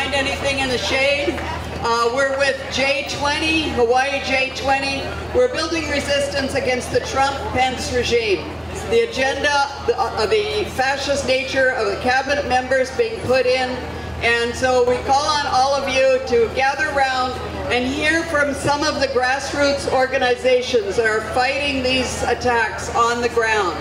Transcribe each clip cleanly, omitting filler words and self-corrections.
find anything in the shade. We're with J20, Hawaii J20. We're building resistance against the Trump-Pence regime. The agenda, the fascist nature of the cabinet members being put in. And so we call on all of you to gather around and hear from some of the grassroots organizations that are fighting these attacks on the ground.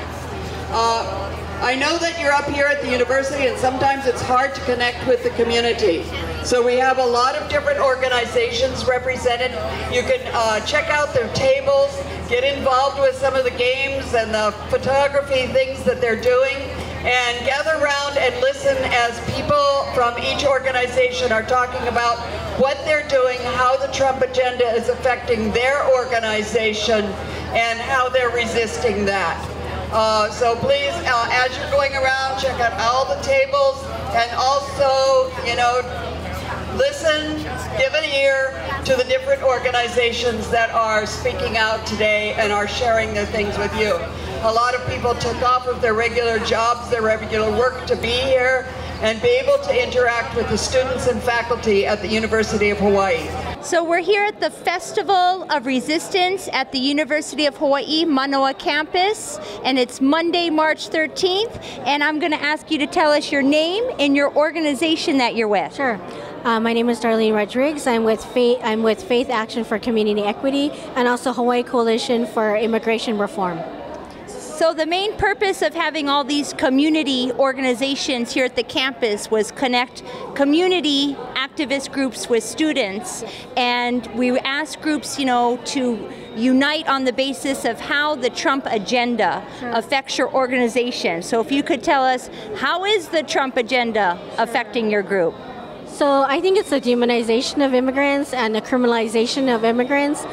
I know that you're up here at the university and sometimes it's hard to connect with the community. So we have a lot of different organizations represented. You can check out their tables, get involved with some of the games and the photography things that they're doing, and gather around and listen as people from each organization are talking about what they're doing, how the Trump agenda is affecting their organization, and how they're resisting that. So please, as you're going around, check out all the tables, and also, you know, listen, give an ear to the different organizations that are speaking out today and are sharing their things with you. A lot of people took off of their regular jobs, their regular work to be here and be able to interact with the students and faculty at the University of Hawaii. So we're here at the Festival of Resistance at the University of Hawaii Manoa campus, and it's Monday, March 13th, and I'm going to ask you to tell us your name and your organization that you're with. Sure. My name is Darlene Rodriguez. I'm with Faith Action for Community Equity and also Hawaii Coalition for Immigration Reform. So the main purpose of having all these community organizations here at the campus was connect community activist groups with students, and we asked groups, you know, to unite on the basis of how the Trump agenda affects your organization. So if you could tell us, how is the Trump agenda affecting your group? So I think it's the demonization of immigrants and the criminalization of immigrants.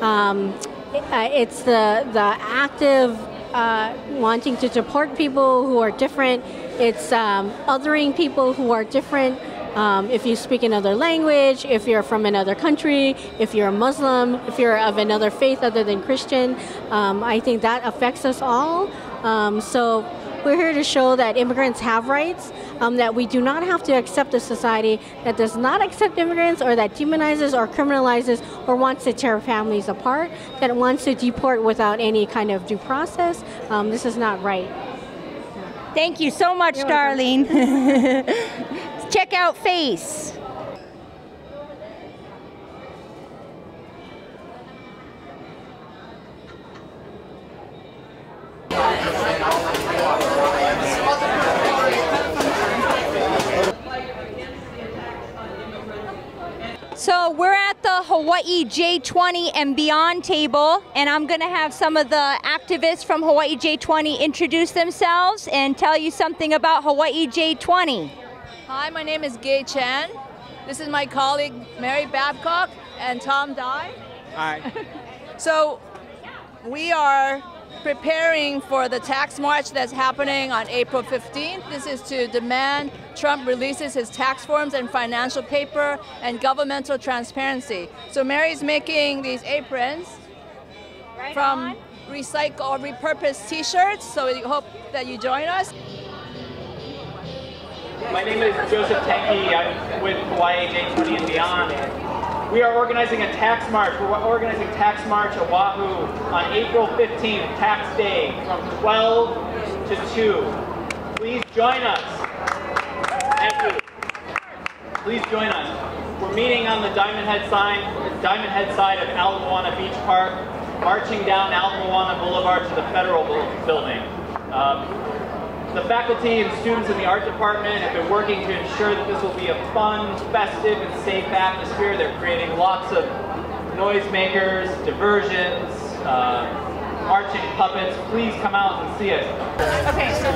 It's the active wanting to deport people who are different. It's othering people who are different. If you speak another language, if you're from another country, if you're a Muslim, if you're of another faith other than Christian, I think that affects us all. So we're here to show that immigrants have rights, that we do not have to accept a society that does not accept immigrants or that demonizes or criminalizes or wants to tear families apart, that wants to deport without any kind of due process. This is not right. Thank you so much, Darlene. Check out FACE. So we're at the Hawaii J20 and Beyond table, and I'm going to have some of the activists from Hawaii J20 introduce themselves and tell you something about Hawaii J20. Hi, my name is Gay Chan. This is my colleague Mary Babcock and Tom Dye. Hi. So we are preparing for the tax march that's happening on April 15th. This is to demand Trump releases his tax forms and financial paper and governmental transparency. So Mary's making these aprons from recycle or repurposed t-shirts, so we hope that you join us. My name is Joseph Tenke. I'm with Hawaii J20 and Beyond. We are organizing a tax march. We're organizing Tax March Oahu on April 15th, tax day, from 12 to 2. Please join us. Thank you. Please join us. We're meeting on the Diamond Head side of Ala Moana Beach Park, marching down Ala Moana Boulevard to the Federal Building. The faculty and students in the art department have been working to ensure that this will be a fun, festive, and safe atmosphere. They're creating lots of noisemakers, diversions, marching puppets. Please come out and see us. Okay, so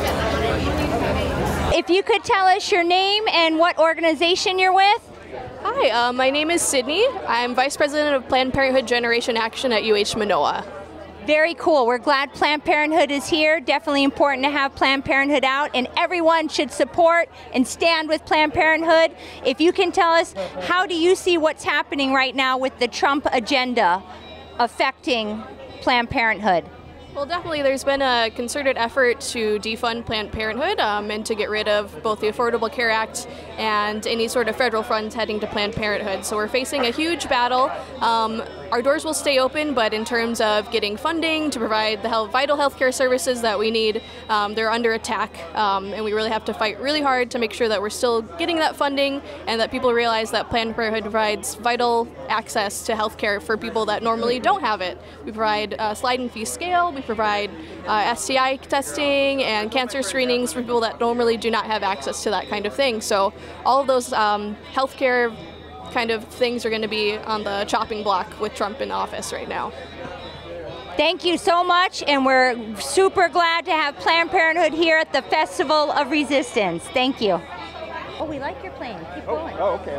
if you could tell us your name and what organization you're with. Hi, my name is Sydney. I'm Vice President of Planned Parenthood Generation Action at UH Manoa. Very cool. We're glad Planned Parenthood is here. Definitely important to have Planned Parenthood out, and everyone should support and stand with Planned Parenthood. If you can tell us, how do you see what's happening right now with the Trump agenda affecting Planned Parenthood? Well, definitely there's been a concerted effort to defund Planned Parenthood and to get rid of both the Affordable Care Act and any sort of federal funds heading to Planned Parenthood. So we're facing a huge battle. Our doors will stay open, but in terms of getting funding to provide the vital healthcare services that we need, they're under attack. And we really have to fight really hard to make sure that we're still getting that funding and that people realize that Planned Parenthood provides vital access to healthcare for people that normally don't have it. We provide sliding fee scale, we provide STI testing and cancer screenings for people that normally do not have access to that kind of thing. So all of those healthcare kind of things are going to be on the chopping block with Trump in office right now. Thank you so much, and we're super glad to have Planned Parenthood here at the Festival of Resistance. Thank you. Oh, we like your plan. Keep going. Oh, okay.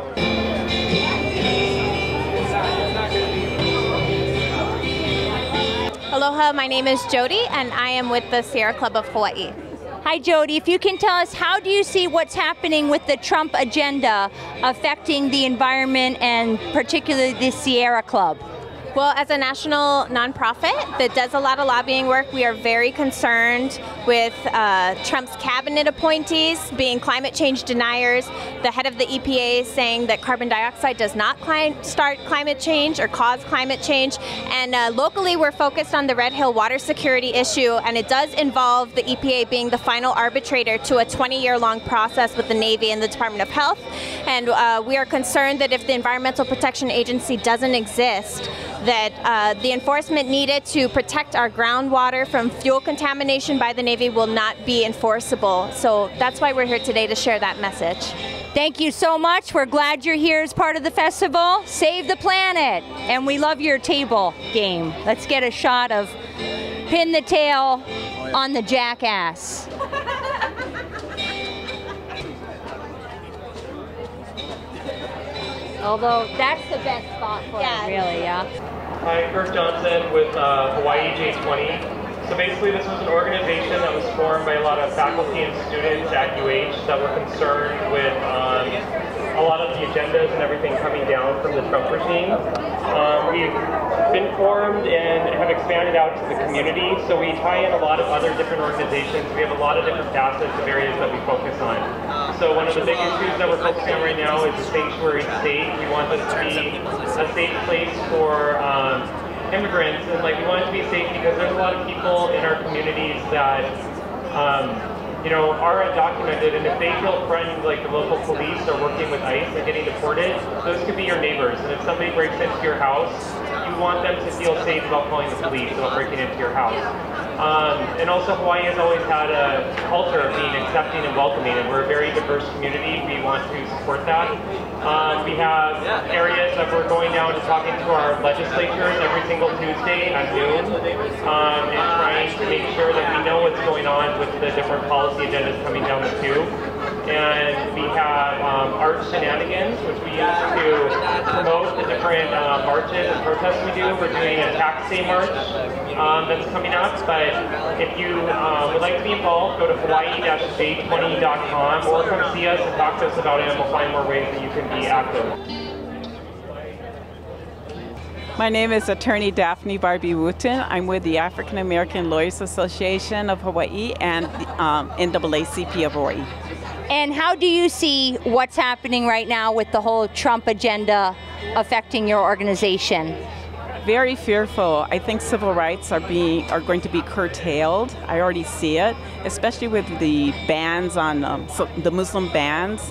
Aloha, my name is Jody, and I am with the Sierra Club of Hawaii. Hi, Jody. If you can tell us, how do you see what's happening with the Trump agenda affecting the environment and particularly the Sierra Club? Well, as a national nonprofit that does a lot of lobbying work, we are very concerned with Trump's cabinet appointees being climate change deniers. The head of the EPA saying that carbon dioxide does not start climate change or cause climate change. And locally, we're focused on the Red Hill water security issue, and it does involve the EPA being the final arbitrator to a 20-year-long process with the Navy and the Department of Health. And we are concerned that if the Environmental Protection Agency doesn't exist, that the enforcement needed to protect our groundwater from fuel contamination by the Navy will not be enforceable. So that's why we're here today, to share that message. Thank you so much. We're glad you're here as part of the festival. Save the planet. And we love your table game. Let's get a shot of pin the tail on the jackass. Although that's the best spot for it, really, yeah. Hi, Kirk Johnson with Hawaii J20. So basically this was an organization that was formed by a lot of faculty and students at UH that were concerned with a lot of the agendas and everything coming down from the Trump regime. We've been formed and have expanded out to the community, so we tie in a lot of other different organizations. We have a lot of different facets of areas that we focus on. So one of the big issues that we're focusing on right now is the sanctuary state. We want this to be a safe place for immigrants, and we want it to be safe because there's a lot of people in our communities that are undocumented, and if they feel threatened, like the local police are working with ICE and getting deported, those could be your neighbors. And if somebody breaks into your house, you want them to feel safe about calling the police about breaking into your house. And also Hawaii has always had a culture of being accepting and welcoming, and we're a very diverse community. We want to support that. We have areas that we're going down and talking to our legislatures every single Tuesday at noon, and trying to make sure that we know what's going on with the different policy agendas coming down the tube. And we have art shenanigans, which we use to promote the different marches and protests we do. We're doing a tax day march that's coming up, but if you would like to be involved, go to hawaii-j20.com or come see us and talk to us about it, and we'll find more ways that you can be active. My name is Attorney Daphne Barbie Wooten. I'm with the African American Lawyers Association of Hawaii and NAACP of Hawaii. And how do you see what's happening right now with the whole Trump agenda affecting your organization? Very fearful. I think civil rights are going to be curtailed. I already see it, especially with the bans on the Muslim bans.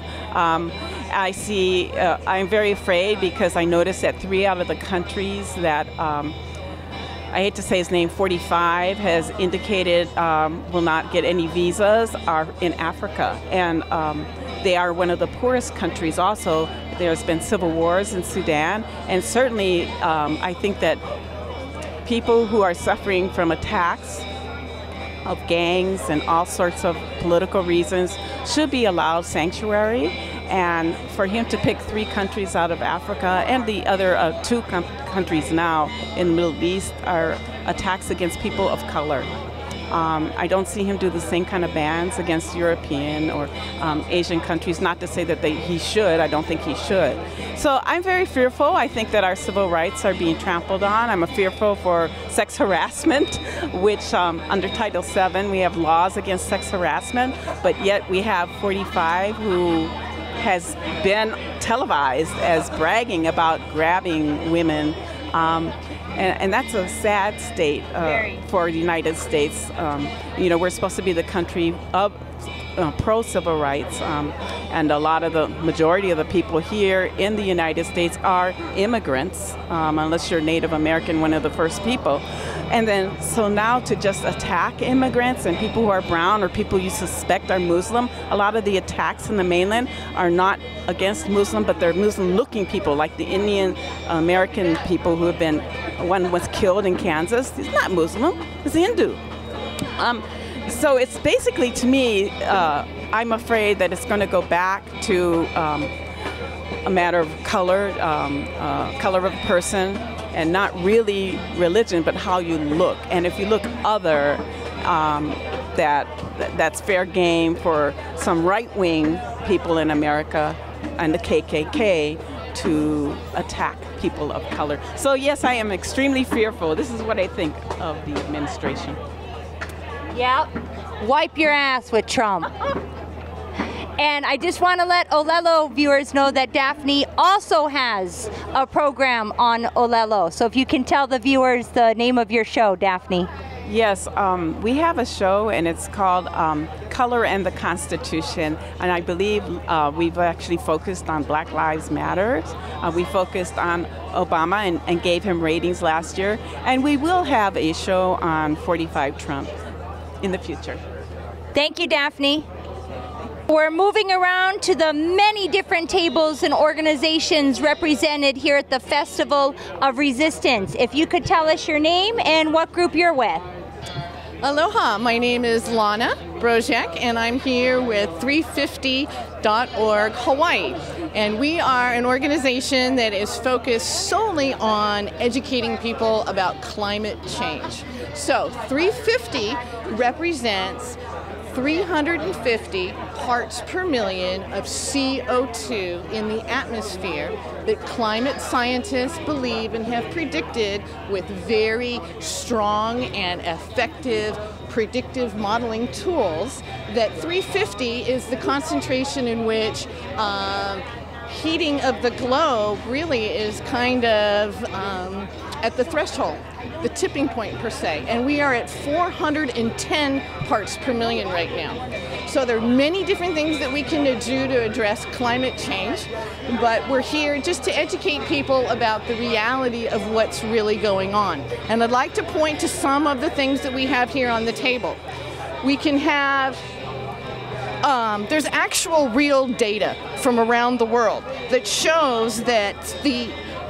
I'm very afraid because I noticed that 3 out of the countries that I hate to say his name, 45, has indicated will not get any visas, are in Africa. And they are one of the poorest countries also. There's been civil wars in Sudan. And certainly, I think that people who are suffering from attacks of gangs and all sorts of political reasons should be allowed sanctuary. And for him to pick 3 countries out of Africa and the other 2 countries now in the Middle East are attacks against people of color. I don't see him do the same kind of bans against European or Asian countries, not to say that he should. I don't think he should. So I'm very fearful. I think that our civil rights are being trampled on. I'm fearful for sex harassment, which under Title VII we have laws against sex harassment, but yet we have 45 who has been televised as bragging about grabbing women. And that's a sad state for the United States. You know, we're supposed to be the country of pro-civil rights, and a lot of the majority of the people here in the United States are immigrants, unless you're Native American, one of the first people. And then, so now to just attack immigrants and people who are brown or people you suspect are Muslim, a lot of the attacks in the mainland are not against Muslim, but they're Muslim-looking people, like the Indian American people who have been, one was killed in Kansas. He's not Muslim, he's Hindu. So it's basically, to me, I'm afraid that it's going to go back to a matter of color, color of a person, and not really religion, but how you look. And if you look other, that's fair game for some right-wing people in America and the KKK to attack people of color. So yes, I am extremely fearful. This is what I think of the administration. Yep. Wipe your ass with Trump. And I just want to let Olelo viewers know that Daphne also has a program on Olelo. So if you can tell the viewers the name of your show, Daphne. Yes, we have a show, and it's called Color and the Constitution, and I believe we've actually focused on Black Lives Matter. We focused on Obama and gave him ratings last year, and we will have a show on 45 Trump in the future. Thank you, Daphne. We're moving around to the many different tables and organizations represented here at the Festival of Resistance. If you could tell us your name and what group you're with. Aloha, my name is Lana Brozek, and I'm here with 350.org Hawaii. And we are an organization that is focused solely on educating people about climate change. So 350 represents 350 parts per million of CO2 in the atmosphere that climate scientists believe and have predicted with very strong and effective predictive modeling tools, that 350 is the concentration in which heating of the globe really is kind of at the threshold, the tipping point per se, and we are at 410 parts per million right now. So there are many different things that we can do to address climate change, but we're here just to educate people about the reality of what's really going on. And I'd like to point to some of the things that we have here on the table. We can have there's actual real data from around the world that shows that the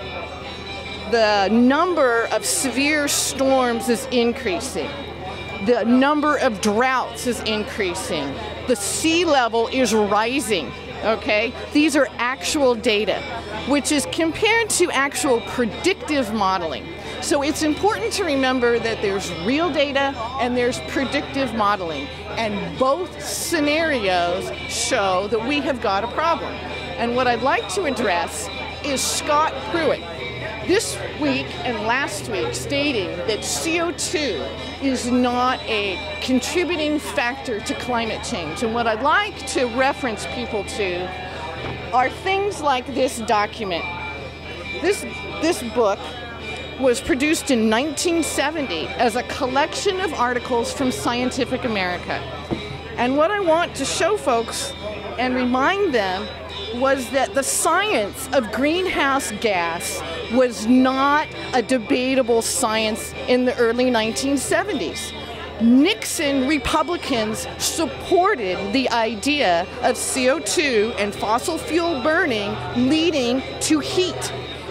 number of severe storms is increasing. The number of droughts is increasing. The sea level is rising, okay? These are actual data, which is compared to actual predictive modeling. So it's important to remember that there's real data and there's predictive modeling. And both scenarios show that we have got a problem. And what I'd like to address is Scott Pruitt, this week and last week, stating that CO2 is not a contributing factor to climate change. And what I'd like to reference people to are things like this document. This book was produced in 1970 as a collection of articles from Scientific America. And what I want to show folks and remind them was that the science of greenhouse gas was not a debatable science in the early 1970s. Nixon Republicans supported the idea of CO2 and fossil fuel burning leading to heat.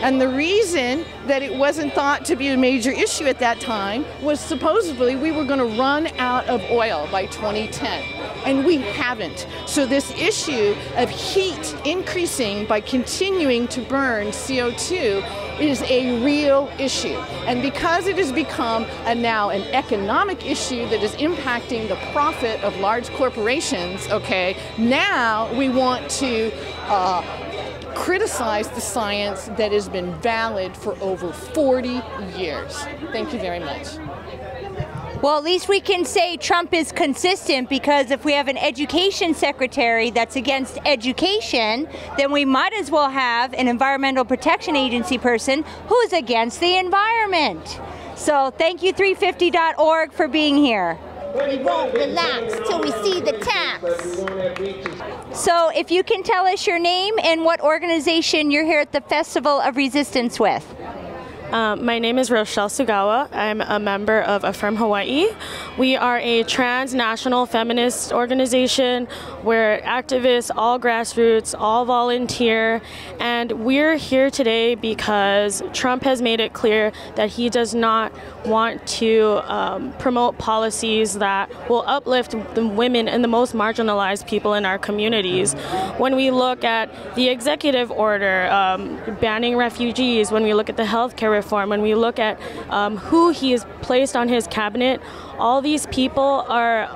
And the reason that it wasn't thought to be a major issue at that time was supposedly we were going to run out of oil by 2010. And we haven't. So this issue of heat increasing by continuing to burn CO2 is a real issue. And because it has become now an economic issue that is impacting the profit of large corporations, okay, now we want to criticize the science that has been valid for over 40 years. Thank you very much. Well, at least we can say Trump is consistent, because if we have an education secretary that's against education, then we might as well have an Environmental Protection Agency person who's against the environment. So thank you 350.org for being here. We won't relax till we see the tax. So if you can tell us your name and what organization you're here at the Festival of Resistance with. My name is Rochelle Sugawa. I'm a member of Affirm Hawaii. We are a transnational feminist organization. We're activists, all grassroots, all volunteer, and we're here today because Trump has made it clear that he does not want to promote policies that will uplift the women and the most marginalized people in our communities. When we look at the executive order banning refugees, when we look at the healthcare reform, when we look at who he has placed on his cabinet, all these people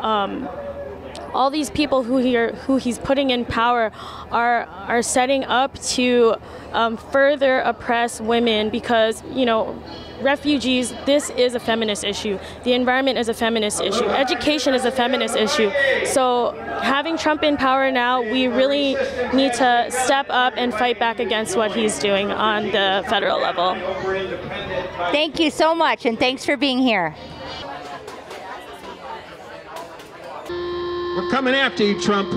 who he's putting in power are setting up to further oppress women, because, you know, refugees, this is a feminist issue. The environment is a feminist issue. Education is a feminist issue. So having Trump in power now, we really need to step up and fight back against what he's doing on the federal level. Thank you so much, and thanks for being here. We're coming after you, Trump.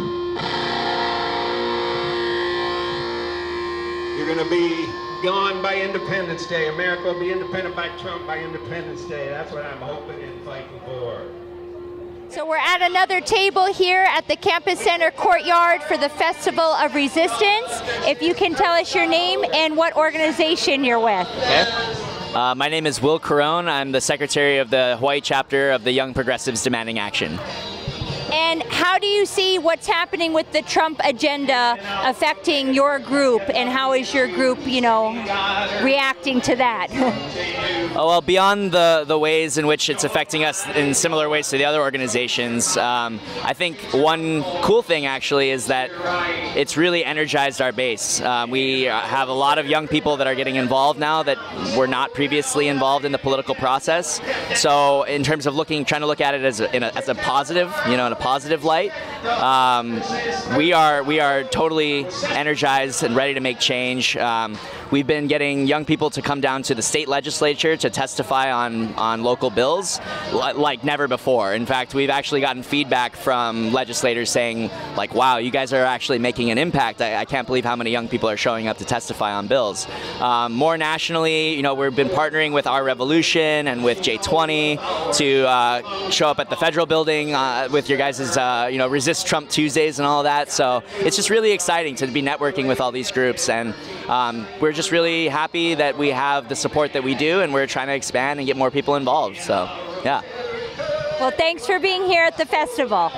You're going to be gone by Independence Day. America will be independent by Trump by Independence Day. That's what I'm hoping and fighting for. So we're at another table here at the Campus Center courtyard for the Festival of Resistance. If you can tell us your name and what organization you're with. Okay. My name is Will Carone. I'm the secretary of the Hawaii chapter of the Young Progressives Demanding Action. And how do you see what's happening with the Trump agenda affecting your group, and how is your group, you know, reacting to that? Oh, well, beyond the ways in which it's affecting us in similar ways to the other organizations, I think one cool thing actually is that it's really energized our base. We have a lot of young people that are getting involved now that were not previously involved in the political process. So in terms of trying to look at it as a positive, you know, in a positive light, we are totally energized and ready to make change. We've been getting young people to come down to the state legislature to testify on local bills like never before. In fact, we've actually gotten feedback from legislators saying, like, wow, you guys are actually making an impact. I can't believe how many young people are showing up to testify on bills. More nationally, you know, we've been partnering with Our Revolution and with J20 to show up at the federal building with your guys' you know, Resist Trump Tuesdays and all that. So it's just really exciting to be networking with all these groups, and we're just really happy that we have the support that we do, and we're trying to expand and get more people involved. So, yeah. Well, thanks for being here at the festival.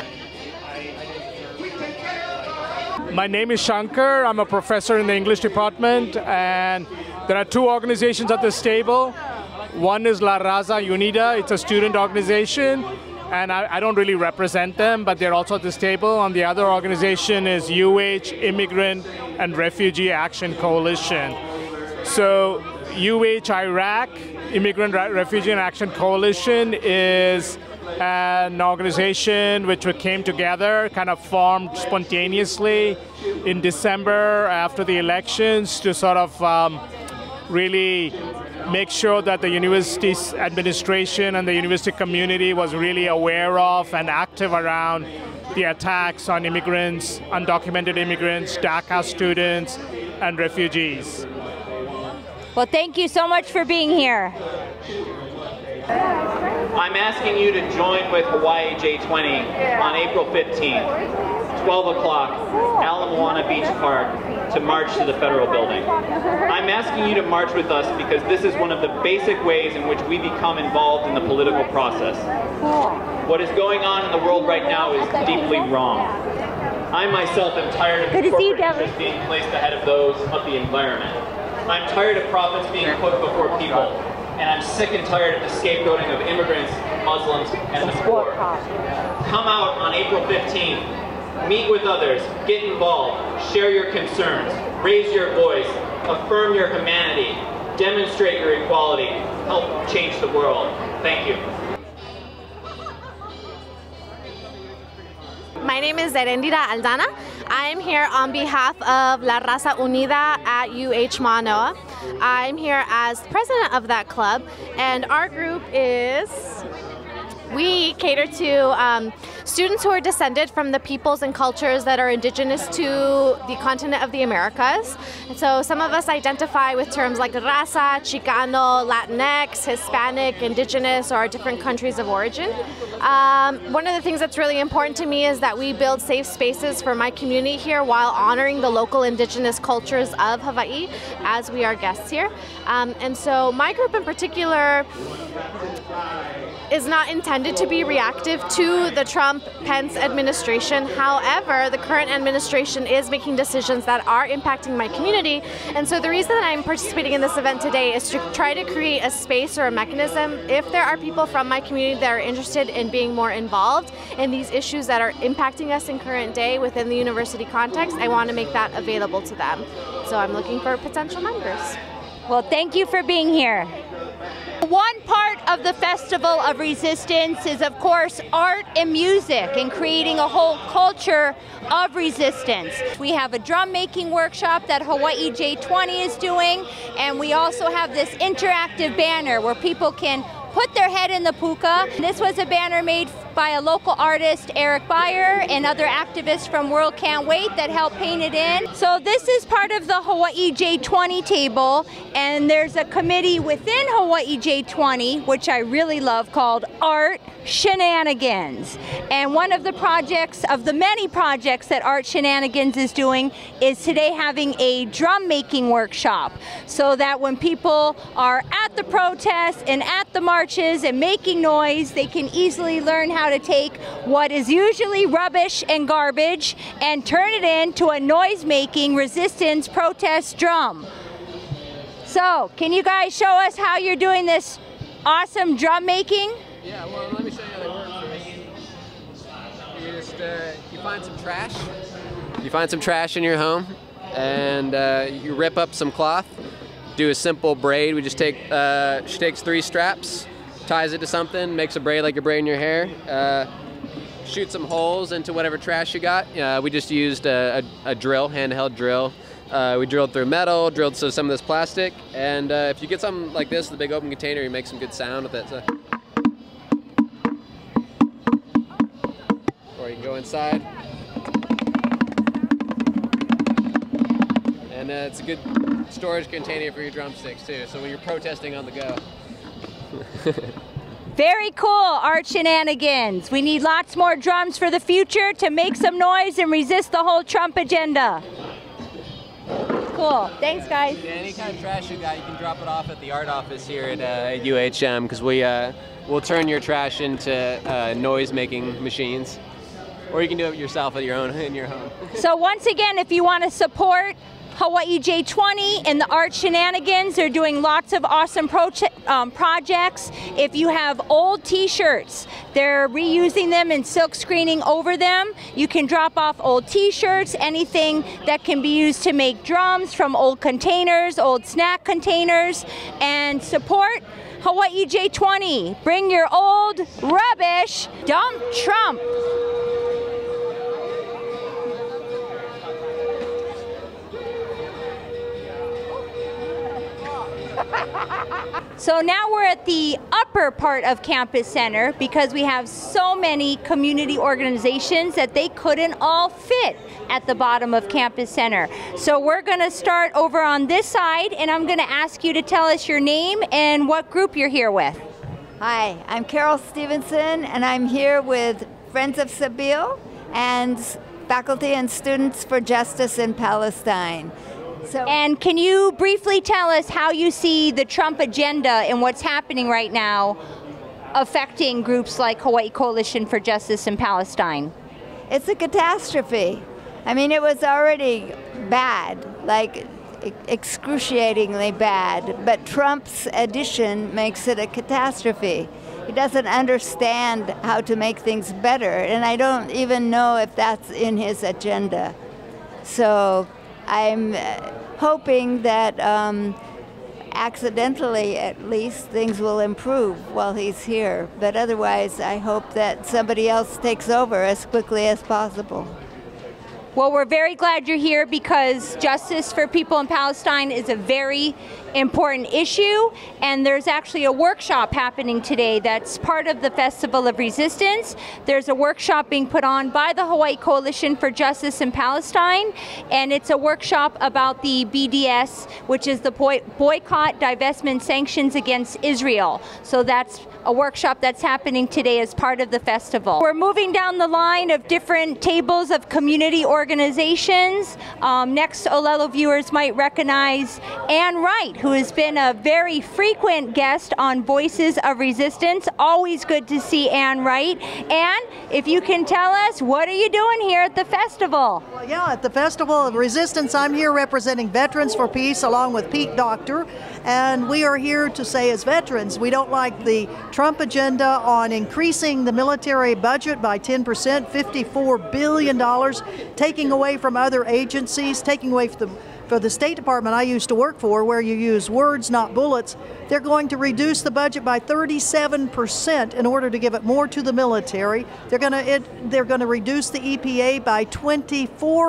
My name is Shankar. I'm a professor in the English department, and there are two organizations at this table. One is La Raza Unida. It's a student organization, and I don't really represent them, but they're also at this table. And the other organization is UH, Immigrant and Refugee Action Coalition. So UH Iraq, Immigrant Refugee and Action Coalition, is an organization which came together, kind of formed spontaneously in December after the elections to sort of really make sure that the university's administration and the university community was really aware of and active around the attacks on immigrants, undocumented immigrants, DACA students, and refugees. Well, thank you so much for being here. I'm asking you to join with Hawaii J20 on April 15th. 12 o'clock, Ala Moana Beach Park, to march to the federal building. I'm asking you to march with us because this is one of the basic ways in which we become involved in the political process. What is going on in the world right now is deeply wrong. I myself am tired of corporate interests being placed ahead of those of the environment. I'm tired of profits being put before people, and I'm sick and tired of the scapegoating of immigrants, Muslims, and the poor. Come out on April 15th, meet with others, get involved, share your concerns, raise your voice, affirm your humanity, demonstrate your equality, help change the world. Thank you. My name is Erendira Aldana. I am here on behalf of La Raza Unida at UH Manoa. I'm here as president of that club, and our group we cater to students who are descended from the peoples and cultures that are indigenous to the continent of the Americas. And so some of us identify with terms like raza, Chicano, Latinx, Hispanic, indigenous, or our different countries of origin. One of the things that's really important to me is that we build safe spaces for my community here while honoring the local indigenous cultures of Hawaii as we are guests here. And so my group in particular is not intended to be reactive to the Trump-Pence administration. However, the current administration is making decisions that are impacting my community. And so the reason that I'm participating in this event today is to try to create a space or a mechanism. If there are people from my community that are interested in being more involved in these issues that are impacting us in current day within the university context, I want to make that available to them. So I'm looking for potential members. Well, thank you for being here. One part of the Festival of Resistance is, of course, art and music and creating a whole culture of resistance. We have a drum making workshop that Hawaii J20 is doing, and we also have this interactive banner where people can put their head in the puka. This was a banner made by a local artist, Eric Beyer, and other activists from World Can't Wait that helped paint it in. So this is part of the Hawaii J20 table, and there's a committee within Hawaii J20, which I really love, called Art Shenanigans. And one of the projects, of the many projects that Art Shenanigans is doing, is today having a drum making workshop, so that when people are at the protests and at the marches and making noise, they can easily learn how to take what is usually rubbish and garbage and turn it into a noise-making resistance protest drum. So, can you guys show us how you're doing this awesome drum making? Yeah, well, let me show you how they work first. You find some trash. You find some trash in your home, and you rip up some cloth. Do a simple braid. We just take, she takes 3 straps, ties it to something, makes a braid like you're braiding your hair. Shoot some holes into whatever trash you got. We just used a drill, handheld drill. We drilled through metal, drilled through some of this plastic, and if you get something like this, the big open container, you make some good sound with it. So. Or you can go inside. And it's a good storage container for your drumsticks too, so when you're protesting on the go. Very cool, Art Shenanigans. We need lots more drums for the future to make some noise and resist the whole Trump agenda. Cool. Thanks, guys. Any kind of trash you got, you can drop it off at the art office here at UHM, because we'll turn your trash into noise-making machines. Or you can do it yourself at in your home. So once again, if you want to support Hawaii J20 and the Art Shenanigans, they're doing lots of awesome projects. If you have old t-shirts, they're reusing them and silk screening over them. You can drop off old t-shirts, anything that can be used to make drums from old containers, old snack containers, and support Hawaii J20. Bring your old rubbish, dump Trump. So now we're at the upper part of Campus Center because we have so many community organizations that they couldn't all fit at the bottom of Campus Center. So we're going to start over on this side, and I'm going to ask you to tell us your name and what group you're here with. Hi, I'm Carol Stevenson, and I'm here with Friends of Sabille and Faculty and Students for Justice in Palestine. And can you briefly tell us how you see the Trump agenda and what's happening right now affecting groups like Hawaii Coalition for Justice in Palestine? It's a catastrophe. I mean, it was already bad, like excruciatingly bad, but Trump's addition makes it a catastrophe. He doesn't understand how to make things better, and I don't even know if that's in his agenda. So I'm hoping that accidentally, at least, things will improve while he's here. But otherwise, I hope that somebody else takes over as quickly as possible. Well, we're very glad you're here because justice for people in Palestine is a very important issue, and there's actually a workshop happening today that's part of the Festival of Resistance. There's a workshop being put on by the Hawaii Coalition for Justice in Palestine, and it's a workshop about the BDS, which is the Boycott, Divestment, Sanctions Against Israel. So that's a workshop that's happening today as part of the festival. We're moving down the line of different tables of community organizations. Next, Olelo viewers might recognize Ann Wright, who has been a very frequent guest on Voices of Resistance. Always good to see Ann Wright. Ann, if you can tell us, what are you doing here at the festival? Well, yeah, at the Festival of Resistance, I'm here representing Veterans for Peace along with Pete Docter, and we are here to say as veterans, we don't like the Trump agenda on increasing the military budget by 10%, $54 billion, taking away from other agencies, taking away from the State Department I used to work for, where you use words, not bullets. They're going to reduce the budget by 37% in order to give it more to the military. They're going to reduce the EPA by 24%.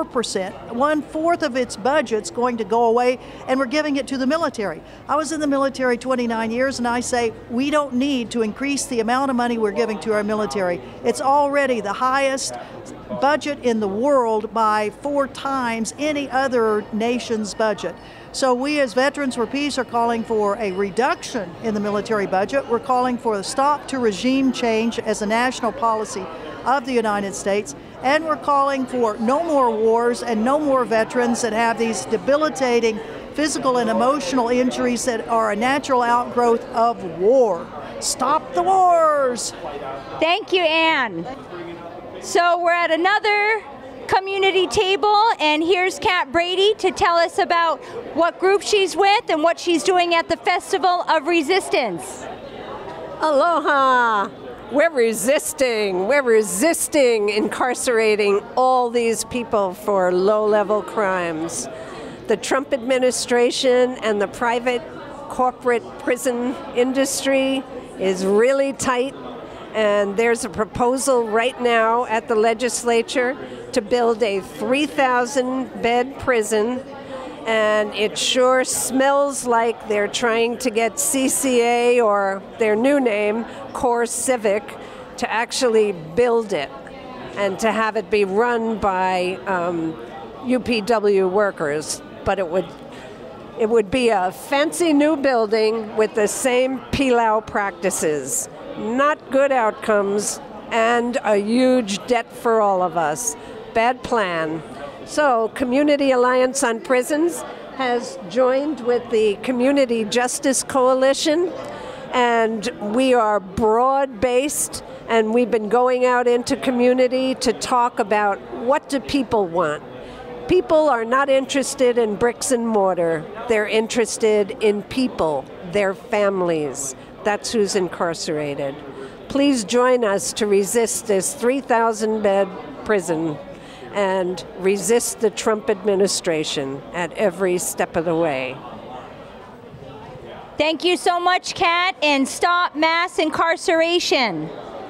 1/4 of its budget's going to go away, and we're giving it to the military. I was in the military 29 years, and I say we don't need to increase the amount of money we're giving to our military. It's already the highest budget in the world by 4 times any other nation's budget. So we as Veterans for Peace are calling for a reduction in the military budget. We're calling for a stop to regime change as a national policy of the United States. And we're calling for no more wars and no more veterans that have these debilitating physical and emotional injuries that are a natural outgrowth of war. Stop the wars! Thank you, Ann. So we're at another community table, and here's Kat Brady to tell us about what group she's with and what she's doing at the Festival of Resistance. Aloha! We're resisting incarcerating all these people for low-level crimes. The Trump administration and the private corporate prison industry is really tight. And there's a proposal right now at the legislature to build a 3,000-bed prison, and it sure smells like they're trying to get CCA, or their new name, Core Civic, to actually build it and to have it be run by UPW workers. But it would be a fancy new building with the same pilau practices. Not good outcomes, and a huge debt for all of us. Bad plan. So, Community Alliance on Prisons has joined with the Community Justice Coalition, and we are broad-based, and we've been going out into community to talk about what do people want. People are not interested in bricks and mortar. They're interested in people, their families. That's who's incarcerated. Please join us to resist this 3,000-bed prison and resist the Trump administration at every step of the way. Thank you so much, Kat, and stop mass incarceration.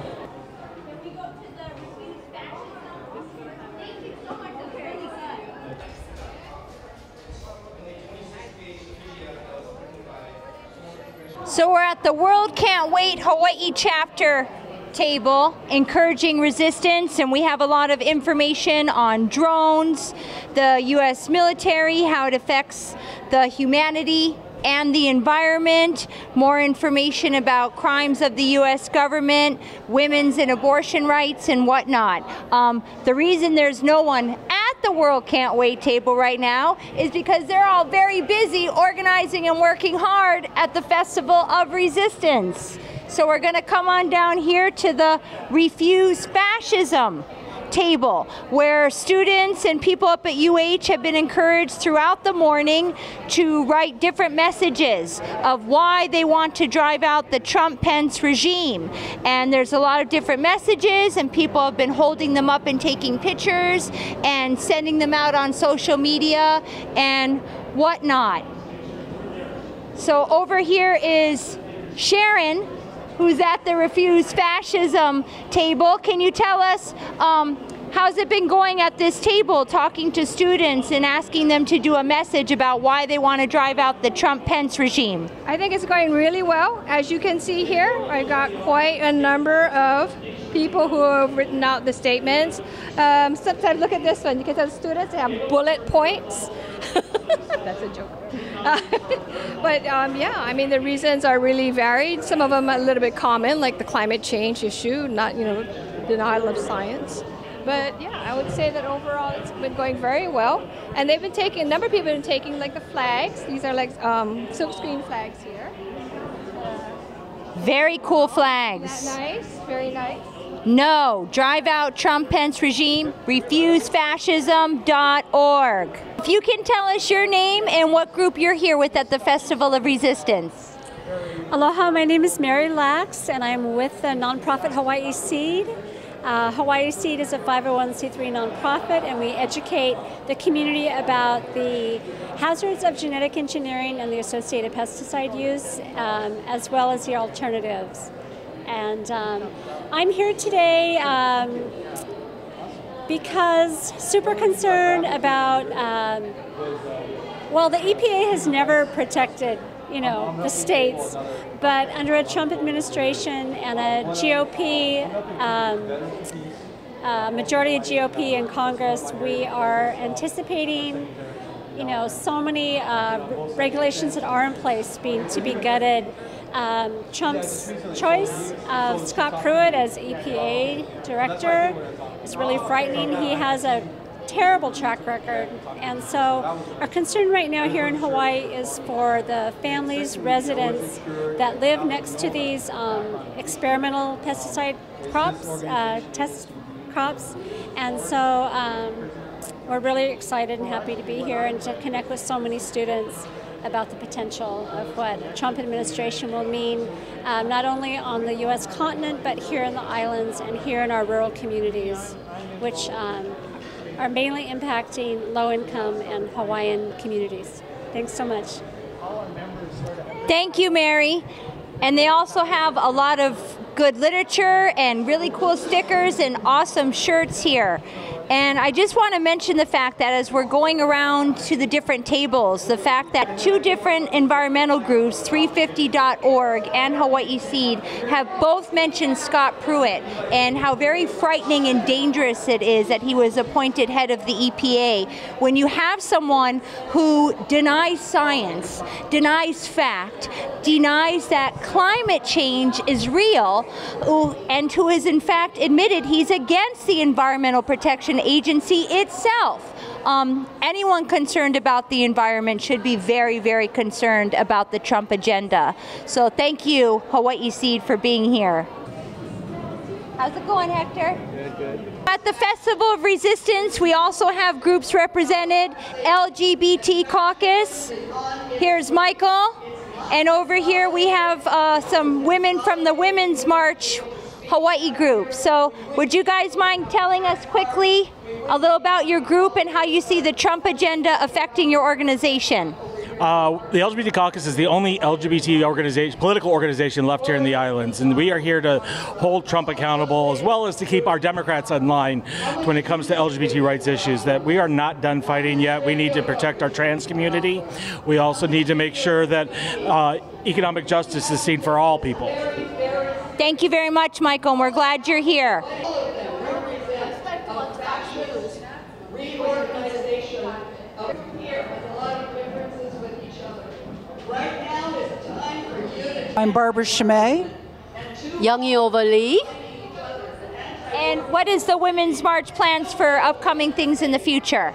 So we're at the World Can't Wait Hawaii chapter table, encouraging resistance, and we have a lot of information on drones, the U.S. military, how it affects the humanity, and the environment, more information about crimes of the U.S. government, women's and abortion rights and whatnot. The reason there's no one at the World Can't Wait table right now is because they're all very busy organizing and working hard at the Festival of Resistance. So we're going to come on down here to the Refuse Fascism table, where students and people up at UH have been encouraged throughout the morning to write different messages of why they want to drive out the Trump-Pence regime. And there's a lot of different messages, and people have been holding them up and taking pictures and sending them out on social media and whatnot. So over here is Sharon, who's at the Refuse Fascism table. Can you tell us how's it been going at this table, talking to students and asking them to do a message about why they want to drive out the Trump-Pence regime? I think it's going really well. As you can see here, I got quite a number of people who have written out the statements. Sometimes look at this one. You can tell the students they have bullet points. That's a joke. But yeah, I mean, the reasons are really varied. Some of them are a little bit common, like the climate change issue, not, denial of science. But yeah, I would say that overall it's been going very well. And they've been taking, a number of people have been taking like the flags. These are like silkscreen flags here. Very cool flags. Isn't that nice? Very nice. No, drive out Trump-Pence regime, refusefascism.org. If you can tell us your name and what group you're here with at the Festival of Resistance. Aloha, my name is Mary Lax, and I'm with the nonprofit Hawaii Seed. Hawaii Seed is a 501c3 nonprofit, and we educate the community about the hazards of genetic engineering and the associated pesticide use, as well as the alternatives. And I'm here today because super concerned about, well, the EPA has never protected, the states, but under a Trump administration and a GOP, majority of GOP in Congress, we are anticipating, so many regulations that are in place to be gutted. Trump's choice of Scott Pruitt as EPA director is really frightening. He has a terrible track record, and so our concern right now here in Hawaii is for the families, residents that live next to these experimental pesticide crops, test crops, and so we're really excited and happy to be here and to connect with so many students about the potential of what the Trump administration will mean, not only on the U.S. continent, but here in the islands and here in our rural communities, which are mainly impacting low-income and Hawaiian communities. Thanks so much. Thank you, Mary. And they also have a lot of good literature and really cool stickers and awesome shirts here. And I just want to mention the fact that as we're going around to the different tables, the fact that two different environmental groups, 350.org and Hawaii Seed, have both mentioned Scott Pruitt and how very frightening and dangerous it is that he was appointed head of the EPA. When you have someone who denies science, denies fact, denies that climate change is real, and who is in fact admitted he's against the Environmental Protection Agency itself. Anyone concerned about the environment should be very, very concerned about the Trump agenda. So thank you, Hawaii Seed, for being here. How's it going, Hector? Good, good. At the Festival of Resistance, we also have groups represented. LGBT Caucus. Here's Michael. And over here we have some women from the Women's March Hawaii group. So would you guys mind telling us quickly a little about your group and how you see the Trump agenda affecting your organization? The LGBT Caucus is the only LGBT organization, political organization left here in the islands, and we are here to hold Trump accountable as well as to keep our Democrats in line when it comes to LGBT rights issues. That we are not done fighting yet. We need to protect our trans community. We also need to make sure that economic justice is seen for all people. Thank you very much, Michael, and we're glad you're here. Reorganization here has a lot of differences with each other. Right I'm Barbara Chimay. Youngie Overly. And what is the Women's March plans for upcoming things in the future?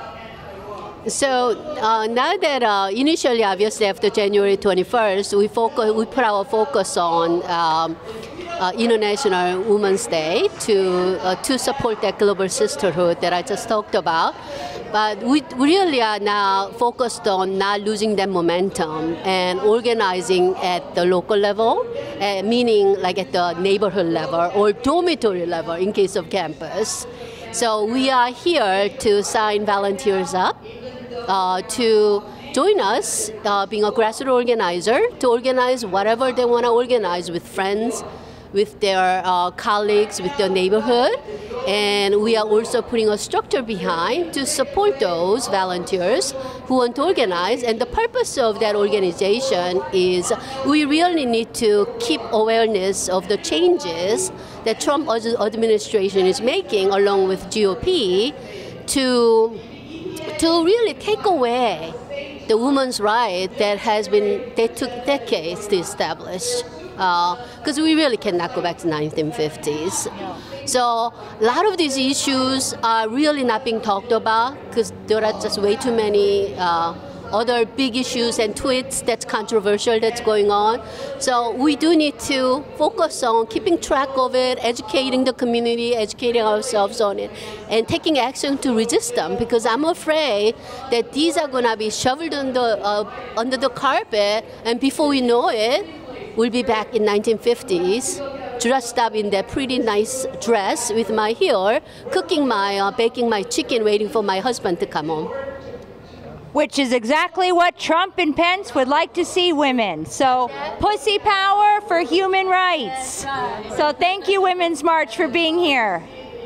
So now that initially, obviously, after January 21st, we put our focus on International Women's Day to support that global sisterhood that I just talked about. But we really are now focused on not losing that momentum and organizing at the local level, meaning like at the neighborhood level or dormitory level in case of campus. So we are here to sign volunteers up to join us, being a grassroots organizer, to organize whatever they want to organize with friends, with their colleagues, with their neighborhood. And we are also putting a structure behind to support those volunteers who want to organize. And the purpose of that organization is we really need to keep awareness of the changes that Trump administration is making along with GOP to really take away the women's right that took decades to establish. Because we really cannot go back to 1950s. So a lot of these issues are really not being talked about because there are just way too many other big issues and tweets that's controversial that's going on. So we do need to focus on keeping track of it, educating the community, educating ourselves on it, and taking action to resist them, because I'm afraid that these are going to be shoveled under the carpet, and before we know it, we'll be back in 1950s, dressed up in that pretty nice dress with my hair, baking my chicken, waiting for my husband to come home. Which is exactly what Trump and Pence would like to see women. So, pussy power for human rights. So thank you, Women's March, for being here.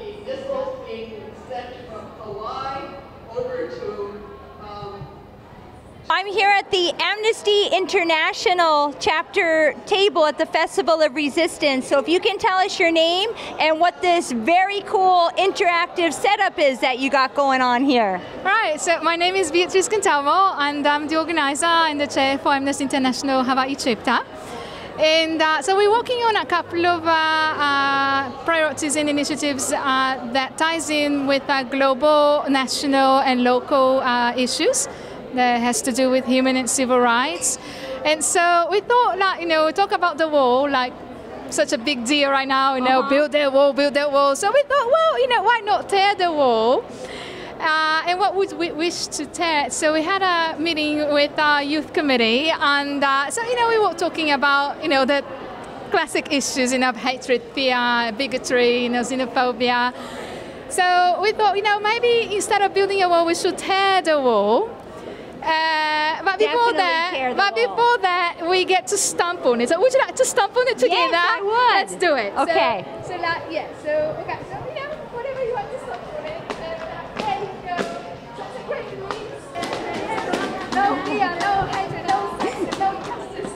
I'm here at the Amnesty International chapter table at the Festival of Resistance. So if you can tell us your name and what this very cool interactive setup is that you got going on here. Right, so my name is Beatriz Cantalmo, and I'm the organizer and the chair for Amnesty International Hawaii chapter. And so we're working on a couple of priorities and initiatives that ties in with global, national and local issues that has to do with human and civil rights. And so we thought, like, we talk about the wall, like such a big deal right now, build that wall, build that wall. So we thought, well, why not tear the wall? And what would we wish to tear? So we had a meeting with our youth committee, and so, we were talking about, the classic issues, hatred, fear, bigotry, xenophobia. So we thought, maybe instead of building a wall, we should tear the wall. But before that, we get to stomp on it. So would you like to stomp on it together? Yes, I would. Let's do it. Okay. So whatever you want to stomp on it. There you go. Such a great release. No fear, no hatred, no sex, no justice.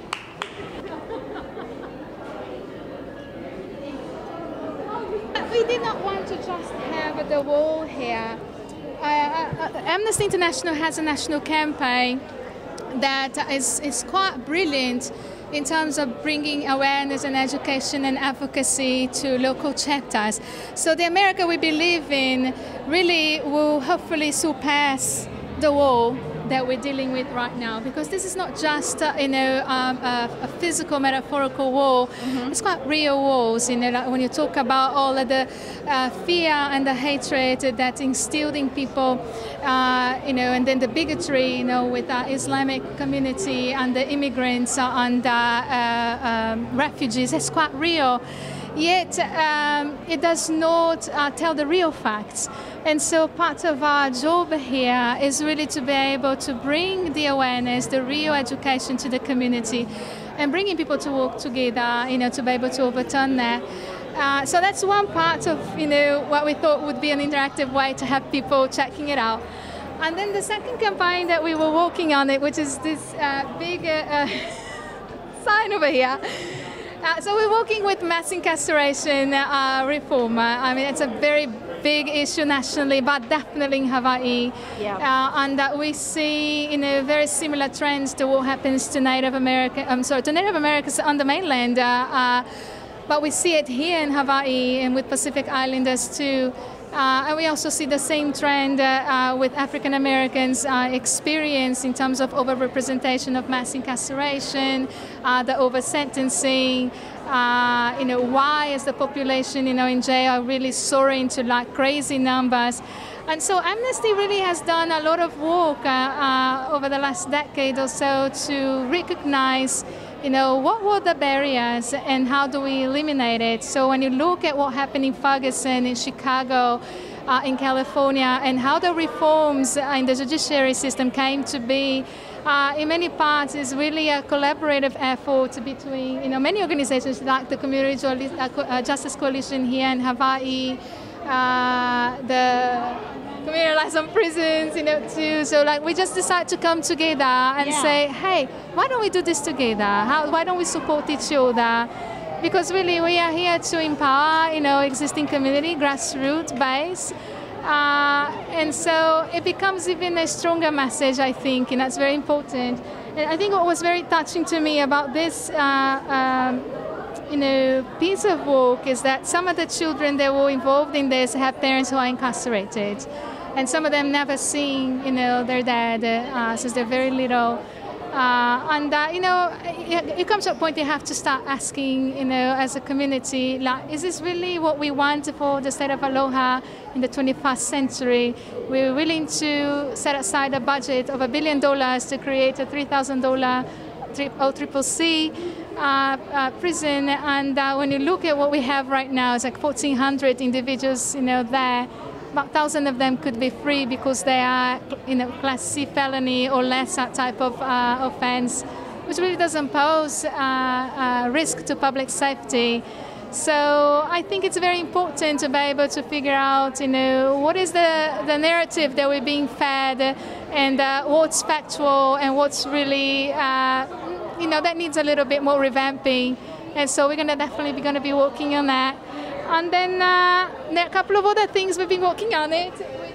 We did not want to just have the wall here. Amnesty International has a national campaign that is quite brilliant in terms of bringing awareness and education and advocacy to local chapters. So the America we believe in really will hopefully surpass the wall that we're dealing with right now, because this is not just a physical, metaphorical wall. Mm-hmm. It's quite real walls. Like when you talk about all of the fear and the hatred that's instilled in people, and then the bigotry, with the Islamic community and the immigrants and refugees. It's quite real. Yet it does not tell the real facts. And so part of our job here is really to be able to bring the awareness, the real education to the community, and bringing people to work together, to be able to overturn that. So that's one part of, what we thought would be an interactive way to have people checking it out. And then the second campaign that we were working on it, which is this big sign over here. So we're working with mass incarceration reform. It's a very big issue nationally, but definitely in Hawaii. Yeah. And that we see, very similar trends to what happens to Native Americans on the mainland. But we see it here in Hawaii and with Pacific Islanders too. And we also see the same trend with African Americans experience in terms of overrepresentation of mass incarceration, the over-sentencing, why is the population, in jail are really soaring to like crazy numbers. And so Amnesty really has done a lot of work over the last decade or so to recognize what were the barriers and how do we eliminate it? So when you look at what happened in Ferguson, in Chicago, in California, and how the reforms in the judiciary system came to be, in many parts is really a collaborative effort between many organizations like the Community Justice Coalition here in Hawaii, the Community Lives on Prisons, too. So like we just decide to come together and say, hey, why don't we do this together? Why don't we support each other? Because really we are here to empower, existing community, grassroots base. And so it becomes even a stronger message, I think, and that's very important. And I think what was very touching to me about this piece of work is that some of the children that were involved in this have parents who are incarcerated. And some of them never seen, their dad since they're very little. It comes to a point you have to start asking, as a community, like, is this really what we want for the state of Aloha in the 21st century? We're willing to set aside a budget of $1 billion to create a $3,000 OCCC prison, and when you look at what we have right now, it's like 1,400 individuals, there. About 1,000 of them could be free because they are, Class C felony or lesser type of offense, which really doesn't pose risk to public safety. So I think it's very important to be able to figure out, what is the narrative that we're being fed, and what's factual and what's really, that needs a little bit more revamping. And so we're definitely be working on that. And then there are a couple of other things we've been working on it.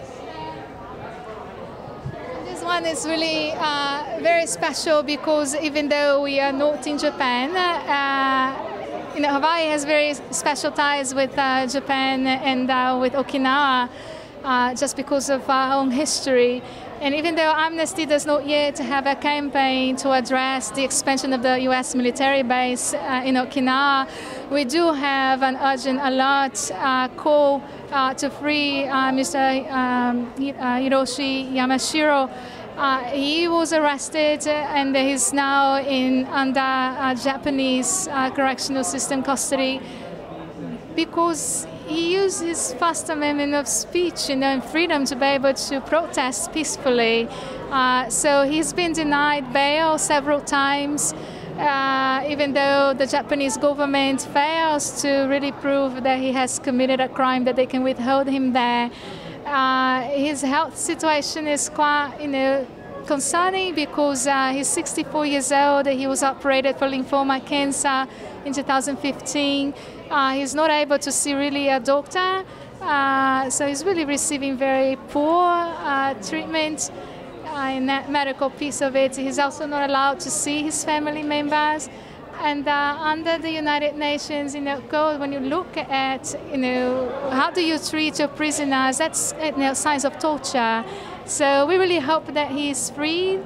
This one is really very special because even though we are not in Japan, Hawaii has very special ties with Japan and with Okinawa just because of our own history. And even though Amnesty does not yet have a campaign to address the expansion of the U.S. military base in Okinawa, we do have an urgent alert call to free Mr. Hiroshi Yamashiro. He was arrested and he's now under Japanese correctional system custody because he used his First Amendment of speech, and freedom to be able to protest peacefully. So he's been denied bail several times, even though the Japanese government fails to really prove that he has committed a crime that they can withhold him there. His health situation is quite, concerning because he's 64 years old. He was operated for lymphoma cancer in 2015. He's not able to see really a doctor, so he's really receiving very poor treatment in that medical piece of it. He's also not allowed to see his family members. And under the United Nations code, when you look at how do you treat your prisoners, that's signs of torture. So we really hope that he's freed,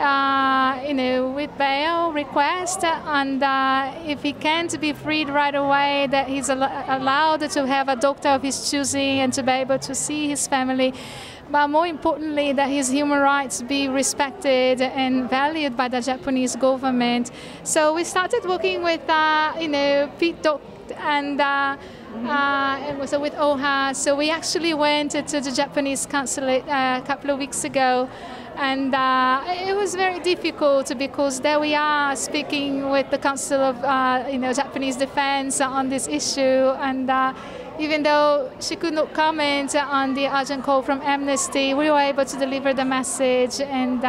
with bail request, and if he can't be freed right away, that he's allowed to have a doctor of his choosing and to be able to see his family. But more importantly, that his human rights be respected and valued by the Japanese government. So we started working with, Pete Doctor and so with OHA. So we actually went to the Japanese consulate a couple of weeks ago. And it was very difficult because there we are speaking with the Council of Japanese Defense on this issue, and even though she could not comment on the urgent call from Amnesty, we were able to deliver the message, and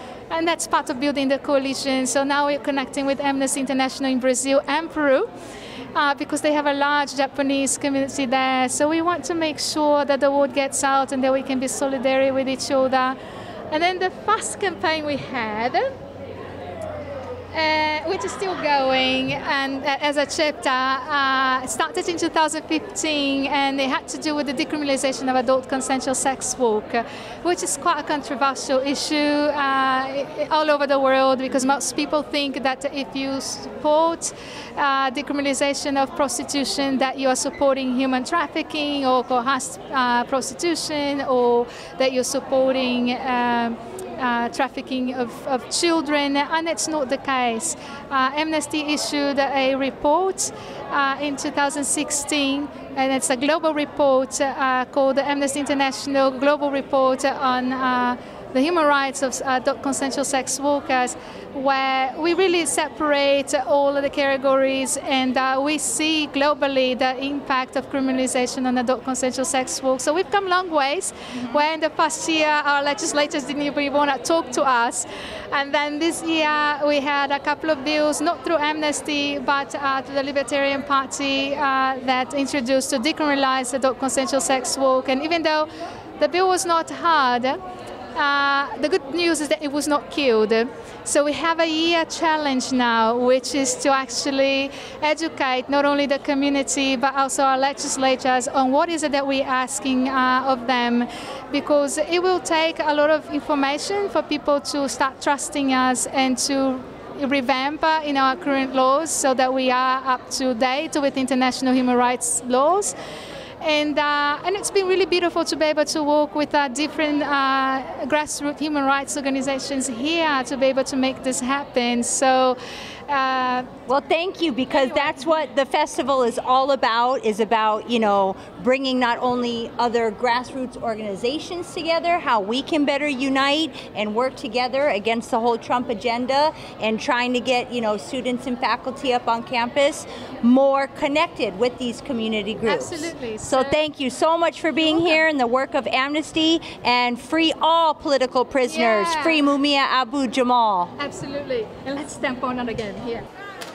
that's part of building the coalition. So now we're connecting with Amnesty International in Brazil and Peru. because they have a large Japanese community there. So we want to make sure that the word gets out and that we can be solidary with each other. And then the first campaign we had, which is still going, and as a chapter, started in 2015, and it had to do with the decriminalization of adult consensual sex work, which is quite a controversial issue all over the world, because most people think that if you support decriminalization of prostitution, that you are supporting human trafficking or coerced prostitution, or that you're supporting trafficking of children, and it's not the case. Amnesty issued a report in 2016, and it's a global report called the Amnesty International Global Report on the human rights of adult consensual sex workers, where we really separate all of the categories, and we see globally the impact of criminalization on adult consensual sex work. So we've come long ways, where in the past year our legislators didn't even want to talk to us. And then this year we had a couple of bills, not through Amnesty, but through the Libertarian Party, that introduced to decriminalize adult consensual sex work. And even though the bill was not heard, the good news is that it was not killed. So we have a year challenge now, which is to actually educate not only the community but also our legislators on what is it that we're asking of them, because it will take a lot of information for people to start trusting us and to revamp in our current laws so that we are up to date with international human rights laws. And it's been really beautiful to be able to work with different grassroots human rights organizations here to be able to make this happen. So, well, thank you, because that's what the festival is all about, you know, bringing not only other grassroots organizations together, how we can better unite and work together against the whole Trump agenda, and trying to get, you know, students and faculty up on campus more connected with these community groups. Absolutely. So thank you so much for being here in the work of Amnesty, and free all political prisoners, free Mumia Abu-Jamal. Absolutely. And let's stamp on it again here.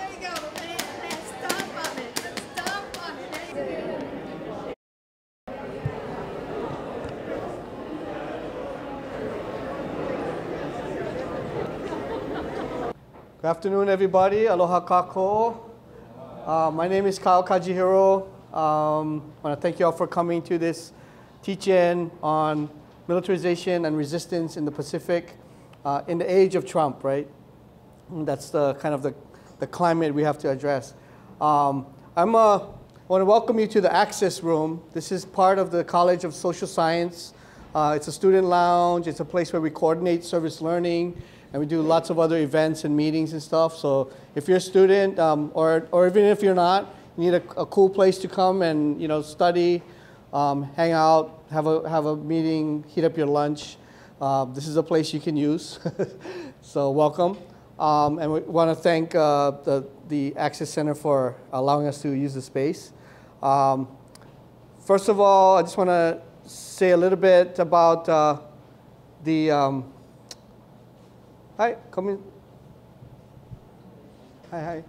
Good afternoon, everybody. Aloha kako. My name is Kyle Kajihiro. I want to thank you all for coming to this teach-in on militarization and resistance in the Pacific in the age of Trump, right? And that's the kind of the climate we have to address. I want to welcome you to the Access Room. This is part of the College of Social Science. It's a student lounge. It's a place where we coordinate service learning, and we do lots of other events and meetings and stuff. So if you're a student, or even if you're not, you need a cool place to come and, you know, study, hang out, have a meeting, heat up your lunch. This is a place you can use. So welcome. And we want to thank the Access Center for allowing us to use the space. First of all, I just want to say a little bit about hi, come in. Hi.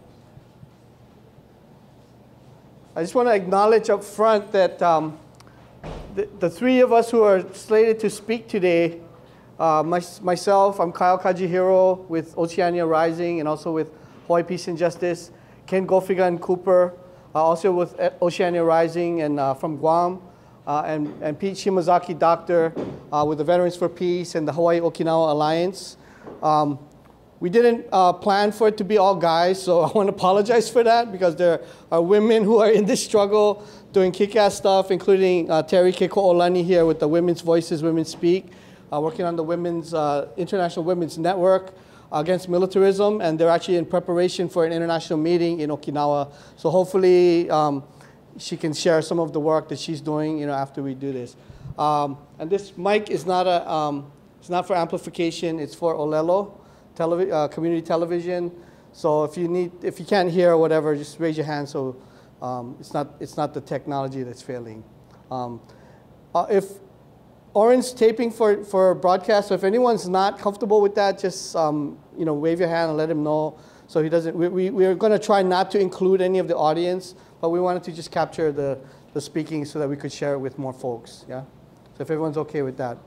I just want to acknowledge up front that the three of us who are slated to speak today, myself, I'm Kyle Kajihiro with Oceania Rising and also with Hawaii Peace and Justice, Ken Gofigan Cooper, also with Oceania Rising and from Guam, and Pete Shimazaki Doctor with the Veterans for Peace and the Hawaii-Okinawa Alliance. We didn't plan for it to be all guys, so I want to apologize for that, because there are women who are in this struggle doing kick-ass stuff, including Terry Keko'olani here with the Women's Voices, Women Speak, working on the International Women's Network against militarism, and they're actually in preparation for an international meeting in Okinawa. So hopefully she can share some of the work that she's doing, you know, after we do this. And this mic is not it's not for amplification, it's for Olelo community television. So if you can't hear or whatever, just raise your hand. So it's not the technology that's failing. If Oren's taping for broadcast, so if anyone's not comfortable with that, just wave your hand and let him know, So he doesn't. We're going to try not to include any of the audience, but we wanted to just capture the speaking so that we could share it with more folks. Yeah. So if everyone's okay with that,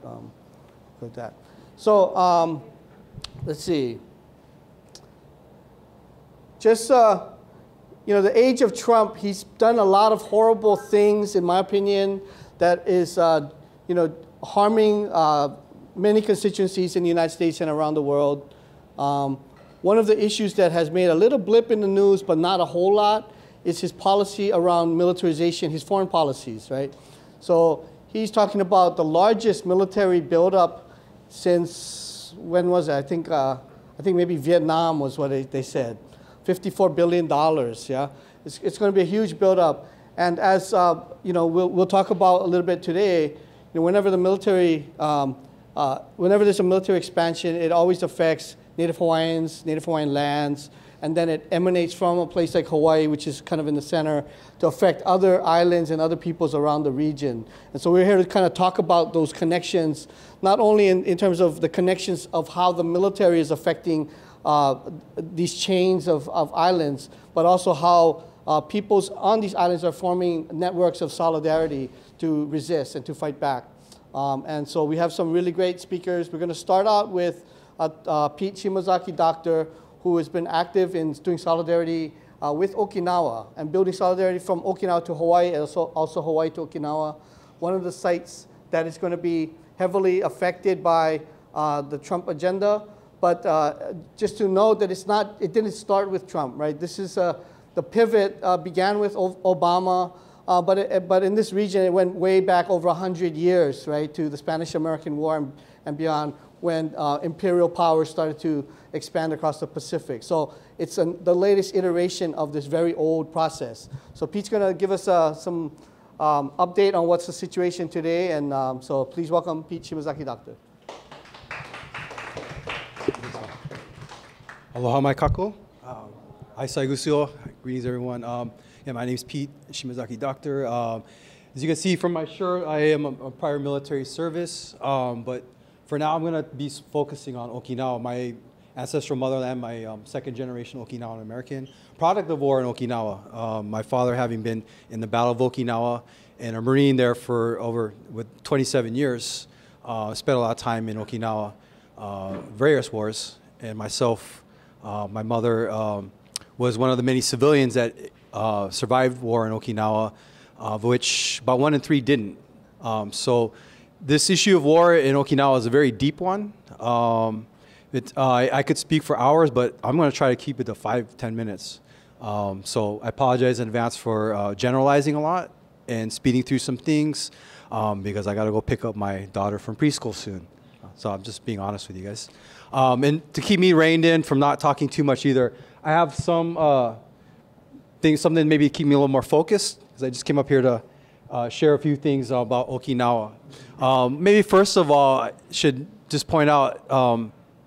So let's see. Just the age of Trump, he's done a lot of horrible things, in my opinion, that is harming many constituencies in the United States and around the world. One of the issues that has made a little blip in the news, but not a whole lot, is his policy around militarization, his foreign policies, right? So he's talking about the largest military buildup since, when was it? I think maybe Vietnam was what they said. $54 billion, yeah? It's going to be a huge buildup. And as we'll talk about a little bit today, whenever the military, whenever there's a military expansion, it always affects Native Hawaiians, Native Hawaiian lands, and then it emanates from a place like Hawaii, which is kind of in the center, to affect other islands and other peoples around the region. And so we're here to kind of talk about those connections, not only in terms of the connections of how the military is affecting these chains of islands, but also how peoples on these islands are forming networks of solidarity to resist and to fight back. And so we have some really great speakers. We're going to start out with Pete Shimazaki Doctor, who has been active in doing solidarity with Okinawa and building solidarity from Okinawa to Hawaii, and also Hawaii to Okinawa. One of the sites that is going to be heavily affected by the Trump agenda. But just to note that it didn't start with Trump, right? This is the pivot began with Obama, but in this region it went way back over 100 years, right, to the Spanish-American War and beyond, when imperial powers started to expand across the Pacific. So it's the latest iteration of this very old process. So Pete's going to give us some update on what's the situation today, and so please welcome Pete Shimazaki Doctor. Aloha mai kako. Aisai gusio. Greetings, everyone. My name is Pete Shimazaki Doctor. As you can see from my shirt, I am a prior military service, but for now, I'm going to be focusing on Okinawa, my ancestral motherland, my second generation Okinawan American, product of war in Okinawa. My father having been in the Battle of Okinawa and a Marine there for with 27 years, spent a lot of time in Okinawa, various wars, and myself, my mother was one of the many civilians that survived war in Okinawa, of which about 1 in 3 didn't. So this issue of war in Okinawa is a very deep one. I could speak for hours, but I'm going to try to keep it to 5-10 minutes. So I apologize in advance for generalizing a lot and speeding through some things because I got to go pick up my daughter from preschool soon. So I'm just being honest with you guys. And to keep me reined in from not talking too much either, I have some something maybe keep me a little more focused, because I just came up here to share a few things about Okinawa. Maybe first of all, I should just point out, I'm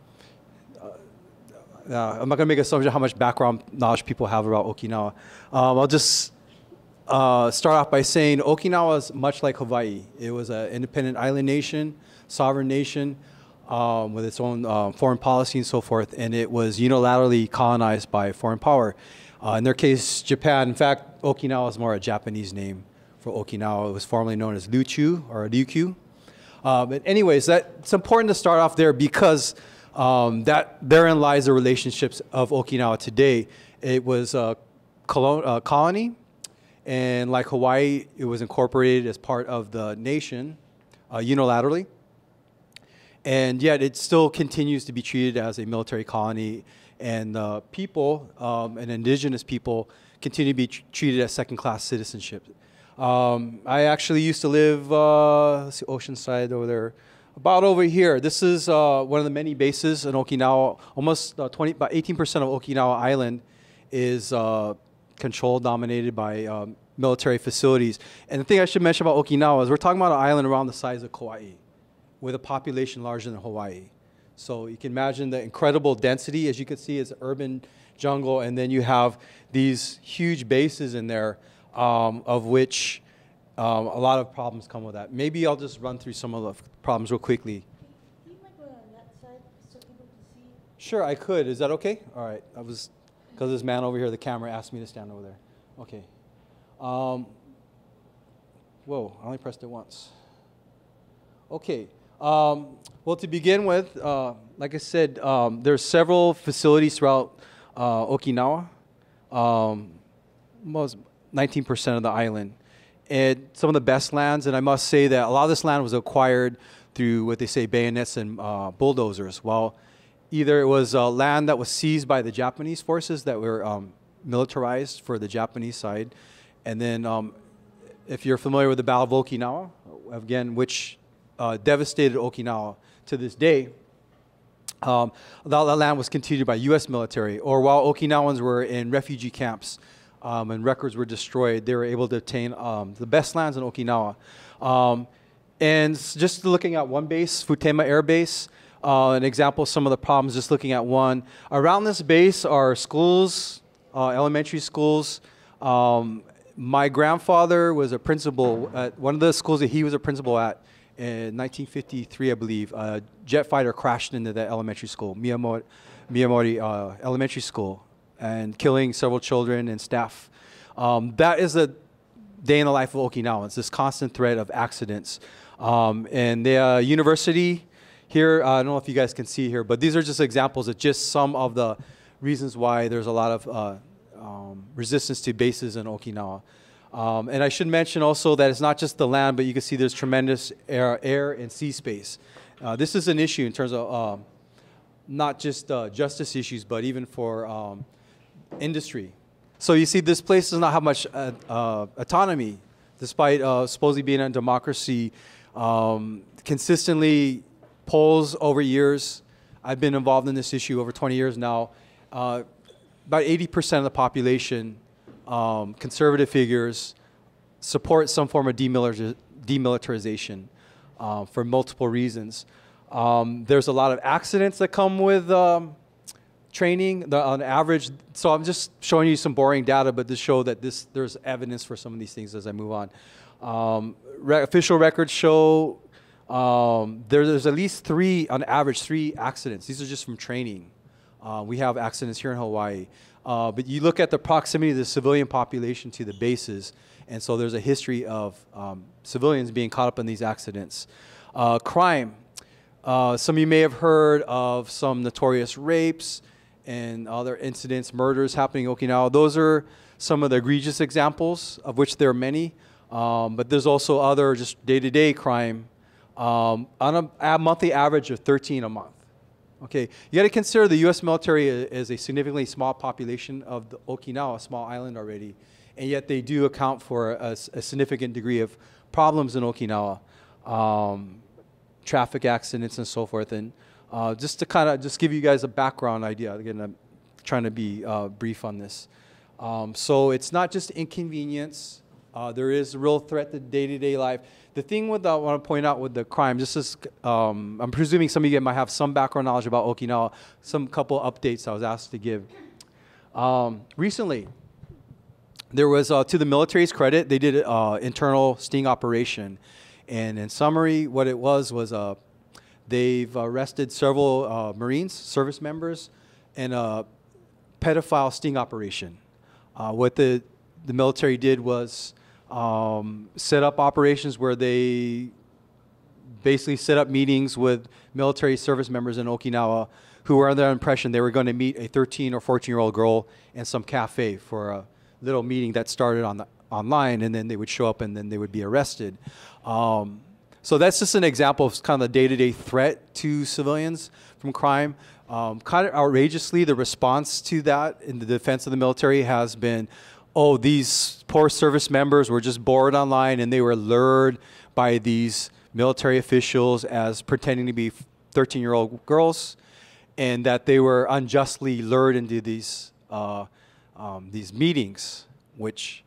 not going to make an assumption how much background knowledge people have about Okinawa. I'll just start off by saying Okinawa is much like Hawaii. It was an independent island nation, sovereign nation, with its own foreign policy and so forth, and it was unilaterally colonized by a foreign power. In their case, Japan. In fact, Okinawa is more a Japanese name for Okinawa. It was formerly known as Ryukyu or Ryukyu. But anyways, it's important to start off there because therein lies the relationships of Okinawa today. It was a colony, and like Hawaii, it was incorporated as part of the nation unilaterally. And yet it still continues to be treated as a military colony, and the people and indigenous people continue to be treated as second-class citizenship. I actually used to live Oceanside over there, about over here. This is one of the many bases in Okinawa. Almost about 18% of Okinawa Island is controlled, dominated by military facilities. And the thing I should mention about Okinawa is we're talking about an island around the size of Kauai, with a population larger than Hawaii. So you can imagine the incredible density. As you can see, it's urban jungle, and then you have these huge bases in there, of which a lot of problems come with that. Maybe I'll just run through some of the problems real quickly. Sure, I could. Is that okay? All right. I was because this man over here, the camera, asked me to stand over there. Okay. Whoa, I only pressed it once. Okay. Well, to begin with, like I said, there's several facilities throughout Okinawa, most 19% of the island, and some of the best lands. And I must say that a lot of this land was acquired through what they say bayonets and bulldozers. Well, either it was land that was seized by the Japanese forces that were militarized for the Japanese side, and then if you're familiar with the Battle of Okinawa, again, which devastated Okinawa to this day, that land was continued by U.S. military, or while Okinawans were in refugee camps and records were destroyed, they were able to obtain the best lands in Okinawa. And just looking at one base, Futema Air Base, an example of some of the problems, just looking at one. Around this base are schools, elementary schools. My grandfather was a principal at one of the schools that he was a principal at in 1953, I believe. A jet fighter crashed into that elementary school, Miyamori Elementary School, and killing several children and staff. That is a day in the life of Okinawans, this constant threat of accidents. And the university here, I don't know if you guys can see here, but these are just examples of just some of the reasons why there's a lot of resistance to bases in Okinawa. And I should mention also that it's not just the land, but you can see there's tremendous air and sea space. This is an issue in terms of not just justice issues, but even for industry. So you see this place does not have much autonomy, despite supposedly being a democracy. Consistently, polls over years, I've been involved in this issue over 20 years now, about 80% of the population, conservative figures, support some form of demilitarization for multiple reasons. There's a lot of accidents that come with training on average. So I'm just showing you some boring data, but to show that there's evidence for some of these things as I move on. Official records show there's at least on average, three accidents. These are just from training. We have accidents here in Hawaii. But you look at the proximity of the civilian population to the bases, and so there's a history of civilians being caught up in these accidents. Crime. Some of you may have heard of some notorious rapes and other incidents, murders happening in Okinawa. Those are some of the egregious examples, of which there are many. But there's also other just day-to-day crime on a monthly average of 13 a month. Okay, you got to consider the U.S. military is a significantly small population of the Okinawa, a small island already, and yet they do account for a significant degree of problems in Okinawa, traffic accidents and so forth. And just to kind of just give you guys a background idea, again, I'm trying to be brief on this. So it's not just inconvenience. There is a real threat to day-to-day life. The thing with I want to point out with the crime, just as I'm presuming some of you might have some background knowledge about Okinawa, some couple updates I was asked to give. Recently, there was, to the military's credit, they did an internal sting operation. And in summary, what it was they've arrested several Marines, service members, in a pedophile sting operation. What the military did was set up operations where they basically set up meetings with military service members in Okinawa who were under the impression they were going to meet a 13 or 14-year-old girl in some cafe for a little meeting that started online, and then they would show up and then they would be arrested. So that's just an example of kind of the day-to-day threat to civilians from crime. Kind of outrageously, the response to that in the defense of the military has been, oh, these poor service members were just bored online and they were lured by these military officials as pretending to be 13-year-old girls, and that they were unjustly lured into these meetings, which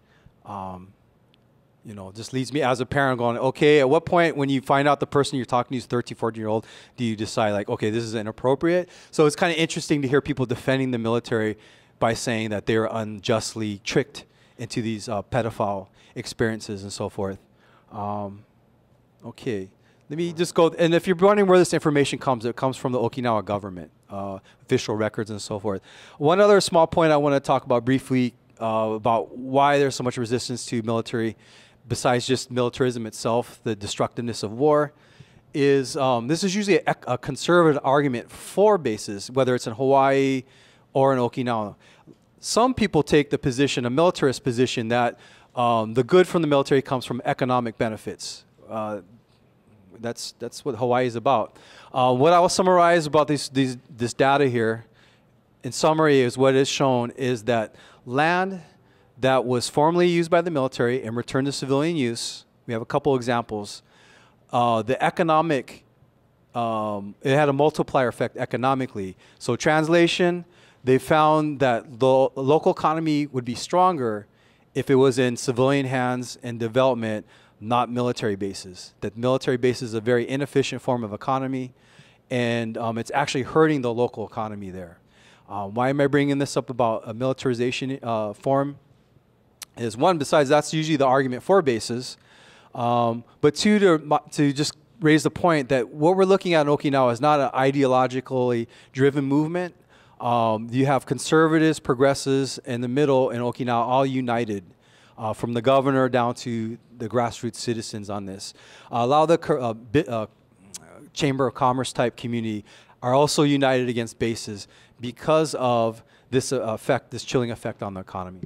you know, just leads me as a parent going, okay, at what point when you find out the person you're talking to is 13, 14-year-old, do you decide like, okay, this is inappropriate? So it's kind of interesting to hear people defending the military by saying that they were unjustly tricked into these pedophile experiences and so forth. Okay, Let me just go, and if you're wondering where this information comes, it comes from the Okinawa government, official records and so forth. One other small point I want to talk about briefly about why there's so much resistance to military, besides just militarism itself, the destructiveness of war, is this is usually a conservative argument for bases, whether it's in Hawaii or in Okinawa. Some people take the position, a militarist position, that the good from the military comes from economic benefits. That's what Hawaii is about. What I will summarize about this data here, in summary, is what is shown is that land that was formerly used by the military and returned to civilian use, we have a couple examples. The economic, it had a multiplier effect economically. So translation, they found that the local economy would be stronger if it was in civilian hands and development, not military bases. That military base is a very inefficient form of economy, and it's actually hurting the local economy there. Why am I bringing this up about a militarization form? Is one, besides that's usually the argument for bases, but two, to just raise the point that what we're looking at in Okinawa is not an ideologically driven movement. You have conservatives, progressives in the middle in Okinawa, all united, from the governor down to the grassroots citizens on this. A lot of the Chamber of Commerce type community are also united against bases because of this effect, this chilling effect on the economy.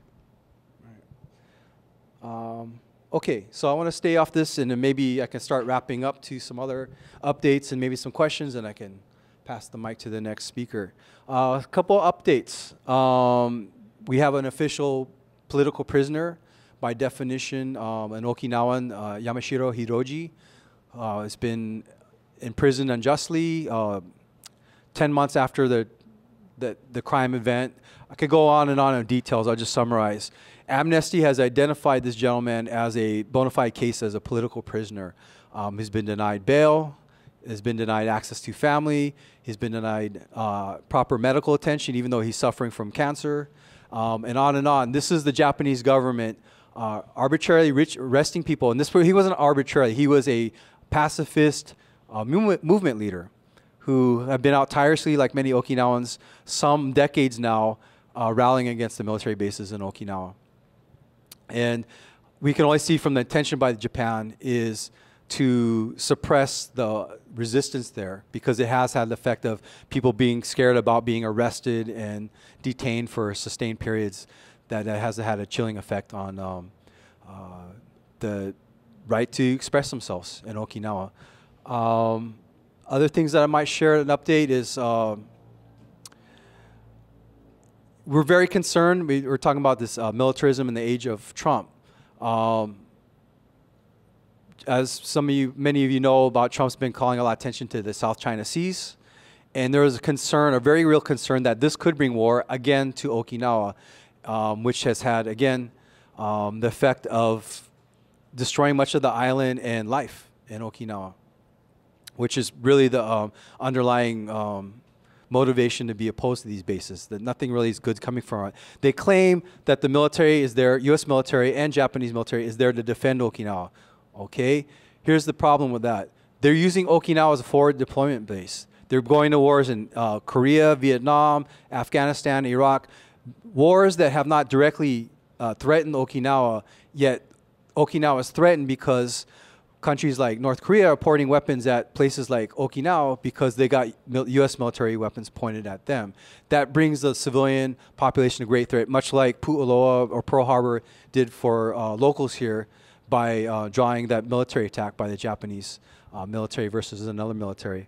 Okay, so I want to stay off this, and then maybe I can start wrapping up to some other updates and maybe some questions, and I can pass the mic to the next speaker. A couple updates. We have an official political prisoner, by definition, an Okinawan, Yamashiro Hiroji. Has been in prison unjustly, 10 months after the crime event. I could go on in details. I'll just summarize. Amnesty has identified this gentleman as a bona fide case as a political prisoner. He's been denied bail, has been denied access to family, he's been denied proper medical attention even though he's suffering from cancer, and on and on. This is the Japanese government arbitrarily arresting people, and he wasn't arbitrary, he was a pacifist movement leader who have been out tirelessly, like many Okinawans, some decades now, rallying against the military bases in Okinawa. And we can only see from the intention by Japan is to suppress the resistance there, because it has had the effect of people being scared about being arrested and detained for sustained periods. That has had a chilling effect on the right to express themselves in Okinawa. Other things that I might share an update is we're very concerned. We're talking about this militarism in the age of Trump. As many of you know about, Trump's been calling a lot of attention to the South China Seas. And there is a concern, a very real concern, that this could bring war again to Okinawa, which has had, again, the effect of destroying much of the island and life in Okinawa, which is really the underlying motivation to be opposed to these bases, that nothing really is good coming from it. They claim that the military is there, U.S. military and Japanese military is there to defend Okinawa. Okay, here's the problem with that. They're using Okinawa as a forward deployment base. They're going to wars in Korea, Vietnam, Afghanistan, Iraq, wars that have not directly threatened Okinawa, yet Okinawa is threatened because countries like North Korea are porting weapons at places like Okinawa because they got U.S. military weapons pointed at them. That brings the civilian population a great threat, much like Pu'uloa or Pearl Harbor did for locals here by drawing that military attack by the Japanese military versus another military.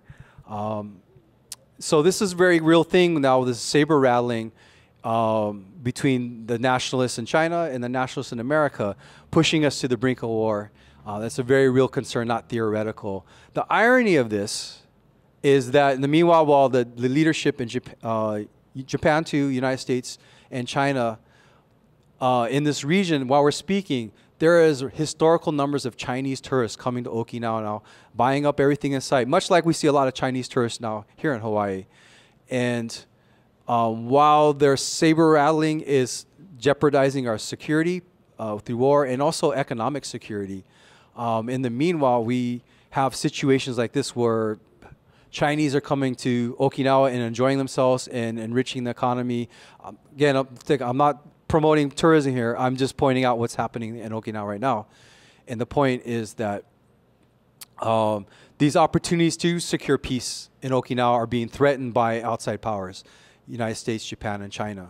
So this is a very real thing now, this saber rattling between the nationalists in China and the nationalists in America, pushing us to the brink of war. That's a very real concern, not theoretical. The irony of this is that in the meanwhile, while the leadership in Japan too, United States and China, in this region, while we're speaking, there is historical numbers of Chinese tourists coming to Okinawa now, buying up everything in sight, much like we see a lot of Chinese tourists now here in Hawaii. And while their saber rattling is jeopardizing our security through war and also economic security, in the meanwhile, we have situations like this where Chinese are coming to Okinawa and enjoying themselves and enriching the economy. Again, I'm not promoting tourism here. I'm just pointing out what's happening in Okinawa right now. And the point is that these opportunities to secure peace in Okinawa are being threatened by outside powers, United States, Japan, and China.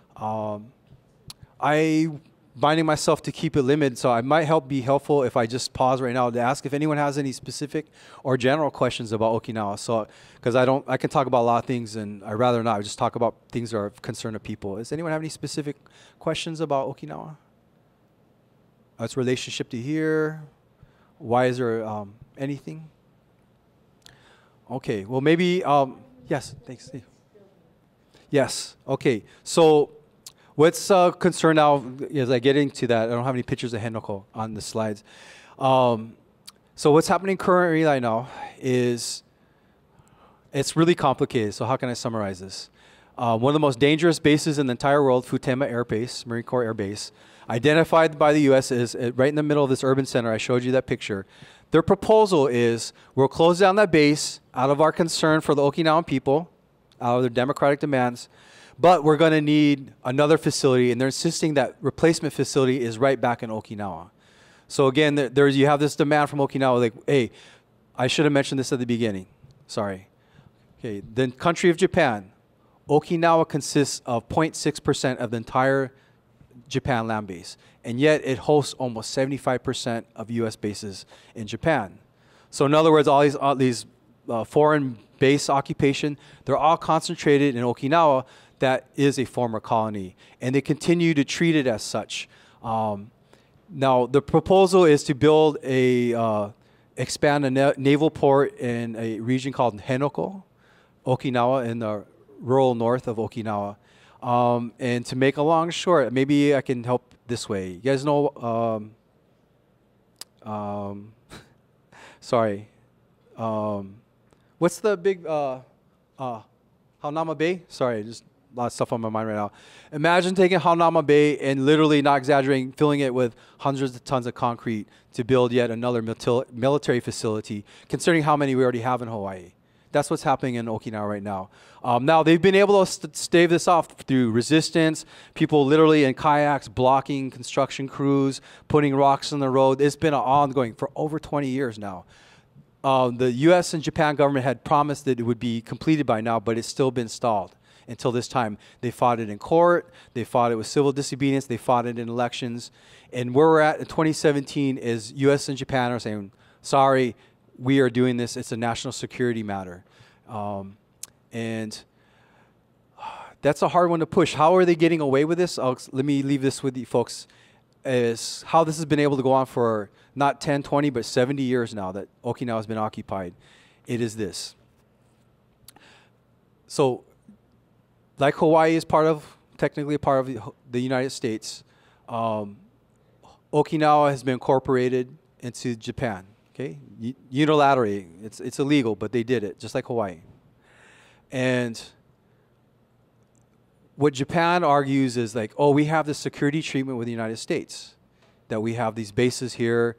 I'm binding myself to keep it limited, so I might be helpful if I just pause right now to ask if anyone has any specific or general questions about Okinawa. So, because I can talk about a lot of things, and I'd rather not. I just talk about things that are of concern to people. Does anyone have any specific questions about Okinawa? Its relationship to here? Why is there anything? Okay, well maybe, yes, thanks, Steve. Yes, okay, so what's concerned now, as I get into that, I don't have any pictures of Henoko on the slides. So what's happening currently right now is, it's really complicated, so how can I summarize this? One of the most dangerous bases in the entire world, Futenma Air Base, Marine Corps Air Base, identified by the U.S. is right in the middle of this urban center. I showed you that picture. Their proposal is we'll close down that base out of our concern for the Okinawan people, out of their democratic demands, but we're going to need another facility, and they're insisting that replacement facility is right back in Okinawa. So again, you have this demand from Okinawa, like, hey, I should have mentioned this at the beginning. Sorry. Okay, the country of Japan, Okinawa consists of 0.6% of the entire Japan land base, and yet it hosts almost 75% of U.S. bases in Japan. So in other words, all these foreign base occupation, they're all concentrated in Okinawa. That is a former colony, and they continue to treat it as such. Now, the proposal is to build expand a naval port in a region called Henoko, Okinawa, in the rural north of Okinawa. And to make a long short, maybe I can help this way. You guys know, sorry, what's the big, Haonama Bay? Sorry, just a lot of stuff on my mind right now. Imagine taking Haonama Bay and literally, not exaggerating, filling it with hundreds of tons of concrete to build yet another military facility, considering how many we already have in Hawaii. That's what's happening in Okinawa right now. Now, they've been able to stave this off through resistance, people literally in kayaks blocking construction crews, putting rocks in the road. It's been ongoing for over 20 years now. The U.S. and Japan government had promised that it would be completed by now, but it's still been stalled until this time. They fought it in court. They fought it with civil disobedience. They fought it in elections. And where we're at in 2017 is U.S. and Japan are saying, sorry, we are doing this. It's a national security matter. And that's a hard one to push. How are they getting away with this? Let me leave this with you folks, is how this has been able to go on for not 10, 20, but 70 years now that Okinawa has been occupied. It is this. So, like Hawaii is technically a part of the United States, Okinawa has been incorporated into Japan. Okay, unilaterally, it's illegal, but they did it, just like Hawaii. And what Japan argues is like, oh, we have this security treatment with the United States, that we have these bases here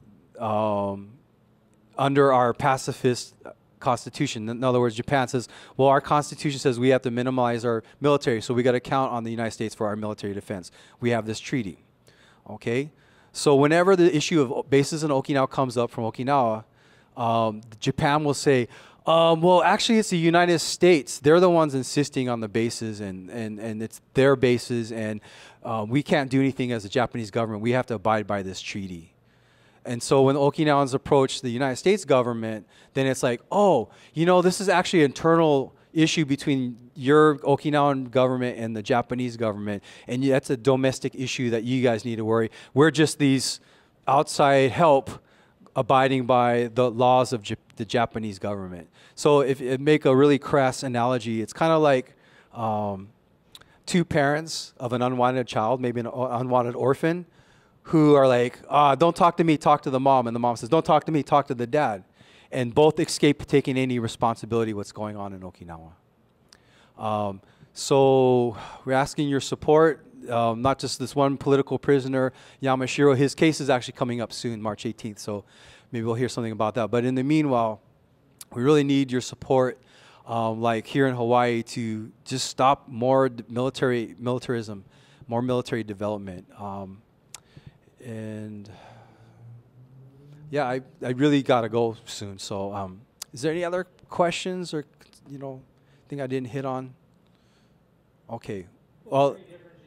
under our pacifist constitution. In other words, Japan says, well, our constitution says we have to minimize our military, so we got to count on the United States for our military defense. We have this treaty, okay? So whenever the issue of bases in Okinawa comes up from Okinawa, Japan will say, well, actually, it's the United States. They're the ones insisting on the bases, and it's their bases, and we can't do anything as a Japanese government. We have to abide by this treaty. And so when Okinawans approach the United States government, then it's like, oh, you know, this is actually an internal issue between your Okinawan government and the Japanese government, and that's a domestic issue that you guys need to worry. We're just these outside help abiding by the laws of the Japanese government. So if it make a really crass analogy, it's kind of like two parents of an unwanted child, maybe an unwanted orphan, who are like, don't talk to me, talk to the mom. And the mom says, don't talk to me, talk to the dad. And both escape taking any responsibility what's going on in Okinawa. So we're asking your support, not just this one political prisoner, Yamashiro. His case is actually coming up soon, March 18th. So maybe we'll hear something about that. But in the meanwhile, we really need your support, like here in Hawaii, to just stop more militarism, more military development. And yeah, I really gotta go soon. So is there any other questions or, you know, thing I didn't hit on? Okay, well.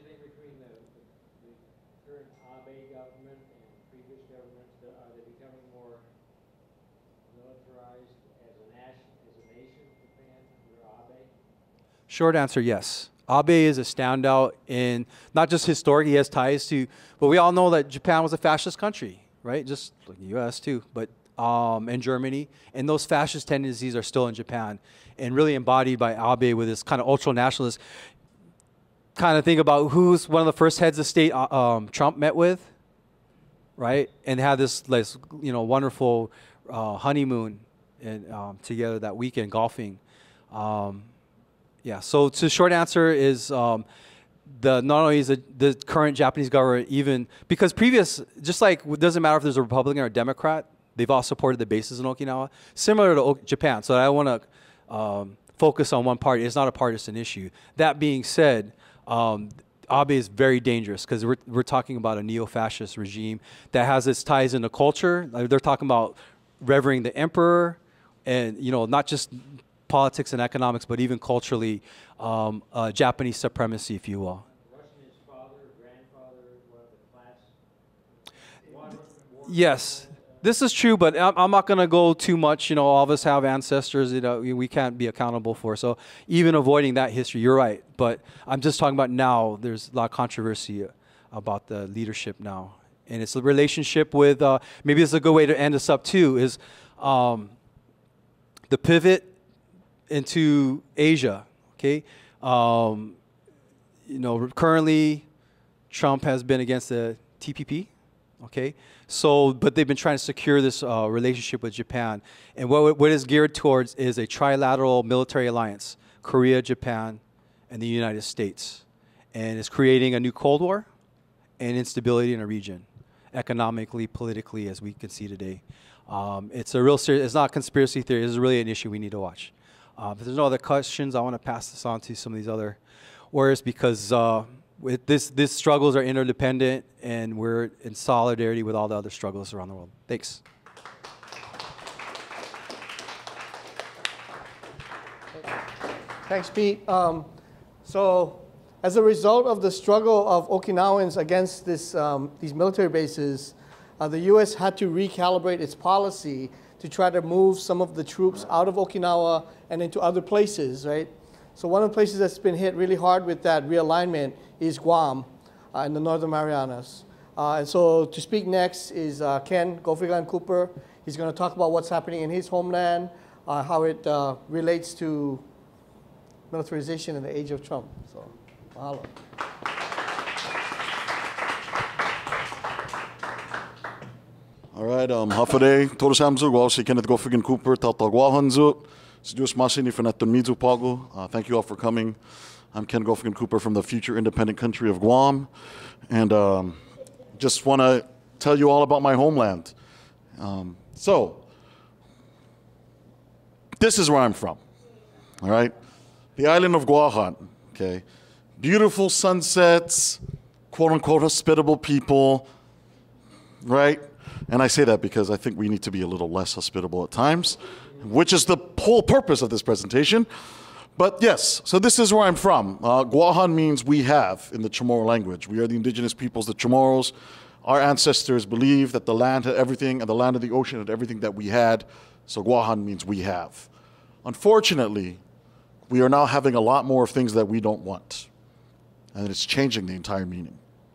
Short answer, yes. Abe is a standout in not just historic, he has ties to, but we all know that Japan was a fascist country, right? Just like the US too, but and Germany. And those fascist tendencies are still in Japan and really embodied by Abe with this kind of ultra-nationalist kind of thing about who's one of the first heads of state Trump met with, right? And had this, like, you know, wonderful honeymoon and, together that weekend golfing. Yeah, so the short answer is not only is the current Japanese government even, because previous, just like it doesn't matter if there's a Republican or a Democrat, they've all supported the bases in Okinawa, similar to Japan. So I want to focus on one party. It's not a partisan issue. That being said, Abe is very dangerous because we're talking about a neo-fascist regime that has its ties into culture. Like, they're talking about revering the emperor and, you know, not just politics and economics, but even culturally, Japanese supremacy, if you will. Yes, this is true, but I'm not going to go too much. You know, all of us have ancestors, you know, we can't be accountable for. So even avoiding that history, you're right. But I'm just talking about now. There's a lot of controversy about the leadership now. And it's the relationship with, maybe it's a good way to end this up too, is the pivot into Asia, okay? You know, currently Trump has been against the TPP, okay? So, but they've been trying to secure this relationship with Japan. And what is geared towards is a trilateral military alliance, Korea, Japan, and the United States. And it's creating a new Cold War and instability in a region, economically, politically, as we can see today. It's a real serious, it's not a conspiracy theory, this is really an issue we need to watch. If there's no other questions, I want to pass this on to some of these other warriors because these struggles are interdependent and we're in solidarity with all the other struggles around the world. Thanks. Thanks, Pete. So as a result of the struggle of Okinawans against these military bases, the U.S. had to recalibrate its policy to try to move some of the troops out of Okinawa and into other places, right? So one of the places that's been hit really hard with that realignment is Guam in the Northern Marianas. And so to speak next is Ken Gofigan Cooper. He's going to talk about what's happening in his homeland, how it relates to militarization in the age of Trump. So, mahalo. All right, hafare, todos hamzu, wasi Kenneth Gofigan Cooper, tatagwa hanzu, sedus masini fanatun mizu pagu. Thank you all for coming. I'm Ken Gofigan Cooper from the future independent country of Guam, and just want to tell you all about my homeland. So, this is where I'm from, all right? The island of Guahan, okay? Beautiful sunsets, quote-unquote hospitable people, right? And I say that because I think we need to be a little less hospitable at times, which is the whole purpose of this presentation. But yes, so this is where I'm from. Guahan means we have in the Chamorro language. We are the indigenous peoples, the Chamorros. Our ancestors believe that the land had everything and the land of the ocean had everything that we had. So Guahan means we have. Unfortunately, we are now having a lot more of things that we don't want. And it's changing the entire meaning.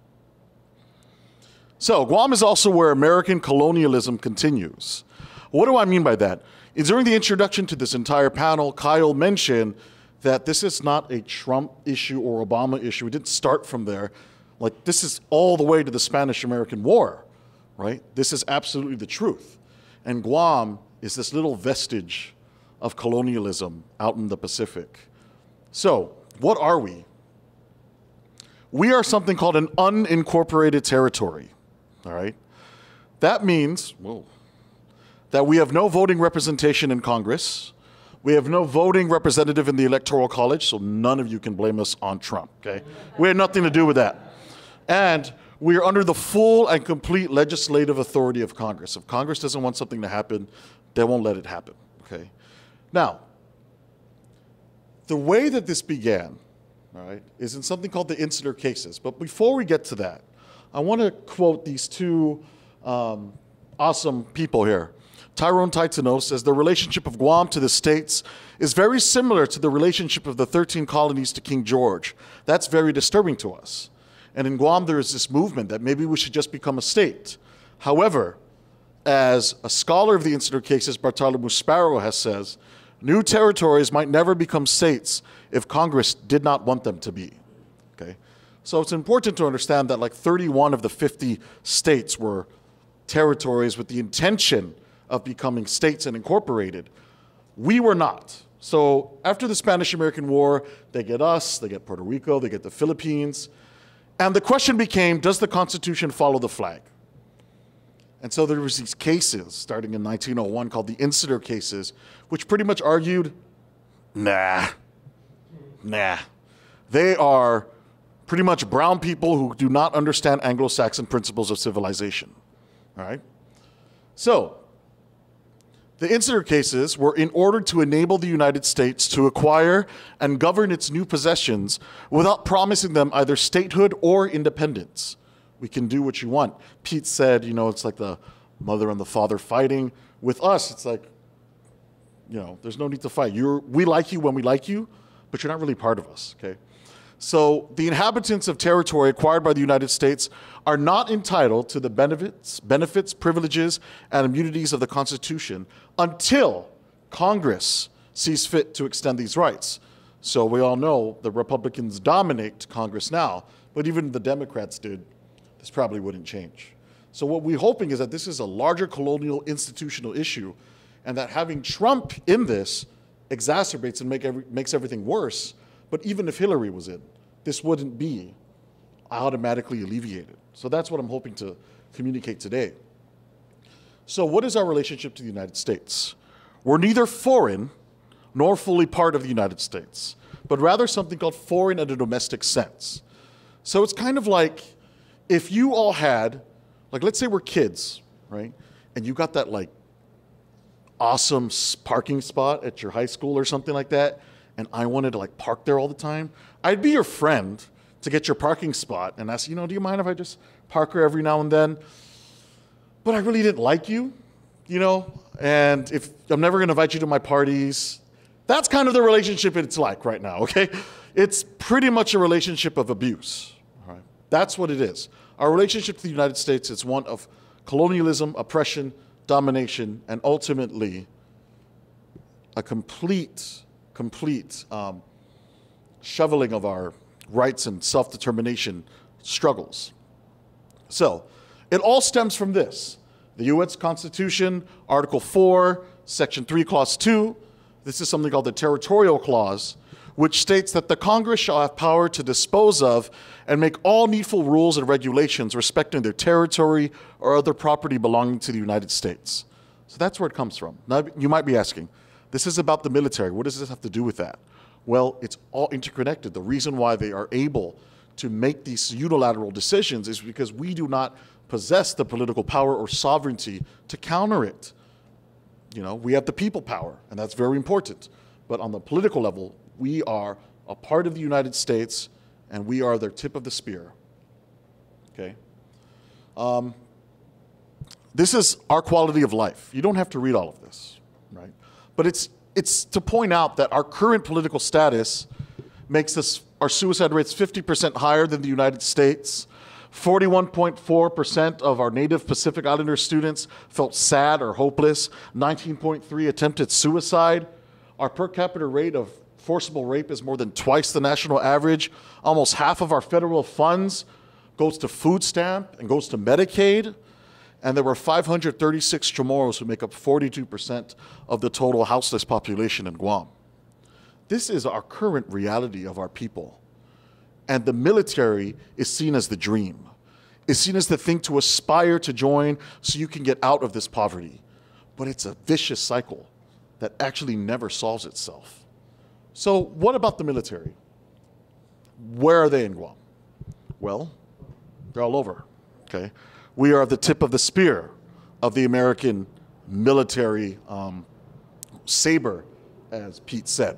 So Guam is also where American colonialism continues. What do I mean by that? During the introduction to this entire panel, Kyle mentioned that this is not a Trump issue or Obama issue. It didn't start from there. Like, this is all the way to the Spanish-American War, right? This is absolutely the truth. And Guam is this little vestige of colonialism out in the Pacific. So, what are we? We are something called an unincorporated territory, all right? That means, whoa, that we have no voting representation in Congress. We have no voting representative in the Electoral College, so none of you can blame us on Trump, okay? We had nothing to do with that. And we are under the full and complete legislative authority of Congress. If Congress doesn't want something to happen, they won't let it happen, okay? Now, the way that this began, all right, is in something called the Insular Cases. But before we get to that, I want to quote these two awesome people here. Tyrone Taitano says, the relationship of Guam to the states is very similar to the relationship of the 13 colonies to King George. That's very disturbing to us. And in Guam, there is this movement that maybe we should just become a state. However, as a scholar of the Insular Cases, Bartholomew Sparrow has says, new territories might never become states if Congress did not want them to be, okay? So it's important to understand that like 31 of the 50 states were territories with the intention of becoming states and incorporated. We were not. So after the Spanish-American War, they get us, they get Puerto Rico, they get the Philippines. And the question became, does the Constitution follow the flag? And so there was these cases starting in 1901 called the Insular Cases, which pretty much argued, nah. They are pretty much brown people who do not understand Anglo-Saxon principles of civilization, all right? So the Insular Cases were in order to enable the United States to acquire and govern its new possessions without promising them either statehood or independence. We can do what you want. Pete said, you know, it's like the mother and the father fighting. With us, it's like, you know, there's no need to fight. We like you when we like you, but you're not really part of us, okay? So the inhabitants of territory acquired by the United States are not entitled to the benefits, privileges, and immunities of the Constitution until Congress sees fit to extend these rights. So we all know the Republicans dominate Congress now, but even if the Democrats did, this probably wouldn't change. So what we're hoping is that this is a larger colonial institutional issue, and that having Trump in this exacerbates and makes everything worse. But even if Hillary was in, this wouldn't be automatically alleviated. So that's what I'm hoping to communicate today. So what is our relationship to the United States? We're neither foreign nor fully part of the United States, but rather something called foreign in a domestic sense. So it's kind of like if you all had, like let's say we're kids, right? And you got that like awesome parking spot at your high school or something like that, and I wanted to like park there all the time, I'd be your friend to get your parking spot and ask, you know, do you mind if I just park here every now and then? But I really didn't like you, you know, and if I'm never going to invite you to my parties, that's kind of the relationship it's like right now, okay? It's pretty much a relationship of abuse, all right? That's what it is. Our relationship to the United States is one of colonialism, oppression, domination, and ultimately a complete shoveling of our rights and self-determination struggles. So it all stems from this. The U.S. Constitution, Article 4, Section 3, Clause 2, this is something called the Territorial Clause, which states that the Congress shall have power to dispose of and make all needful rules and regulations respecting their territory or other property belonging to the United States. So that's where it comes from. Now, you might be asking, this is about the military. What does this have to do with that? Well, it's all interconnected. The reason why they are able to make these unilateral decisions is because we do not possess the political power or sovereignty to counter it. You know, we have the people power, and that's very important. But on the political level, we are a part of the United States, and we are their tip of the spear. Okay? This is our quality of life. You don't have to read all of this, right? But it's to point out that our current political status makes our suicide rates 50% higher than the United States. 41.4% of our native Pacific Islander students felt sad or hopeless. 19.3% attempted suicide. Our per capita rate of forcible rape is more than twice the national average. Almost half of our federal funds goes to food stamp and goes to Medicaid. And there were 536 Chamorros who make up 42% of the total houseless population in Guam. This is our current reality of our people. And the military is seen as the dream. It's seen as the thing to aspire to join so you can get out of this poverty. but it's a vicious cycle that actually never solves itself. So what about the military? Where are they in Guam? Well, they're all over, okay? We are the tip of the spear of the American military saber, as Pete said.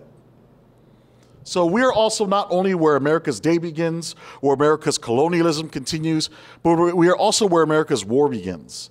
So we're also not only where America's day begins, where America's colonialism continues, but we are also where America's war begins.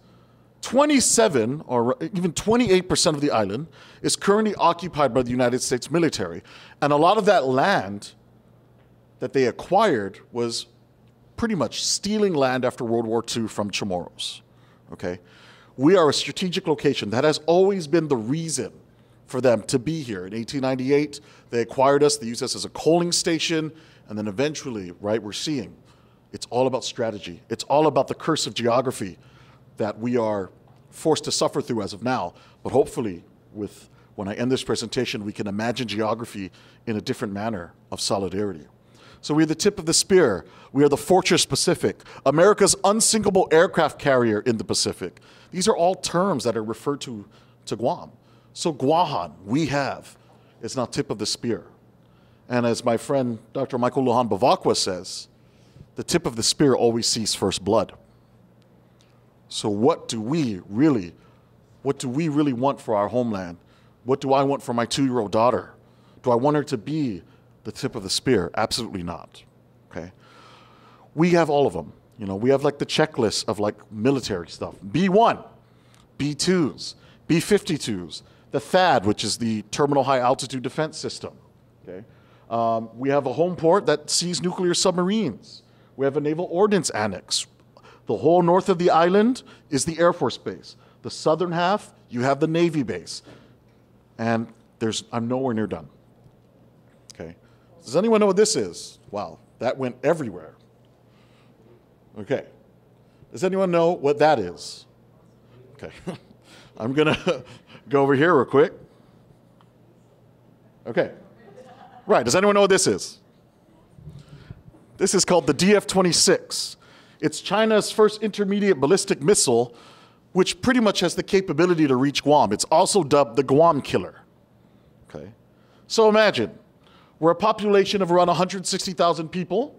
27 or even 28% of the island is currently occupied by the United States military. And a lot of that land that they acquired was pretty much stealing land after World War II from Chamorros, okay? We are a strategic location. That has always been the reason for them to be here. In 1898, they acquired us, they used us as a coaling station, and then eventually, right, we're seeing it's all about strategy. It's all about the curse of geography that we are forced to suffer through as of now. But hopefully, when I end this presentation, we can imagine geography in a different manner of solidarity. So we're the tip of the spear. We are the Fortress Pacific, America's unsinkable aircraft carrier in the Pacific. These are all terms that are referred to Guam. So Guahan, we have, is now tip of the spear. And as my friend Dr. Michael Lujan Bavacqua says, the tip of the spear always sees first blood. So what do we really want for our homeland? What do I want for my 2-year-old daughter? Do I want her to be the tip of the spear? Absolutely not, okay? We have all of them. You know, we have like the checklist of like military stuff. B-1, B-2s, B-52s, the THAAD, which is the Terminal High Altitude Defense System, okay? We have a home port that sees nuclear submarines. We have a naval ordnance annex. The whole north of the island is the Air Force Base. The southern half, you have the Navy base. And I'm nowhere near done, okay? Does anyone know what this is? Wow, that went everywhere. Okay, does anyone know what that is? Okay, I'm gonna go over here real quick. Okay, right, does anyone know what this is? This is called the DF-26. It's China's first intermediate ballistic missile, which pretty much has the capability to reach Guam. It's also dubbed the Guam Killer, okay? So imagine, we're a population of around 160,000 people.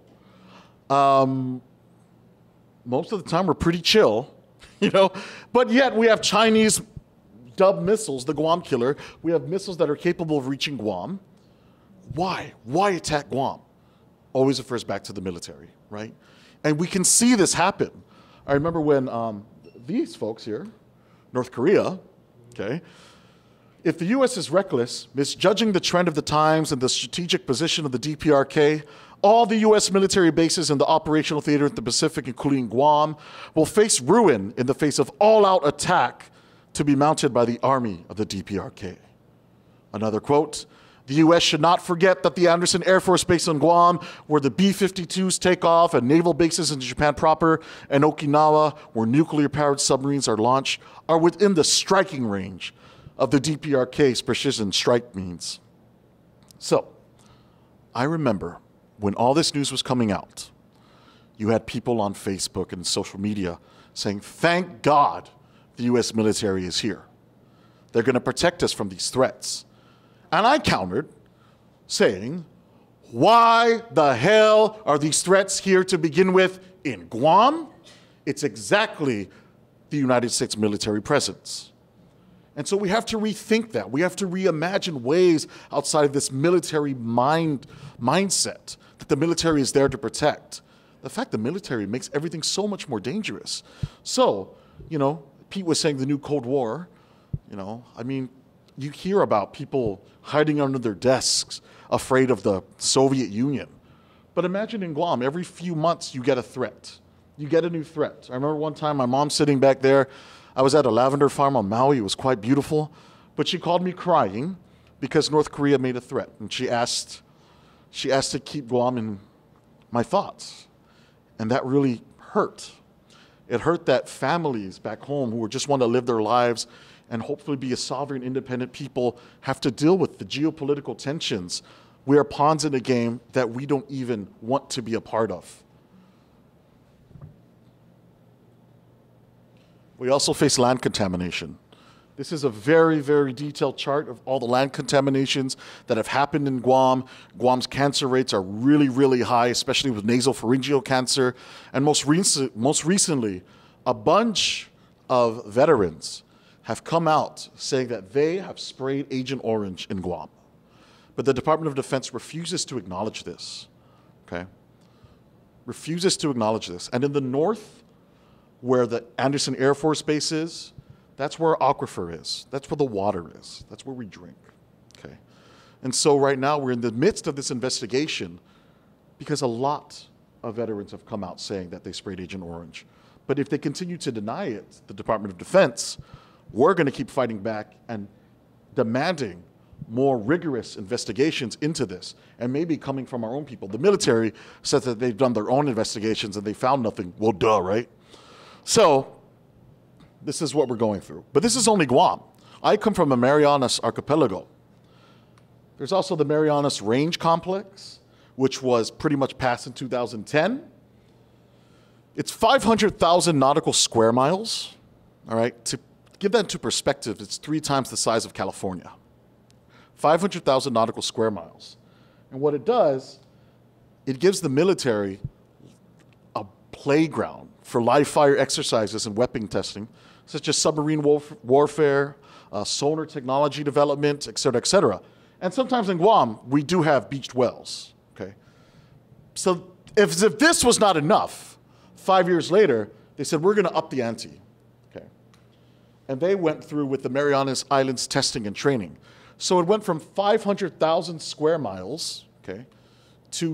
Most of the time we're pretty chill, you know, but yet we have Chinese dubbed missiles, the Guam Killer. We have missiles that are capable of reaching Guam. Why? Why attack Guam? Always refers back to the military, right? And we can see this happen. I remember when these folks here, North Korea, okay, if the U.S. is reckless, misjudging the trend of the times and the strategic position of the DPRK, all the U.S. military bases in the operational theater in the Pacific, including Guam, will face ruin in the face of all-out attack to be mounted by the army of the DPRK. Another quote, the U.S. should not forget that the Andersen Air Force Base on Guam, where the B-52s take off, and naval bases in Japan proper, and Okinawa, where nuclear-powered submarines are launched, are within the striking range of the DPRK's precision strike means. So, I remember when all this news was coming out, you had people on Facebook and social media saying, thank God the U.S. military is here. They're going to protect us from these threats. And I countered, saying, why the hell are these threats here to begin with in Guam? It's exactly the United States military presence. And so we have to rethink that. We have to reimagine ways outside of this military mindset that the military is there to protect. The fact the military makes everything so much more dangerous. So, you know, Pete was saying the new Cold War, you know, I mean, you hear about people hiding under their desks, afraid of the Soviet Union. But imagine in Guam, every few months you get a threat. You get a new threat. I remember one time my mom sitting back there. I was at a lavender farm on Maui. It was quite beautiful. But she called me crying because North Korea made a threat. And she asked to keep Guam in my thoughts. And that really hurt. It hurt that families back home who just want to live their lives and hopefully be a sovereign, independent people have to deal with the geopolitical tensions. We are pawns in a game that we don't even want to be a part of. We also face land contamination. This is a very, very detailed chart of all the land contaminations that have happened in Guam. Guam's cancer rates are really, really high, especially with nasopharyngeal cancer. And most recently, a bunch of veterans have come out saying that they have sprayed Agent Orange in Guam. But the Department of Defense refuses to acknowledge this, okay? Refuses to acknowledge this. And in the north, where the Anderson Air Force Base is, that's where our aquifer is. That's where the water is. That's where we drink, okay? And so right now we're in the midst of this investigation because a lot of veterans have come out saying that they sprayed Agent Orange. But if they continue to deny it, the Department of Defense, we're going to keep fighting back and demanding more rigorous investigations into this, and maybe coming from our own people. The military says that they've done their own investigations and they found nothing. Well, duh, right? So this is what we're going through. But this is only Guam. I come from the Marianas Archipelago. There's also the Marianas Range Complex, which was pretty much passed in 2010. It's 500,000 nautical square miles, all right? To give that into perspective, it's 3 times the size of California. 500,000 nautical square miles. And what it does, it gives the military a playground for live fire exercises and weapon testing, such as submarine warfare, sonar technology development, et cetera, et cetera. And sometimes in Guam, we do have beached wells, okay? So if this was not enough, 5 years later, they said, we're gonna up the ante, okay? And they went through with the Marianas Islands testing and training. So it went from 500,000 square miles, okay, to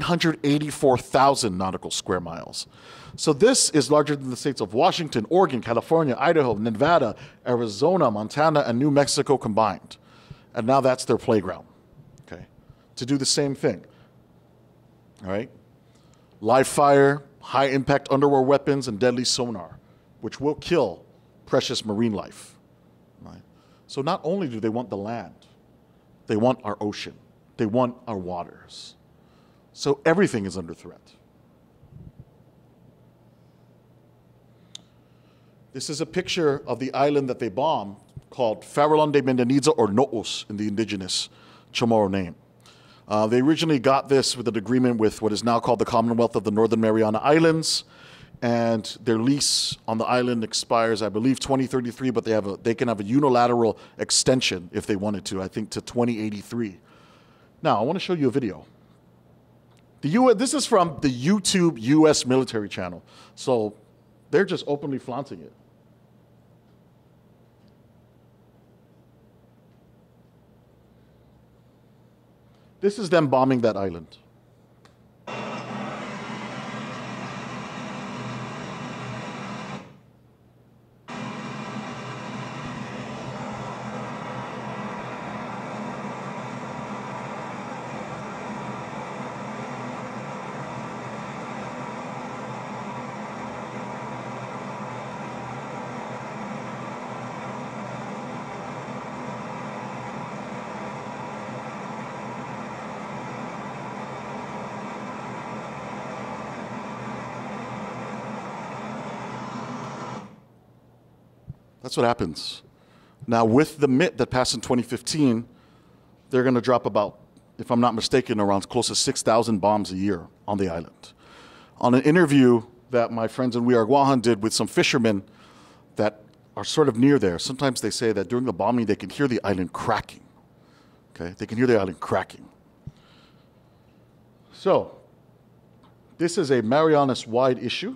984,000 nautical square miles. So this is larger than the states of Washington, Oregon, California, Idaho, Nevada, Arizona, Montana, and New Mexico combined. And now that's their playground, okay, to do the same thing, all right? Live fire, high impact underwater weapons, and deadly sonar, which will kill precious marine life, right? So not only do they want the land, they want our ocean, they want our waters. So everything is under threat. This is a picture of the island that they bombed called Farallon de Mendaniza, or No'os in the indigenous Chamorro name. They originally got this with an agreement with what is now called the Commonwealth of the Northern Mariana Islands, and their lease on the island expires, I believe, 2033, but they can have a unilateral extension if they wanted to, I think to 2083. Now, I want to show you a video. This is from the YouTube US military channel, so they're just openly flaunting it. This is them bombing that island. That's what happens. Now, with the MIT that passed in 2015, they're going to drop about, if I'm not mistaken, around close to 6,000 bombs a year on the island. On an interview that my friends in We Are Guahan did with some fishermen that are sort of near there, sometimes they say that during the bombing they can hear the island cracking. Okay, they can hear the island cracking. So, this is a Marianas-wide issue.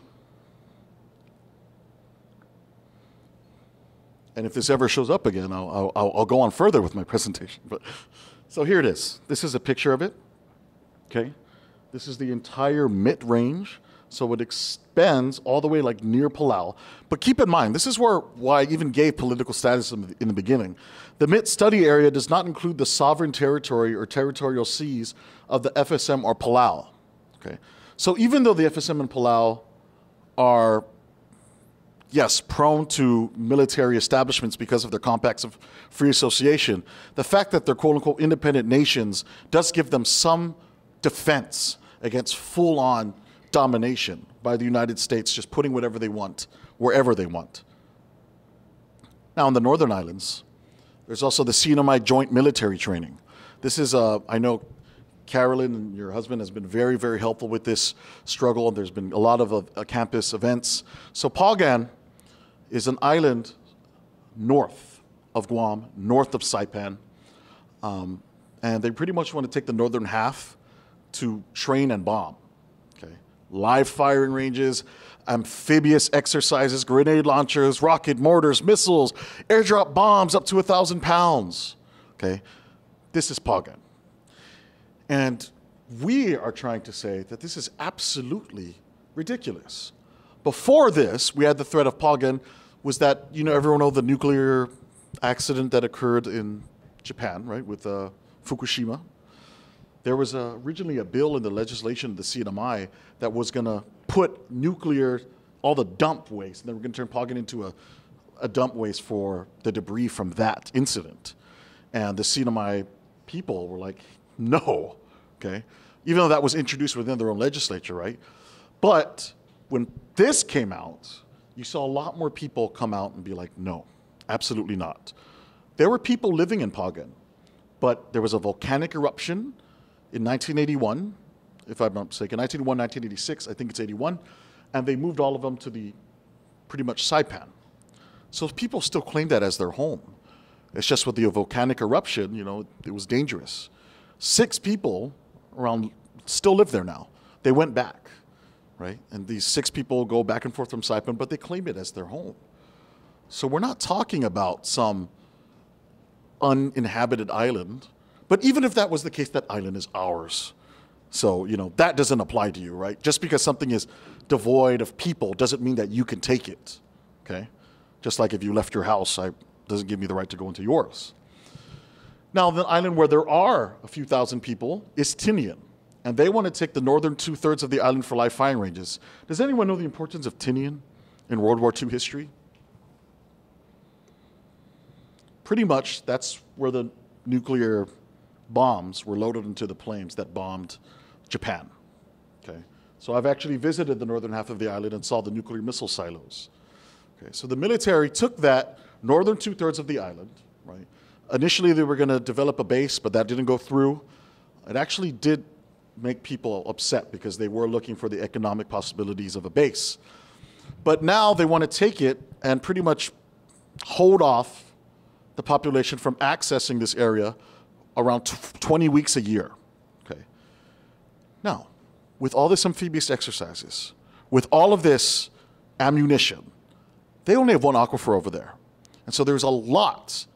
And if this ever shows up again, I'll go on further with my presentation. But, so here it is. This is a picture of it, okay? This is the entire MIT range. So it extends all the way like near Palau. But keep in mind, this is why I even gave political status in the beginning. The MIT study area does not include the sovereign territory or territorial seas of the FSM or Palau, okay? So even though the FSM and Palau are, yes, prone to military establishments because of their compacts of free association, the fact that they're quote-unquote independent nations does give them some defense against full-on domination by the United States just putting whatever they want, wherever they want. Now, in the Northern Islands, there's also the CNMI Joint Military Training. This is, I know Carolyn and your husband has been very, very helpful with this struggle. There's been a lot of campus events. So Pagan is an island north of Guam, north of Saipan. And they pretty much want to take the northern half to train and bomb. Okay? Live firing ranges, amphibious exercises, grenade launchers, rocket mortars, missiles, airdrop bombs up to 1,000 pounds. Okay? This is Pagan. And we are trying to say that this is absolutely ridiculous. Before this, we had the threat of Pagan, was that, you know, everyone know the nuclear accident that occurred in Japan, right, with Fukushima. There was originally a bill in the legislation of the CNMI that was going to put nuclear, all the dump waste, and then we're going to turn Pagan into a dump waste for the debris from that incident. And the CNMI people were like, no, okay? Even though that was introduced within their own legislature, right? But when this came out, you saw a lot more people come out and be like, no, absolutely not. There were people living in Pagan, but there was a volcanic eruption in 1981, if I'm not mistaken, 1981, 1986, I think it's 81, and they moved all of them to the pretty much Saipan. So people still claim that as their home. It's just with the volcanic eruption, you know, it was dangerous. 6 people around still live there now. They went back, right? And these 6 people go back and forth from Saipan, but they claim it as their home. So we're not talking about some uninhabited island. But even if that was the case, that island is ours. So, you know, that doesn't apply to you, right? Just because something is devoid of people doesn't mean that you can take it, okay? Just like if you left your house, it doesn't give me the right to go into yours. Now, the island where there are a few thousand people is Tinian, and they want to take the northern 2/3 of the island for live firing ranges. Does anyone know the importance of Tinian in World War II history? Pretty much, that's where the nuclear bombs were loaded into the planes that bombed Japan. Okay, so I've actually visited the northern half of the island and saw the nuclear missile silos. Okay, so the military took that northern 2/3 of the island, right? Initially, they were going to develop a base, but that didn't go through. It actually did make people upset because they were looking for the economic possibilities of a base. But now they want to take it and pretty much hold off the population from accessing this area around 20 weeks a year. Okay. Now, with all this amphibious exercises, with all of this ammunition, they only have one aquifer over there. And so there's a lot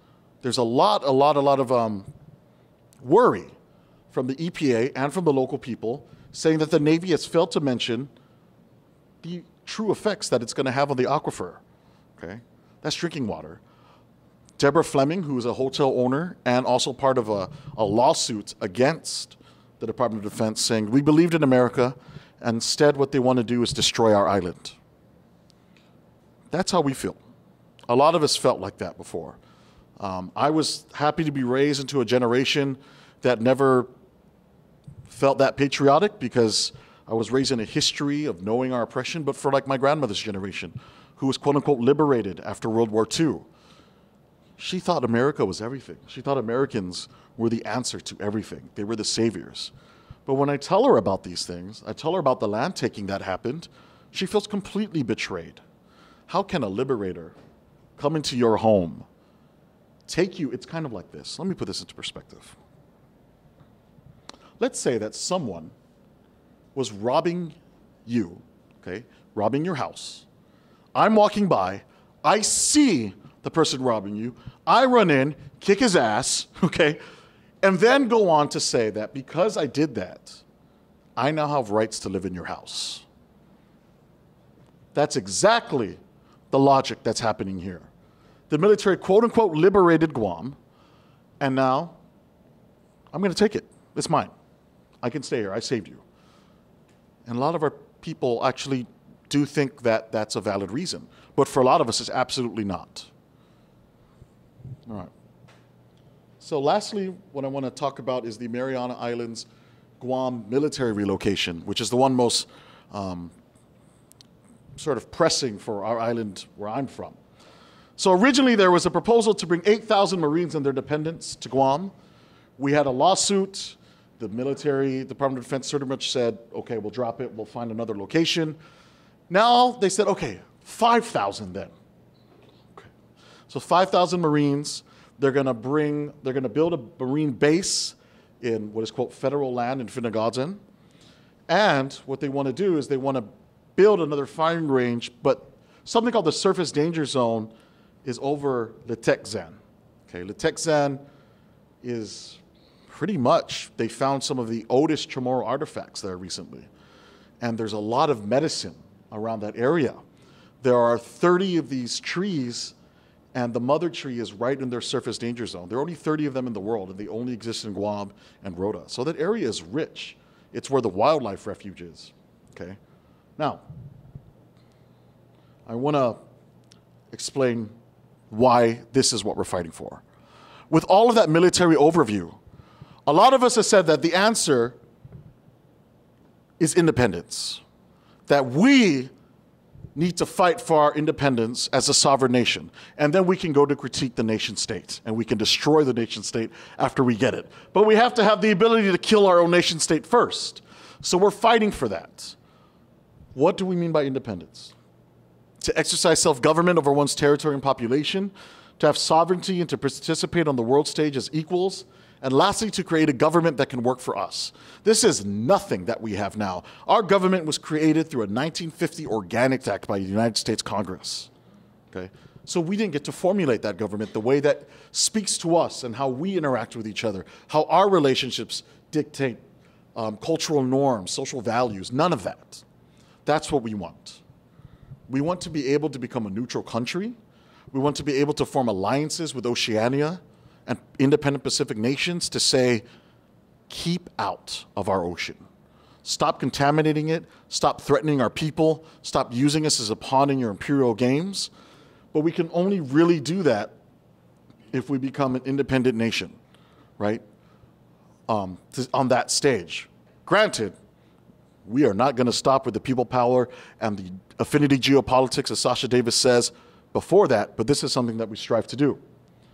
of worry from the EPA and from the local people saying that the Navy has failed to mention the true effects that it's going to have on the aquifer. Okay? That's drinking water. Deborah Fleming, who is a hotel owner and also part of a lawsuit against the Department of Defense, saying, we believed in America, and instead what they want to do is destroy our island. That's how we feel. A lot of us felt like that before. I was happy to be raised into a generation that never felt that patriotic because I was raised in a history of knowing our oppression, but for like my grandmother's generation, who was quote unquote liberated after World War II. She thought America was everything. She thought Americans were the answer to everything. They were the saviors. But when I tell her about these things, I tell her about the land taking that happened, she feels completely betrayed. How can a liberator come into your home, take you? It's kind of like this. Let me put this into perspective. Let's say that someone was robbing you, okay, robbing your house. I'm walking by, I see the person robbing you, I run in, kick his ass, okay, and then go on to say that because I did that, I now have rights to live in your house. That's exactly the logic that's happening here. The military quote unquote liberated Guam, and now I'm going to take it. It's mine. I can stay here. I saved you. And a lot of our people actually do think that that's a valid reason. But for a lot of us, it's absolutely not. All right. So lastly, what I want to talk about is the Mariana Islands Guam military relocation, which is the one most sort of pressing for our island where I'm from. So originally there was a proposal to bring 8,000 Marines and their dependents to Guam. We had a lawsuit. The military, Department of Defense pretty much said, okay, we'll drop it, we'll find another location. Now they said, okay, 5,000 then. Okay. So 5,000 Marines, they're gonna build a Marine base in what is called federal land in Finagazen. And what they wanna do is they wanna build another firing range, but something called the Surface Danger Zone is over Litekzan. Okay, Litekzan is pretty much, they found some of the oldest Chamorro artifacts there recently. And there's a lot of medicine around that area. There are 30 of these trees, and the mother tree is right in their surface danger zone. There are only 30 of them in the world, and they only exist in Guam and Rota. So that area is rich. It's where the wildlife refuge is, okay? Now, I wanna explain why this is what we're fighting for. With all of that military overview, a lot of us have said that the answer is independence, that we need to fight for our independence as a sovereign nation, and then we can go to critique the nation state, and we can destroy the nation state after we get it. But we have to have the ability to kill our own nation state first. So we're fighting for that. What do we mean by independence? To exercise self-government over one's territory and population, to have sovereignty and to participate on the world stage as equals, and lastly, to create a government that can work for us. This is nothing that we have now. Our government was created through a 1950 Organic Act by the United States Congress. Okay? So we didn't get to formulate that government the way that speaks to us and how we interact with each other, how our relationships dictate cultural norms, social values, none of that. That's what we want. We want to be able to become a neutral country. We want to be able to form alliances with Oceania and independent Pacific nations to say, keep out of our ocean. Stop contaminating it, stop threatening our people, stop using us as a pawn in your imperial games. But we can only really do that if we become an independent nation, right? On that stage. Granted, we are not gonna stop with the people power and the affinity geopolitics, as Sasha Davis says, before that, but this is something that we strive to do.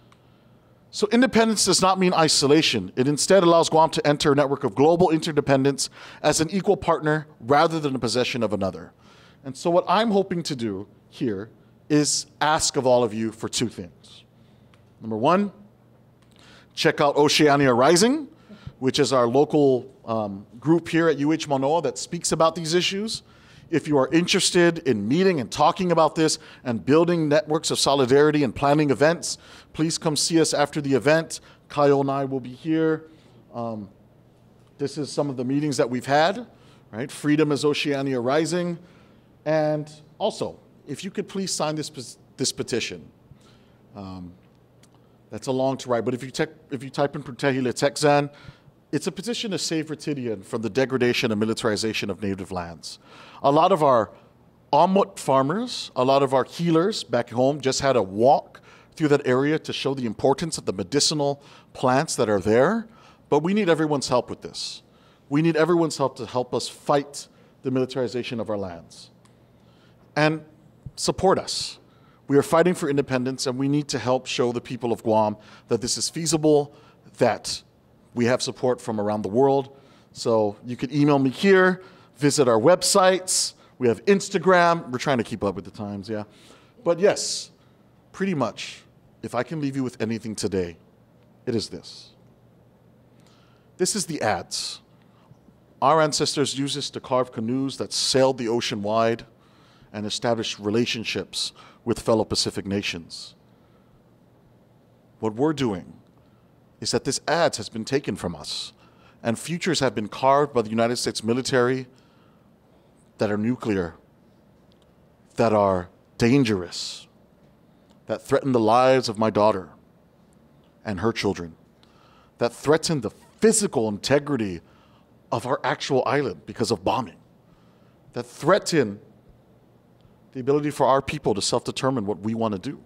So independence does not mean isolation. It instead allows Guam to enter a network of global interdependence as an equal partner rather than a possession of another. And so what I'm hoping to do here is ask of all of you for two things. Number one, check out Oceania Rising, which is our local group here at UH Manoa that speaks about these issues. If you are interested in meeting and talking about this and building networks of solidarity and planning events, please come see us after the event. Kyle and I will be here. This is some of the meetings that we've had, right? Freedom is Oceania Rising. And also, if you could please sign this petition. That's a long to write, but if you type in Putehi Litekzan, it's a petition to save Ritidian from the degradation and militarization of native lands. A lot of our Amut farmers, a lot of our healers back home just had a walk through that area to show the importance of the medicinal plants that are there, but we need everyone's help with this. We need everyone's help to help us fight the militarization of our lands. And support us. We are fighting for independence, and we need to help show the people of Guam that this is feasible, that we have support from around the world. So you can email me here, visit our websites. We have Instagram. We're trying to keep up with the times, yeah. But yes, pretty much, if I can leave you with anything today, it is this. This is the adze. Our ancestors used this to carve canoes that sailed the ocean wide and established relationships with fellow Pacific nations. What we're doing is that this adze has been taken from us, and futures have been carved by the United States military that are nuclear, that are dangerous, that threaten the lives of my daughter and her children, that threaten the physical integrity of our actual island because of bombing, that threaten the ability for our people to self-determine what we want to do.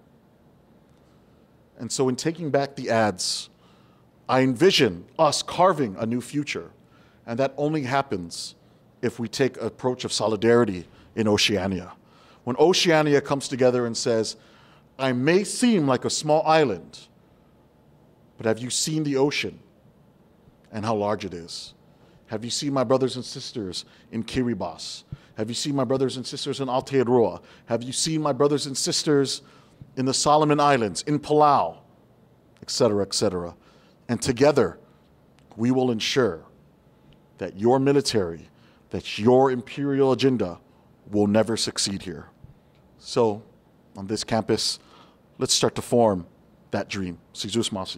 And so in taking back the adze, I envision us carving a new future, and that only happens if we take an approach of solidarity in Oceania. When Oceania comes together and says, I may seem like a small island, but have you seen the ocean and how large it is? Have you seen my brothers and sisters in Kiribati? Have you seen my brothers and sisters in Aotearoa? Have you seen my brothers and sisters in the Solomon Islands, in Palau, etc., etc.? And together, we will ensure that your military, that your imperial agenda will never succeed here. So, on this campus, let's start to form that dream. Sizus Masi.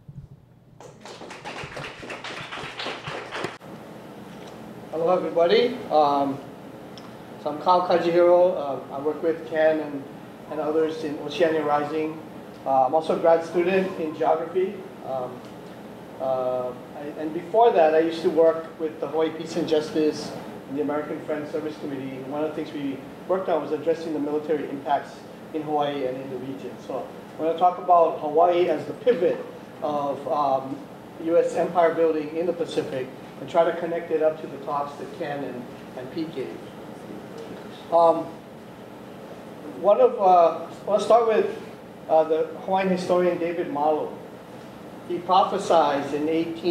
Hello, everybody. So I'm Kyle Kajihiro. I work with Ken and others in Oceania Rising. I'm also a grad student in geography. And before that, I used to work with the Hawaii Peace and Justice and the American Friends Service Committee. One of the things we worked on was addressing the military impacts in Hawaii and in the region. So I'm going to talk about Hawaii as the pivot of U.S. empire building in the Pacific and try to connect it up to the talks that Ken and Pete gave. I'll start with the Hawaiian historian David Malo. He prophesied in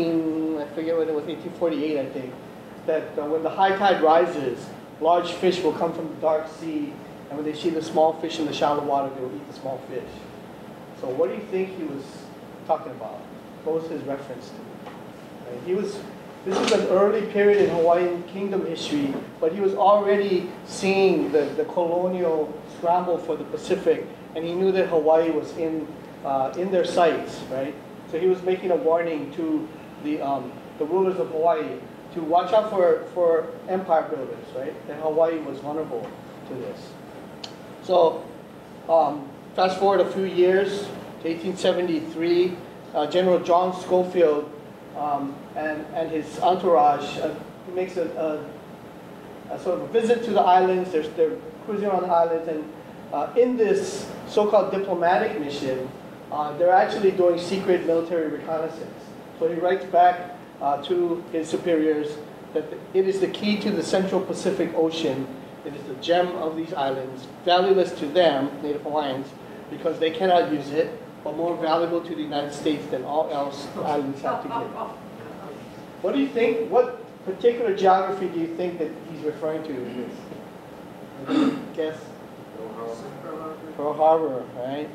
1848, I think, that when the high tide rises, large fish will come from the dark sea, and when they see the small fish in the shallow water, they will eat the small fish. So what do you think he was talking about? What was his reference to? This is an early period in Hawaiian kingdom history, but he was already seeing the colonial scramble for the Pacific, and he knew that Hawaii was in their sights, right? So he was making a warning to the rulers of Hawaii to watch out for empire builders, right? And Hawaii was vulnerable to this. So fast forward a few years to 1873, General John Schofield and his entourage makes a sort of a visit to the islands. They're cruising around the islands, and in this so-called diplomatic mission, they're actually doing secret military reconnaissance. So he writes back to his superiors that it is the key to the Central Pacific Ocean. It is the gem of these islands, valueless to them, Native Hawaiians, because they cannot use it, but more valuable to the United States than all else the islands have to give. What do you think? What particular geography do you think that he's referring to in this? Guess? Pearl Harbor, right?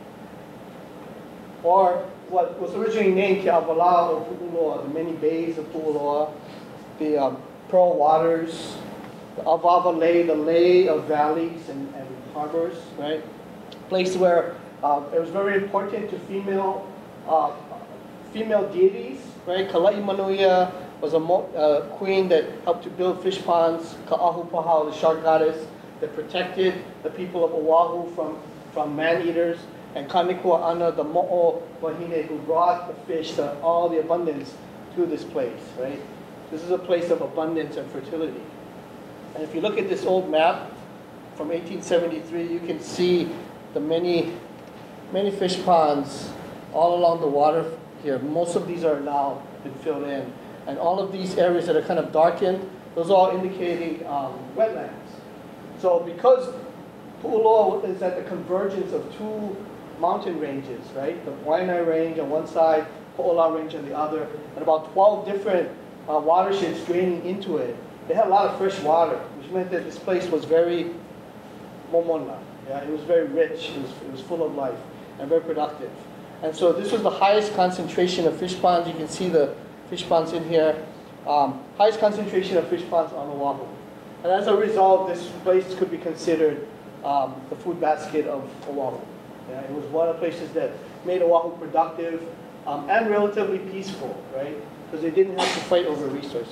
Or what was originally named Ke'awalau or Pu'uloa, the many bays of Pu'uloa, the pearl waters, the Avava Lei, the lei of valleys and harbors, right? Place where it was very important to female deities, right? Kala'i Manuia was a queen that helped to build fish ponds. Ka'ahu the shark goddess, that protected the people of Oahu from man-eaters. And Kanikua Ana, the mo'o wahine, who brought the fish, all the abundance to this place, right? This is a place of abundance and fertility. And if you look at this old map from 1873, you can see the many fish ponds all along the water here. Most of these are now been filled in. And all of these areas that are kind of darkened, those are all indicating wetlands. So because Pu'uloa is at the convergence of two mountain ranges, right? The Waianae Range on one side, Po'ola Range on the other, and about 12 different watersheds draining into it. They had a lot of fresh water, which meant that this place was very momona. Yeah, it was very rich. It was full of life and very productive. And so this was the highest concentration of fish ponds. You can see the fish ponds in here. Highest concentration of fish ponds on Oahu. And as a result, this place could be considered the food basket of Oahu. Yeah, it was one of the places that made Oahu productive and relatively peaceful, right? Because they didn't have to fight over resources.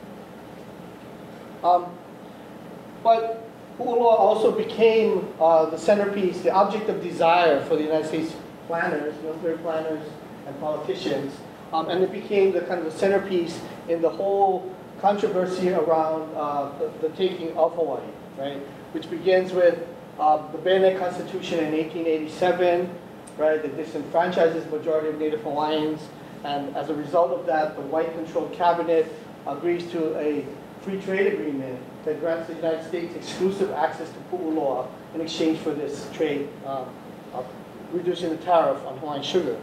But Pu'uloa also became the centerpiece, the object of desire for the United States planners, military planners, and politicians. And it became the kind of the centerpiece in the whole controversy around the taking of Hawaii, right? Which begins with the Bayonet Constitution in 1887, right? That disenfranchises the majority of Native Hawaiians. And as a result of that, the white-controlled cabinet agrees to a free trade agreement that grants the United States exclusive access to Pu'uloa in exchange for this trade reducing the tariff on Hawaiian sugar.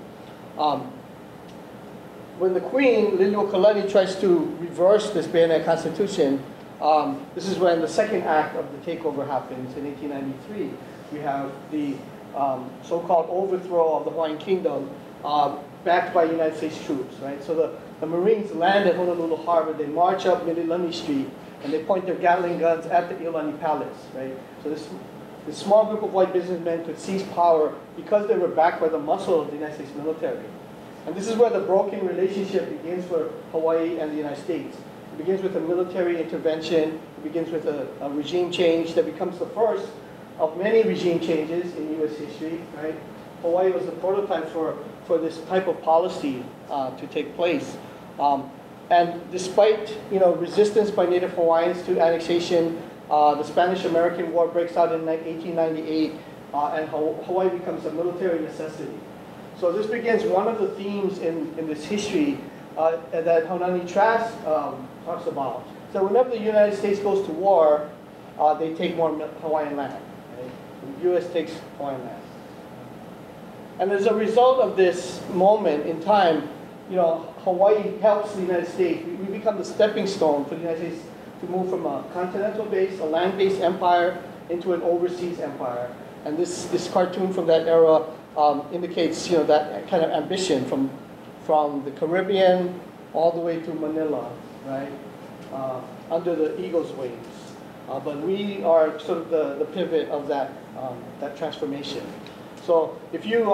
When the Queen, Liliuokalani, tries to reverse this Bayonet Constitution, this is when the second act of the takeover happens in 1893. We have the so-called overthrow of the Hawaiian Kingdom backed by United States troops, right? So the Marines land at Honolulu Harbor, they march up Mililani Street, and they point their Gatling guns at the Iolani Palace, right? So this small group of white businessmen could seize power because they were backed by the muscle of the United States military. And this is where the broken relationship begins for Hawaii and the United States. It begins with a military intervention. It begins with a regime change that becomes the first of many regime changes in U.S. history, right? Hawaii was the prototype for this type of policy to take place. And despite resistance by Native Hawaiians to annexation, the Spanish-American War breaks out in 1898, and Hawaii becomes a military necessity. So this begins one of the themes in this history that Haunani Trask talks about. So whenever the United States goes to war, they take more Hawaiian land. Right? The U.S. takes Hawaiian land. And as a result of this moment in time, Hawaii helps the United States. We become the stepping stone for the United States to move from a continental-based, a land-based empire into an overseas empire. And this cartoon from that era indicates that kind of ambition from the Caribbean all the way to Manila, right? Under the eagle's wings. But we are sort of the pivot of that transformation. So if you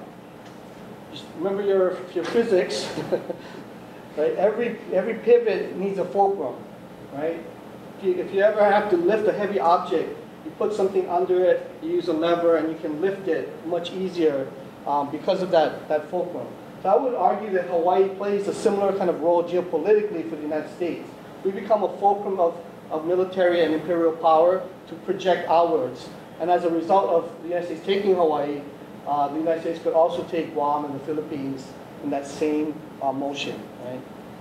just remember your physics, right? Every pivot needs a fulcrum, right? If you ever have to lift a heavy object, you put something under it, you use a lever, and you can lift it much easier because of that fulcrum. So I would argue that Hawaii plays a similar kind of role geopolitically for the United States. We become a fulcrum of military and imperial power to project outwards. And as a result of the United States taking Hawaii, the United States could also take Guam and the Philippines in that same motion, right?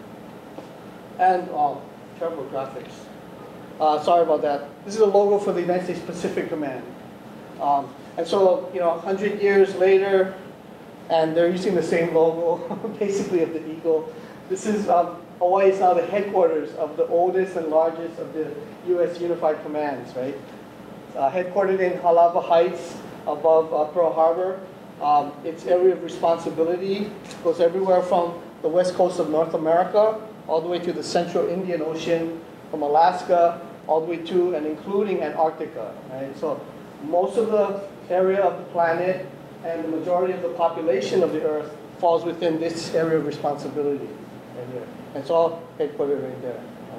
And terrible graphics. Sorry about that. This is a logo for the United States Pacific Command. And so, 100 years later, and they're using the same logo, basically, of the eagle. This is, Hawaii is now the headquarters of the oldest and largest of the U.S. Unified Commands, right? Headquartered in Halawa Heights, above Pearl Harbor. Its area of responsibility goes everywhere from the west coast of North America all the way to the central Indian Ocean, from Alaska all the way to and including Antarctica. Right? So most of the area of the planet and the majority of the population of the Earth falls within this area of responsibility right here. And it's all headquartered right there.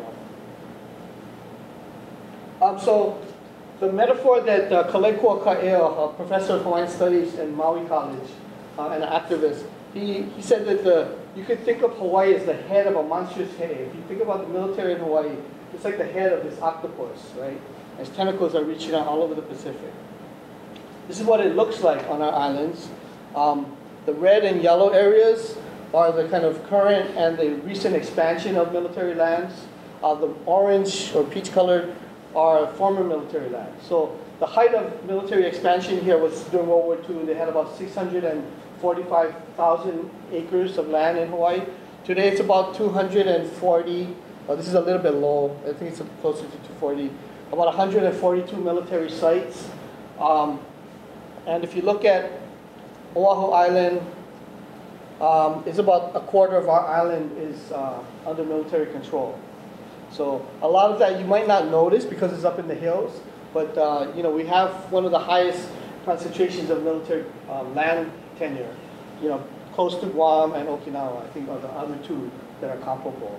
So the metaphor that Kalekua Ka'eo, a professor of Hawaiian Studies in Maui College and an activist, he said that you could think of Hawaii as the head of a monstrous head. If you think about the military in Hawaii, it's like the head of this octopus, right? Its tentacles are reaching out all over the Pacific. This is what it looks like on our islands. The red and yellow areas are the kind of current and the recent expansion of military lands. The orange or peach-colored are former military lands. So the height of military expansion here was during World War II. They had about 645,000 acres of land in Hawaii. Today it's about 240. This is a little bit low. I think it's closer to 240. About 142 military sites. And if you look at Oahu Island, it's about a quarter of our island is under military control. So a lot of that you might not notice because it's up in the hills, but we have one of the highest concentrations of military land tenure, close to Guam and Okinawa, I think are the other two that are comparable.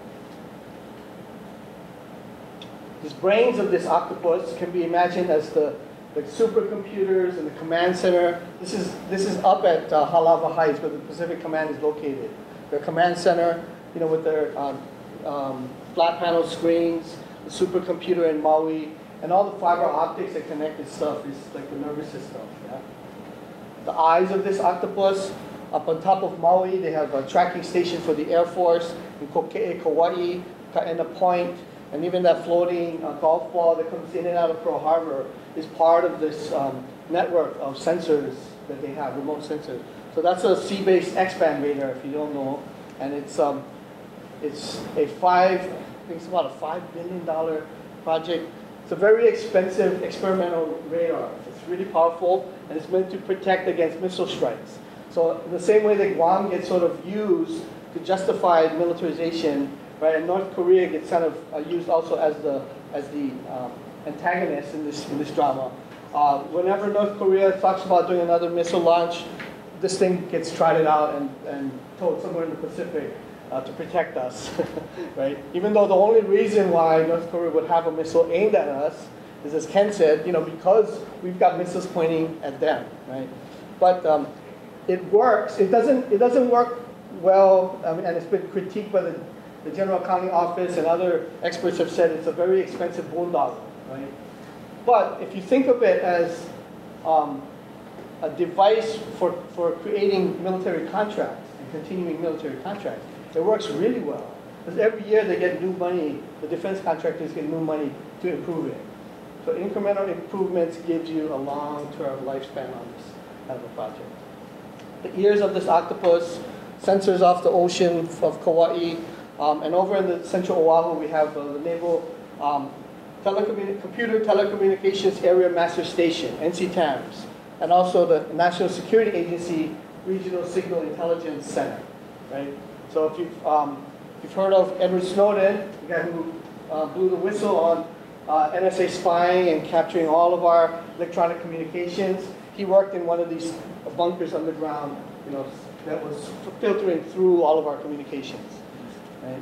These brains of this octopus can be imagined as the supercomputers and the command center. This is up at Halawa Heights where the Pacific Command is located. Their command center, with their flat panel screens, the supercomputer in Maui, and all the fiber optics that connect this stuff is like the nervous system. Yeah? The eyes of this octopus, up on top of Maui, they have a tracking station for the Air Force in Koke'e, Kauai, Kaena Point, and even that floating golf ball that comes in and out of Pearl Harbor is part of this network of sensors that they have, remote sensors. So that's a sea-based X-band radar, if you don't know, and it's about a $5 billion project. It's a very expensive experimental radar. It's really powerful, and it's meant to protect against missile strikes. So in the same way that Guam gets sort of used to justify militarization, right, and North Korea gets kind of used also as the antagonist in this drama. Whenever North Korea talks about doing another missile launch, this thing gets trotted out and towed somewhere in the Pacific to protect us, right? Even though the only reason why North Korea would have a missile aimed at us is, as Ken said, because we've got missiles pointing at them, right? But it works. It doesn't work well, and it's been critiqued by the General Accounting Office, and other experts have said it's a very expensive boondoggle, right? But if you think of it as a device for creating military contracts and continuing military contracts, it works really well. Because every year they get new money, the defense contractors get new money to improve it. So incremental improvements gives you a long-term lifespan on this kind of a project. The ears of this octopus, sensors off the ocean of Kauai, and over in the central Oahu we have the Naval Computer Telecommunications Area Master Station, NCTAMS, and also the National Security Agency Regional Signal Intelligence Center, right? So if you've heard of Edward Snowden, the guy who blew the whistle on NSA spying and capturing all of our electronic communications, he worked in one of these bunkers underground, that was filtering through all of our communications, right?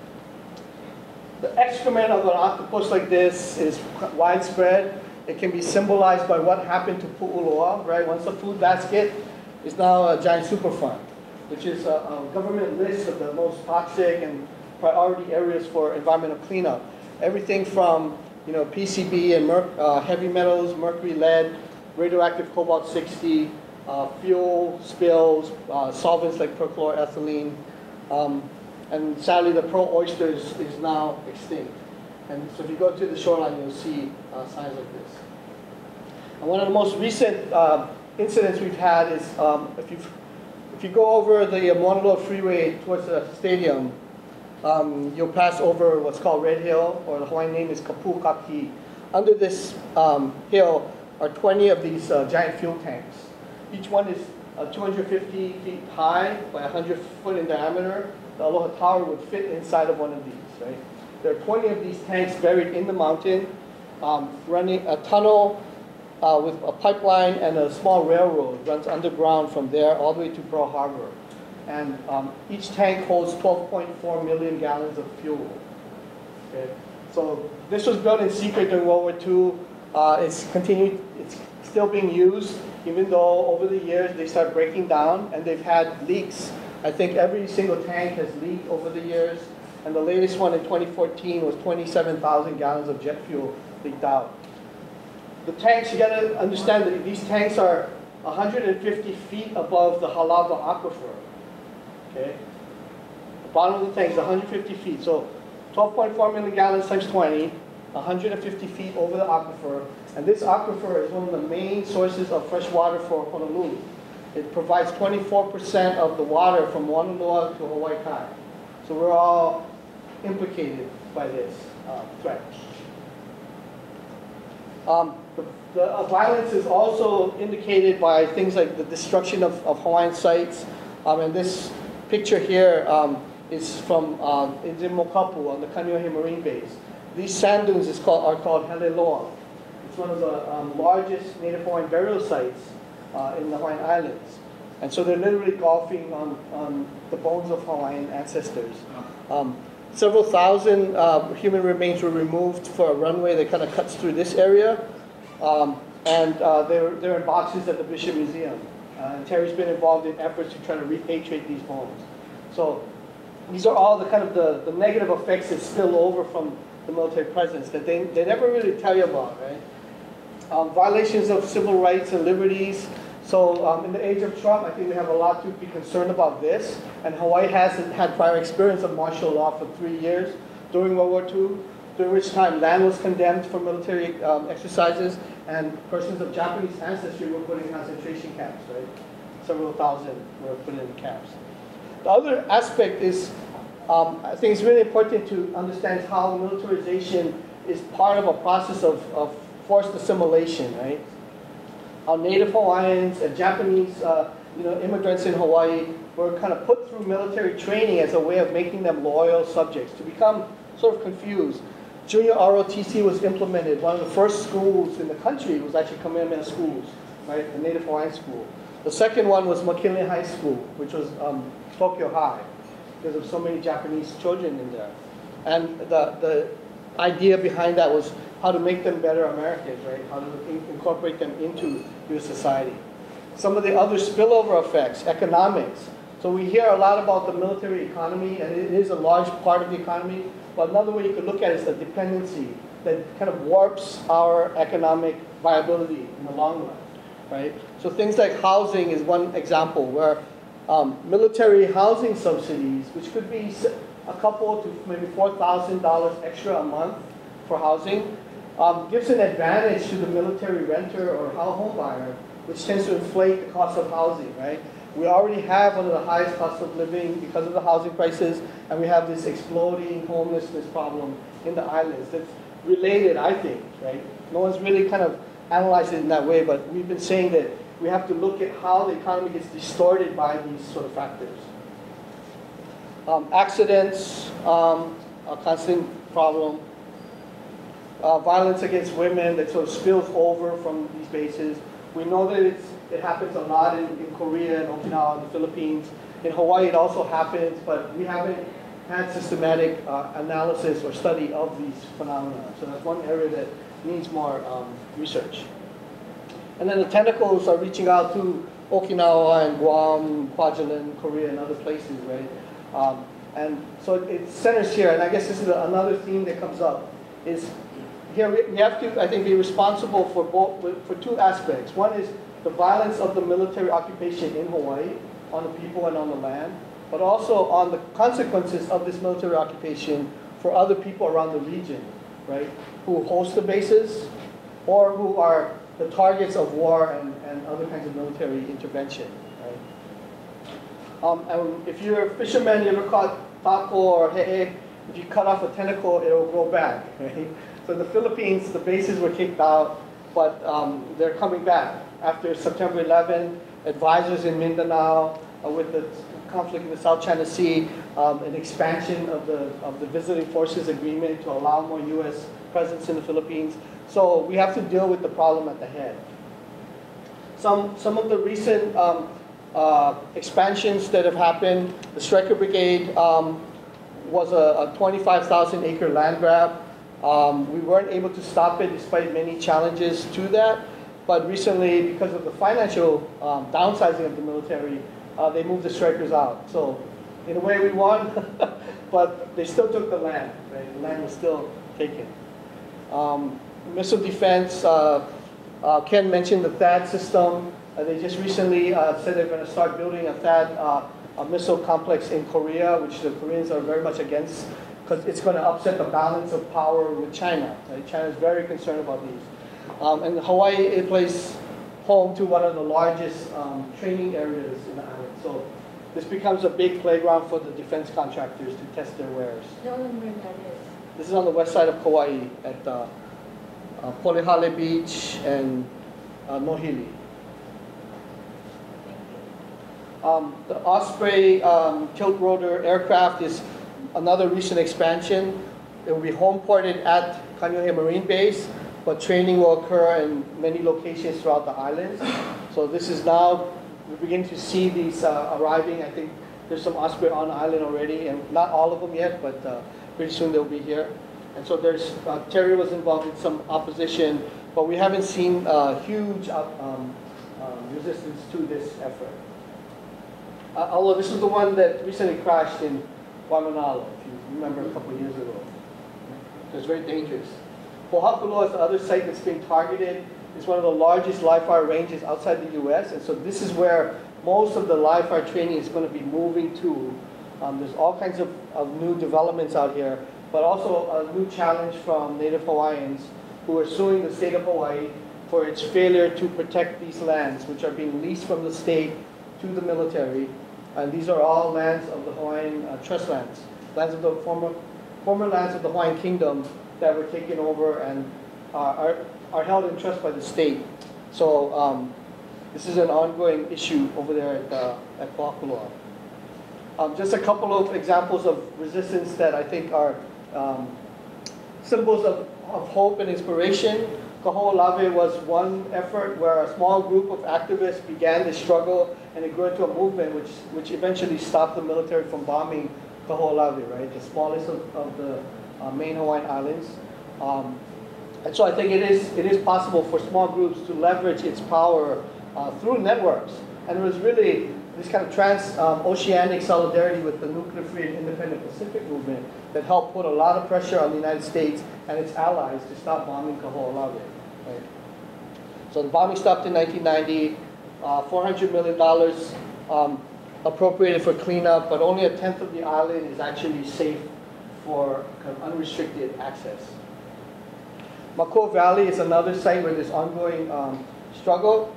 The excrement of an octopus like this is widespread. It can be symbolized by what happened to Pu'uloa, right? Once the food basket is now a giant superfund, which is a government list of the most toxic and priority areas for environmental cleanup. Everything from PCB and heavy metals, mercury, lead, radioactive cobalt-60, fuel spills, solvents like perchloroethylene, and sadly the pearl oysters is now extinct. And so if you go to the shoreline, you'll see signs like this. And one of the most recent incidents we've had is if you go over the Mauna Loa Freeway towards the stadium, you'll pass over what's called Red Hill, or the Hawaiian name is Kapukaki. Under this hill are 20 of these giant fuel tanks. Each one is 250 feet high by 100 foot in diameter. The Aloha Tower would fit inside of one of these, right? There are 20 of these tanks buried in the mountain, running a tunnel with a pipeline, and a small railroad runs underground from there all the way to Pearl Harbor. And each tank holds 12.4 million gallons of fuel. Okay? So this was built in secret during World War II. It's still being used, even though over the years they start breaking down, and they've had leaks. I think every single tank has leaked over the years, and the latest one in 2014 was 27,000 gallons of jet fuel leaked out. The tanks, you gotta understand that these tanks are 150 feet above the Halawa Aquifer. Okay? The bottom of the tank is 150 feet, so 12.4 million gallons times 20, 150 feet over the aquifer, and this aquifer is one of the main sources of fresh water for Honolulu. It provides 24% of the water from Mauna Loa to Hawaii Kai. So we're all implicated by this threat. The violence is also indicated by things like the destruction of Hawaiian sites. And this picture here is from it's in Mokapu on the Kaneohe Marine Base. These sand dunes are called Heleloa. It's one of the largest Native Hawaiian burial sites in the Hawaiian Islands. And so they're literally golfing on the bones of Hawaiian ancestors. Several thousand human remains were removed for a runway that kind of cuts through this area. And they're in boxes at the Bishop Museum. And Terry's been involved in efforts to try to repatriate these bones. So these are all the kind of the negative effects that spill over from the military presence that they never really tell you about, right? Violations of civil rights and liberties. So in the age of Trump, I think we have a lot to be concerned about this. And Hawaii hasn't had prior experience of martial law for 3 years during World War II, during which time land was condemned for military exercises, and persons of Japanese ancestry were put in concentration camps, right? Several thousand were put in camps. The other aspect is, I think it's really important to understand how militarization is part of a process of forced assimilation, right? How Native Hawaiians and Japanese immigrants in Hawaii were kind of put through military training as a way of making them loyal subjects, to become sort of confused. Junior ROTC was implemented. One of the first schools in the country was actually Kamehameha schools, right? The Native Hawaiian school. The second one was McKinley High School, which was Tokyo High, because of so many Japanese children in there. And the idea behind that was how to make them better Americans, right? How to incorporate them into your society. Some of the other spillover effects, economics. So we hear a lot about the military economy, and it is a large part of the economy. But another way you could look at it is the dependency that kind of warps our economic viability in the long run, right? So things like housing is one example where military housing subsidies, which could be a couple to maybe $4,000 extra a month for housing, gives an advantage to the military renter or home buyer, which tends to inflate the cost of housing, right? We already have one of the highest costs of living because of the housing prices, and we have this exploding homelessness problem in the islands that's related, I think, right? No one's really kind of analyzed it in that way, but we've been saying that we have to look at how the economy gets distorted by these sort of factors. Accidents, a constant problem. Violence against women that sort of spills over from these bases. We know that it happens a lot in Korea and Okinawa and the Philippines. In Hawaii it also happens, but we haven't had systematic analysis or study of these phenomena. So that's one area that needs more research. And then the tentacles are reaching out to Okinawa and Guam, Kwajalein, Korea, and other places, right? And so it centers here, and I guess this is another theme that comes up, is here we have to, I think, be responsible for two aspects. One is the violence of the military occupation in Hawaii on the people and on the land, but also on the consequences of this military occupation for other people around the region, right? Who host the bases or who are the targets of war and other kinds of military intervention, right? And if you're a fisherman, you ever caught taco or he'e, if you cut off a tentacle, it'll grow back, right? So in the Philippines, the bases were kicked out, but they're coming back. After September 11, advisors in Mindanao, with the conflict in the South China Sea, an expansion of the visiting forces agreement to allow more U.S. presence in the Philippines. So we have to deal with the problem at the head. Some of the recent expansions that have happened, the Stryker Brigade was a 25,000 acre land grab. We weren't able to stop it despite many challenges to that. But recently, because of the financial downsizing of the military, they moved the Strykers out. So in a way we won, but they still took the land, right? The land was still taken. Missile defense, Ken mentioned the THAAD system. They just recently said they're going to start building a THAAD a missile complex in Korea, which the Koreans are very much against, because it's going to upset the balance of power with China. Right? China is very concerned about these. And Hawaii, it plays home to one of the largest training areas in the island. So this becomes a big playground for the defense contractors to test their wares. This is on the west side of Kauai at Polihale Beach and Nohili. The Osprey tilt rotor aircraft is another recent expansion. It will be home ported at Kaneohe Marine Base, but training will occur in many locations throughout the islands. So this is now, we begin to see these arriving. I think there's some Osprey on the island already, and not all of them yet, but pretty soon they'll be here. And so there's, Terry was involved in some opposition, but we haven't seen huge resistance to this effort. Although this is the one that recently crashed in Waimanalo, if you remember a couple of years ago. It was very dangerous. Pohakuloa is the other site that's being targeted. It's one of the largest live fire ranges outside the US, and so this is where most of the live fire training is going to be moving to. There's all kinds of new developments out here, but also a new challenge from Native Hawaiians who are suing the state of Hawaii for its failure to protect these lands, which are being leased from the state to the military. And these are all lands of the Hawaiian trust lands, lands of the former lands of the Hawaiian Kingdom that were taken over and are held in trust by the state. So this is an ongoing issue over there at Paakaloa. Just a couple of examples of resistance that I think are symbols of hope and inspiration. Kaho'olawe was one effort where a small group of activists began the struggle, and it grew into a movement which eventually stopped the military from bombing Kaho'olawe, right, the smallest of the main Hawaiian islands. And so I think it is possible for small groups to leverage its power through networks. And it was really this kind of trans-oceanic solidarity with the nuclear-free and independent Pacific movement that helped put a lot of pressure on the United States and its allies to stop bombing Kaho'olawe. Right? So the bombing stopped in 1990, $400 million appropriated for cleanup, but only 1/10 of the island is actually safe for kind of unrestricted access. Makua Valley is another site where there's ongoing struggle.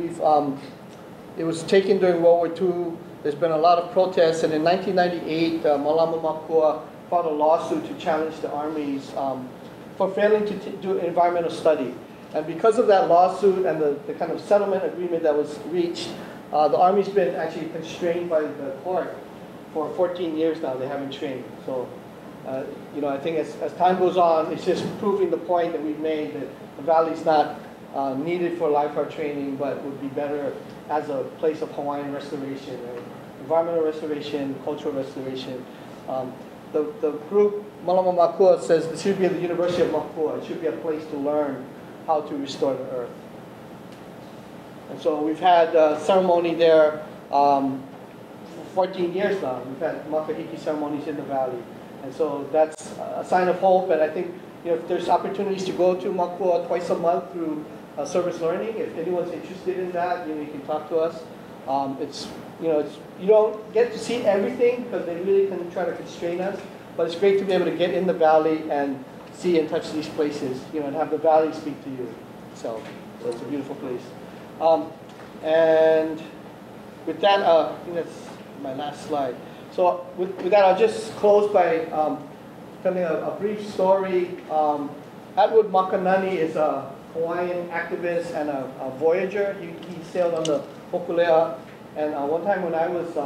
It was taken during World War II. There's been a lot of protests, and in 1998, Malama Makua filed a lawsuit to challenge the armies for failing to do environmental study. And because of that lawsuit and the kind of settlement agreement that was reached, the Army's been actually constrained by the court for 14 years now. They haven't trained. So, you know, I think as time goes on, it's just proving the point that we've made that the valley's not needed for lifeguard training, but would be better as a place of Hawaiian restoration, right? Environmental restoration, cultural restoration. The group Malama Makua says it should be at the University of Makua. It should be a place to learn how to restore the earth. And so we've had a ceremony there for 14 years now. We've had makahiki ceremonies in the valley. And so that's a sign of hope. And I think, you know, if there's opportunities to go to Makua twice a month through service learning, if anyone's interested in that, you know, you can talk to us. You don't get to see everything because they really can try to constrain us. But it's great to be able to get in the valley and see and touch these places, you know, and have the valley speak to you. So it's a beautiful place. And with that, I think that's my last slide. So with that, I'll just close by telling a brief story. Atwood Makanani is a Hawaiian activist and a voyager. He sailed on the Hokulea. And one time when I was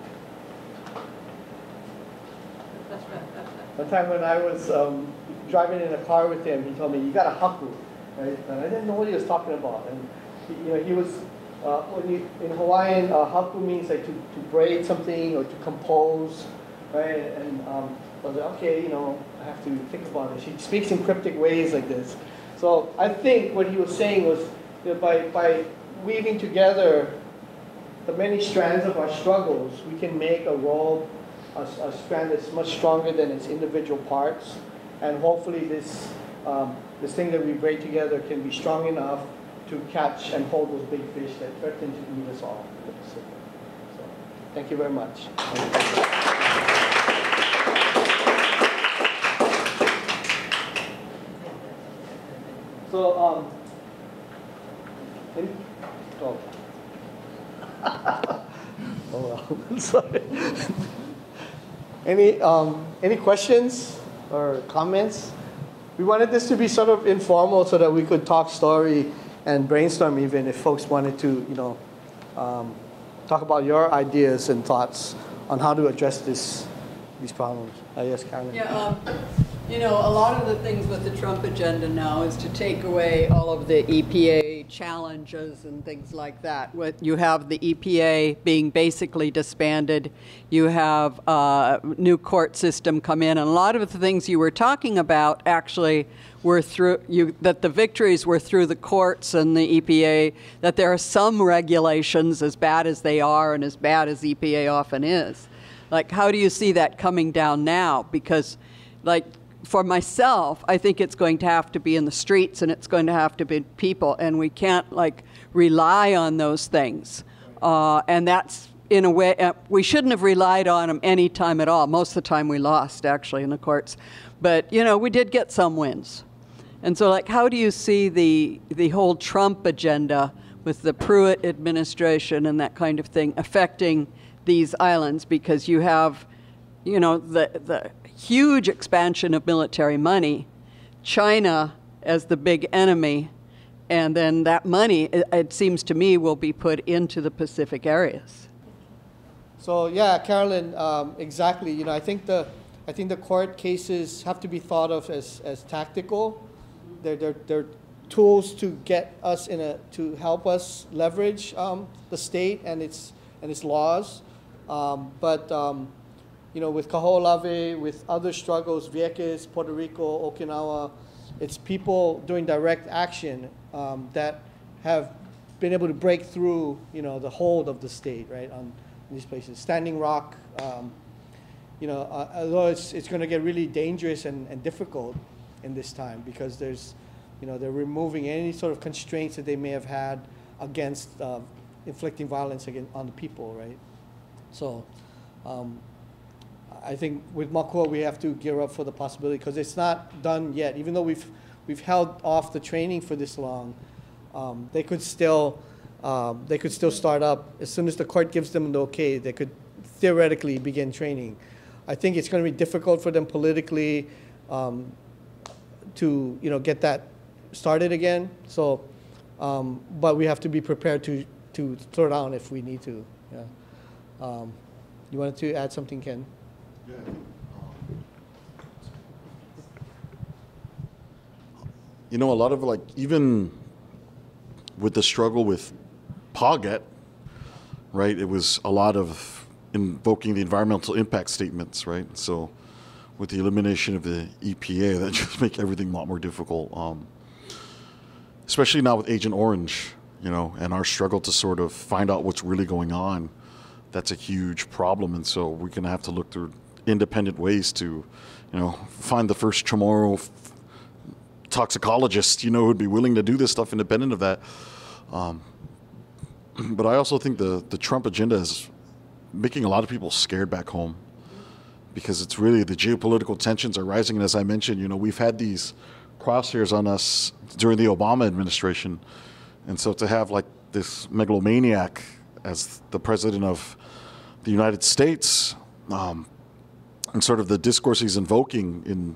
driving in a car with him, he told me, "You got a haku," right? And I didn't know what he was talking about. And he was in Hawaiian, haku means like to braid something or to compose, right? And I was like, okay, you know, I have to think about it. She speaks in cryptic ways like this. So I think what he was saying was, you know, by weaving together the many strands of our struggles, we can make a robe, a strand that's much stronger than its individual parts. And hopefully this thing that we braid together can be strong enough to catch and hold those big fish that threaten to eat us all. So, thank you very much. So, oh well, sorry. Any questions or comments? We wanted this to be sort of informal so that we could talk story and brainstorm even if folks wanted to, you know, talk about your ideas and thoughts on how to address these problems. Yes, Karen. Yeah, you know, a lot of the things with the Trump agenda now is to take away all of the EPA challenges and things like that. You have the EPA being basically disbanded. You have a new court system come in. And a lot of the things you were talking about actually were that the victories were through the courts and the EPA, that there are some regulations, as bad as they are and as bad as EPA often is. Like, how do you see that coming down now? Because, like, for myself, I think it's going to have to be in the streets and it's going to have to be people, and we can't, like, rely on those things. And that's, in a way, we shouldn't have relied on them any time at all. Most of the time we lost, actually, in the courts. But, you know, we did get some wins. And so, like, how do you see the whole Trump agenda with the Pruitt administration and that kind of thing affecting these islands? Because you have, you know, the huge expansion of military money, China as the big enemy, and then that money, it seems to me, will be put into the Pacific areas. So yeah, Carolyn, exactly. You know, I think the court cases have to be thought of as tactical. They're tools to get us to help us leverage the state and its laws. You know, with Kaho'olawe, with other struggles, Vieques, Puerto Rico, Okinawa, it's people doing direct action that have been able to break through, you know, the hold of the state, right, on these places. Standing Rock, you know, although it's going to get really dangerous and difficult in this time because there's, you know, they're removing any sort of constraints that they may have had against inflicting violence on the people, right? So I think with Makua we have to gear up for the possibility because it's not done yet. Even though we've held off the training for this long, they could still start up as soon as the court gives them the okay. They could theoretically begin training. I think it's going to be difficult for them politically to, you know, get that started again. So, but we have to be prepared to throw down if we need to. Yeah. You wanted to add something, Ken? Yeah. You know, a lot of, like, even with the struggle with Paget, right, it was a lot of invoking the environmental impact statements, right? So with the elimination of the EPA, that just make everything a lot more difficult, especially now with Agent Orange, you know, and our struggle to sort of find out what's really going on. That's a huge problem, and so we're going to have to look through independent ways to, you know, find the first Chamorro toxicologist, you know, who'd be willing to do this stuff independent of that. But I also think the Trump agenda is making a lot of people scared back home because it's really the geopolitical tensions are rising. And as I mentioned, you know, we've had these crosshairs on us during the Obama administration. And so to have like this megalomaniac as the president of the United States, and sort of the discourse he's invoking in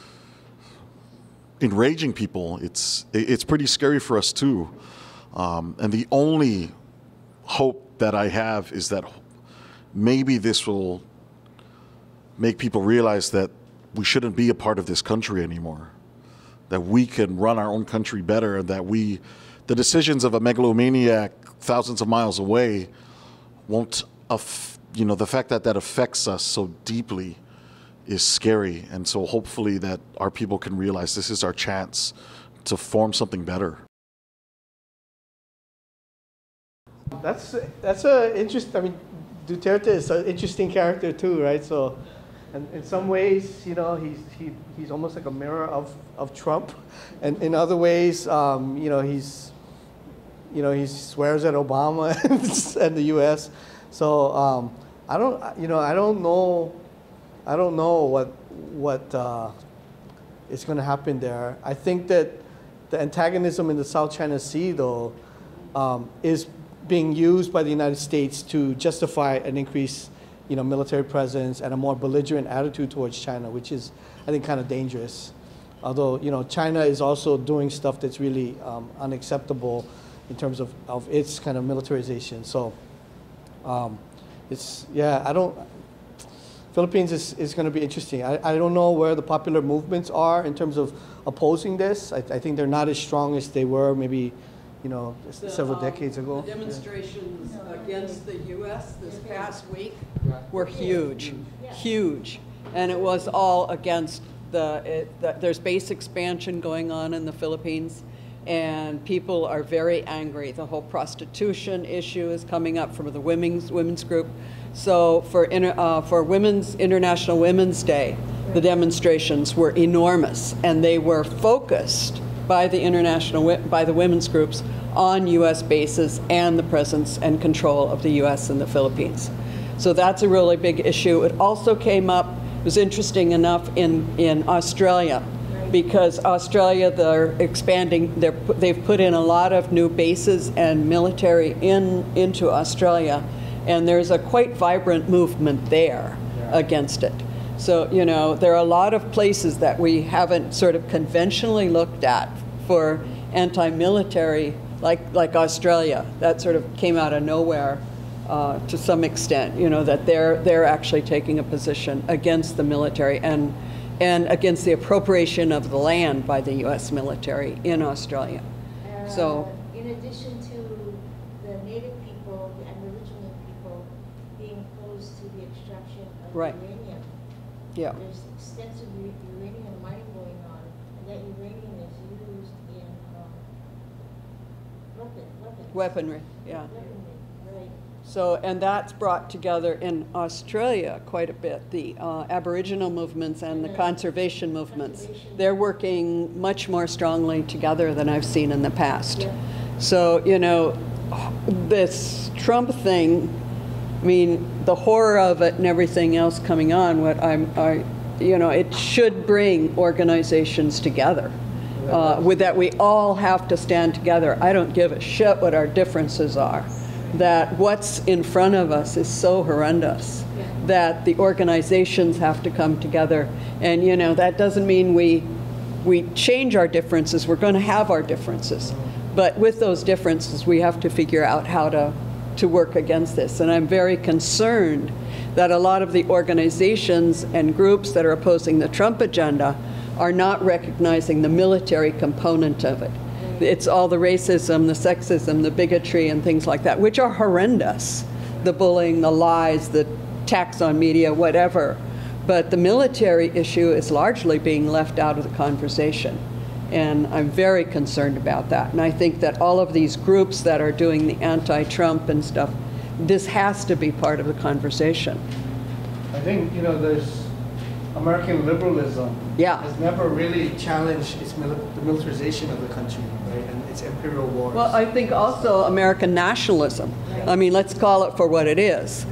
enraging people, it's pretty scary for us too. And the only hope that I have is that maybe this will make people realize that we shouldn't be a part of this country anymore, that we can run our own country better, and that the decisions of a megalomaniac thousands of miles away won't, you know, the fact that that affects us so deeply is scary. And so hopefully that our people can realize this is our chance to form something better. That's a interesting. I mean, Duterte is an interesting character too, right? So, and in some ways, you know, he's almost like a mirror of Trump, and in other ways, you know, he swears at Obama and the U.S. So I don't know what is going to happen there. I think that the antagonism in the South China Sea, though, is being used by the United States to justify an increased, you know, military presence and a more belligerent attitude towards China, which is, I think, kind of dangerous. Although, you know, China is also doing stuff that's really unacceptable in terms of its kind of militarization. So, Philippines is going to be interesting. I don't know where the popular movements are in terms of opposing this. I think they're not as strong as they were maybe, you know, several decades ago. The demonstrations against the U.S. this past week were huge, huge. And it was all against there's base expansion going on in the Philippines, and people are very angry. The whole prostitution issue is coming up from the women's group. So for International Women's Day, the demonstrations were enormous, and they were focused by the women's groups on U.S. bases and the presence and control of the U.S. in the Philippines. So that's a really big issue. It also came up, it was interesting enough, in Australia, because Australia, they're expanding, they've put in a lot of new bases and military into Australia, and there's a quite vibrant movement there against it. So, you know, there are a lot of places that we haven't sort of conventionally looked at for anti-military, like Australia. That sort of came out of nowhere to some extent, you know, that they're actually taking a position against the military and against the appropriation of the land by the U.S. military in Australia. So, in addition to the native people and Aboriginal people being opposed to the extraction of uranium, there's extensive uranium mining going on, and that uranium is used in weaponry, yeah. Right. So, and that's brought together in Australia quite a bit, the Aboriginal movements and the conservation movements. They're working much more strongly together than I've seen in the past. So, you know, this Trump thing, I mean, the horror of it and everything else coming on, you know, it should bring organizations together. With that, we all have to stand together. I don't give a shit what our differences are. That what's in front of us is so horrendous that the organizations have to come together. And, you know, that doesn't mean we change our differences. We're going to have our differences. But with those differences, we have to figure out how to work against this. And I'm very concerned that a lot of the organizations and groups that are opposing the Trump agenda are not recognizing the military component of it. It's all the racism, the sexism, the bigotry, and things like that, which are horrendous. The bullying, the lies, the attacks on media, whatever. But the military issue is largely being left out of the conversation. And I'm very concerned about that. And I think that all of these groups that are doing the anti-Trump and stuff, this has to be part of the conversation. I think, you know, there's American liberalism has never really challenged the militarization of the country, right, and its imperial wars. Well, I think also American nationalism. I mean, let's call it for what it is.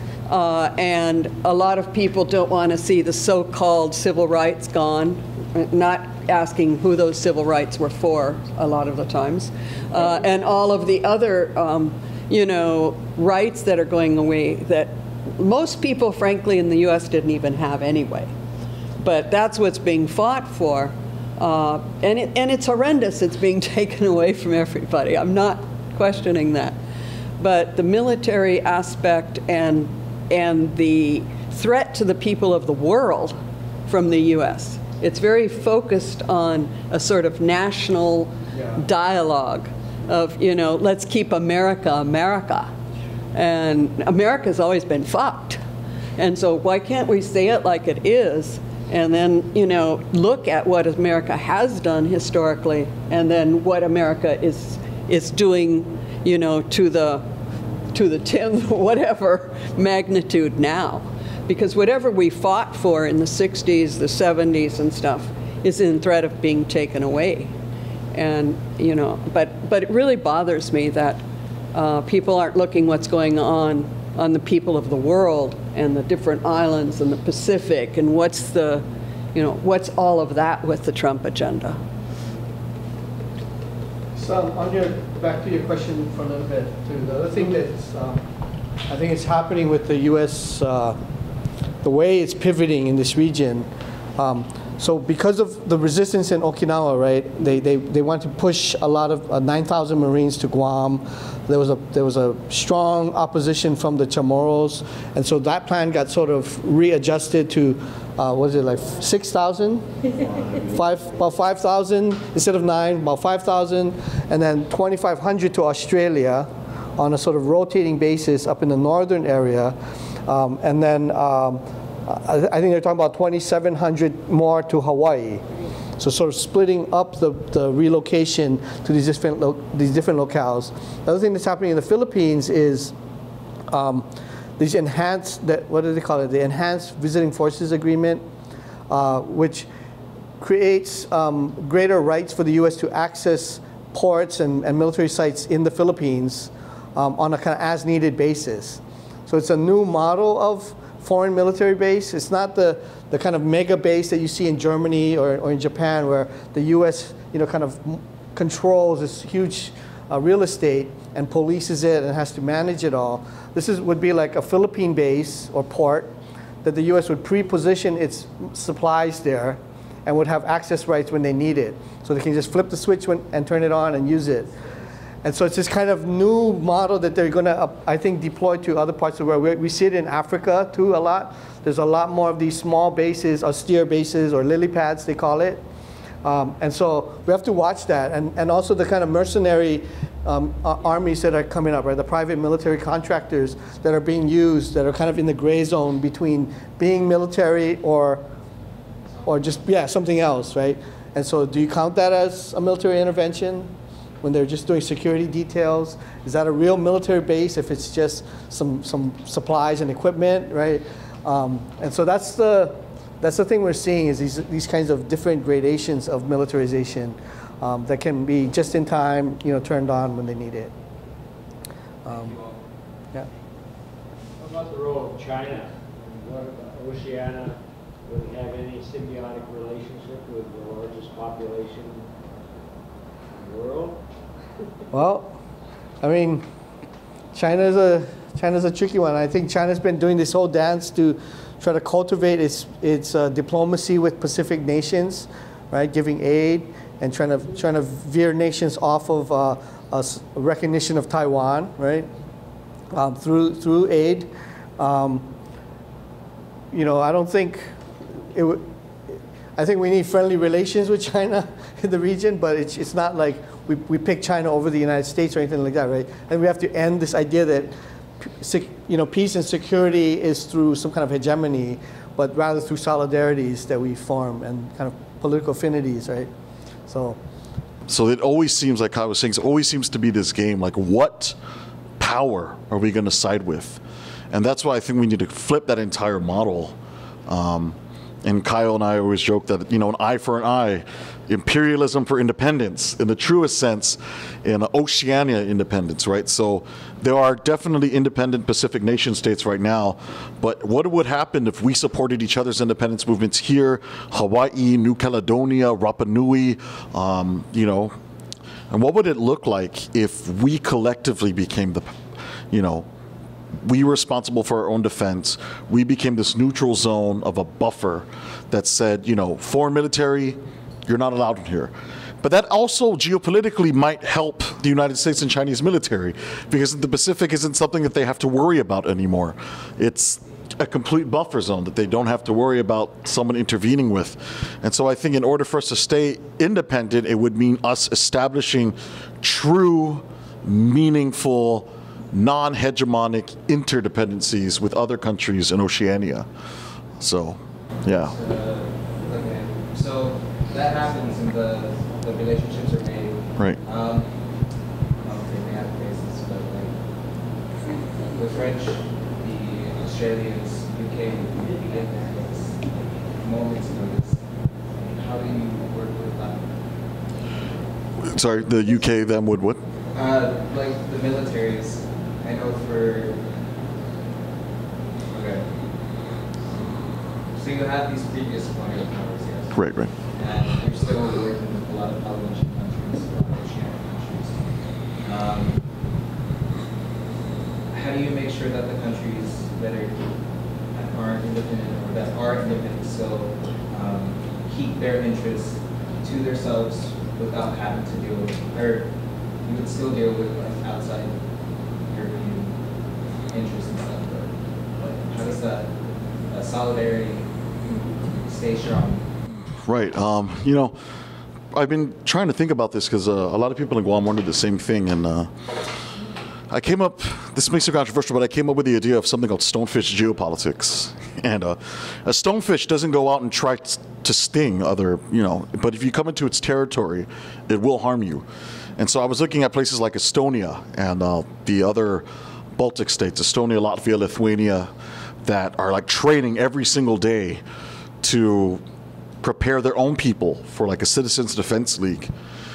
And a lot of people don't want to see the so-called civil rights gone, not asking who those civil rights were for a lot of the times, and all of the other, you know, rights that are going away that most people, frankly, in the U.S. didn't even have anyway. But that's what's being fought for, and it's horrendous. It's being taken away from everybody. I'm not questioning that. But the military aspect and the threat to the people of the world from the U.S., it's very focused on a sort of national dialogue of, you know, let's keep America, America. And America's always been fucked. And so why can't we say it like it is? And then, you know, look at what America has done historically, and then what America is doing, you know, to the 10th, whatever magnitude now. Because whatever we fought for in the 60s, the 70s and stuff is in threat of being taken away. And, you know, but it really bothers me that people aren't looking what's going on the people of the world and the different islands and the Pacific, and what's the, you know, what's all of that with the Trump agenda. So back to your question for a little bit, too. The other thing that's, I think it's happening with the U.S., the way it's pivoting in this region. So because of the resistance in Okinawa, right, they want to push a lot of 9,000 Marines to Guam. There was a strong opposition from the Chamorros, and so that plan got sort of readjusted to, was it like 6,000? About 5,000 instead of 9, about 5,000, and then 2,500 to Australia on a sort of rotating basis up in the northern area, and then I think they're talking about 2,700 more to Hawaii. So sort of splitting up the relocation to these different locales. The other thing that's happening in the Philippines is these enhanced, what do they call it? The Enhanced Visiting Forces Agreement, which creates greater rights for the U.S. to access ports and military sites in the Philippines on a kind of as-needed basis. So it's a new model of foreign military base. It's not the kind of mega base that you see in Germany or in Japan, where the U.S. Kind of controls this huge real estate and polices it and has to manage it all. This would be like a Philippine base or port that the U.S. would pre-position its supplies there and would have access rights when they need it. So they can just flip the switch and turn it on and use it. And so it's this kind of new model that they're going to, I think, deploy to other parts of the world. We see it in Africa, too, a lot. There's a lot more of these small bases, austere bases, or lily pads, they call it. And so we have to watch that. And also the kind of mercenary armies that are coming up, right? The private military contractors that are being used, that are kind of in the gray zone between being military or just, something else, right? And so do you count that as a military intervention when they're just doing security details? Is that a real military base if it's just some supplies and equipment, right? And so that's the thing we're seeing, is these kinds of different gradations of militarization that can be just in time, turned on when they need it. Yeah. What about the role of China? What about Oceania? Would it have any symbiotic relationship with the largest population in the world? Well, I mean, China's a tricky one. I think China's been doing this whole dance to try to cultivate its diplomacy with Pacific nations, right? Giving aid and trying to veer nations off of a recognition of Taiwan, right? Through aid. I don't think it would. I think we need friendly relations with China in the region, but it's not like we pick China over the United States or anything like that, right? And we have to end this idea that peace and security is through some kind of hegemony, but rather through solidarities that we form and kind of political affinities, right? So it always seems, like I was saying, it always seems to be this game, like what power are we going to side with? And that's why I think we need to flip that entire model. And Kyle and I always joke that, an eye for an eye, imperialism for independence, in the truest sense, in Oceania independence, right? So there are definitely independent Pacific nation states right now, but what would happen if we supported each other's independence movements here, Hawaii, New Caledonia, Rapa Nui, and what would it look like if we collectively became we were responsible for our own defense. We became this neutral zone of a buffer that said, foreign military, you're not allowed in here. But that also geopolitically might help the United States and Chinese military, because the Pacific isn't something that they have to worry about anymore. It's a complete buffer zone that they don't have to worry about someone intervening with. And so I think in order for us to stay independent, it would mean us establishing true, meaningful, non-hegemonic interdependencies with other countries in Oceania. So, yeah. Okay, so that happens and the relationships are made. Right. I don't think they have basis, but like the French, the Australians, UK, get moments notice. How do you work with that? Sorry, the UK then would what? Like the militaries. I know okay. So you have these previous colonial powers, yes? Right. And you're still working with a lot of Polynesian countries, a lot of Oceanic countries. How do you make sure that the countries that aren't independent or that are independent still keep their interests to themselves without having to deal with, or you would still deal with like outside European interests and stuff, but like, how does that solidarity stay strong? Right. I've been trying to think about this because a lot of people in Guam wondered the same thing, and I came up, this makes it controversial, but I came up with the idea of something called stonefish geopolitics. And a stonefish doesn't go out and try to sting other, but if you come into its territory, it will harm you. And so I was looking at places like Estonia and the other Baltic states, Estonia, Latvia, Lithuania, that are like training every single day to prepare their own people for like a citizens defense league.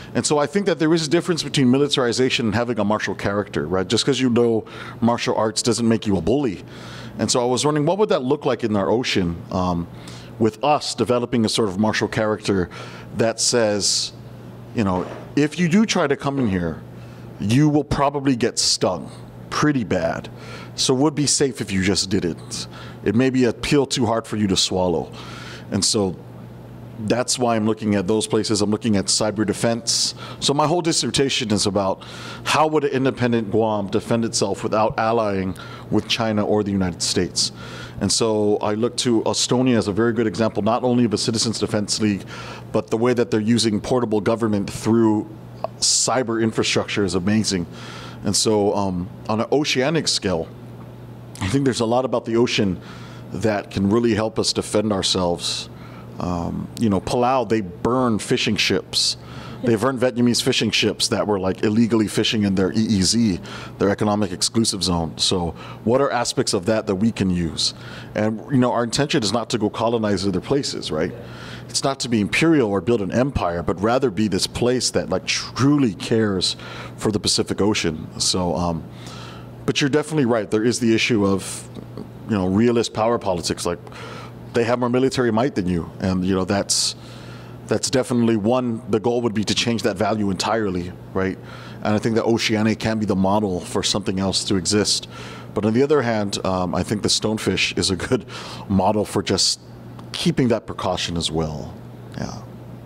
And so I think that there is a difference between militarization and having a martial character, right? Just because you know martial arts doesn't make you a bully. And so I was wondering, what would that look like in our ocean with us developing a sort of martial character that says, you know, if you do try to come in here, you will probably get stung pretty bad. So it would be safe if you just did it. It may be a pill too hard for you to swallow. And so that's why I'm looking at those places. I'm looking at cyber defense. So my whole dissertation is about how would an independent Guam defend itself without allying with China or the United States. And so I look to Estonia as a very good example, not only of a Citizens Defense League, but the way that they're using portable government through cyber infrastructure is amazing. And so on an oceanic scale, I think there's a lot about the ocean that can really help us defend ourselves. You know, Palau, they burn fishing ships. They burned Vietnamese fishing ships that were like illegally fishing in their EEZ, their economic exclusive zone. So what are aspects of that we can use? And, you know, our intention is not to go colonize other places, right? It's not to be imperial or build an empire, but rather be this place that like truly cares for the Pacific Ocean. So, but you're definitely right. There is the issue of, you know, realist power politics. Like, they have more military might than you, and you know that's definitely one. The goal would be to change that value entirely, right? And I think that Oceania can be the model for something else to exist. But on the other hand, I think the stonefish is a good model for just keeping that precaution as well. Yeah.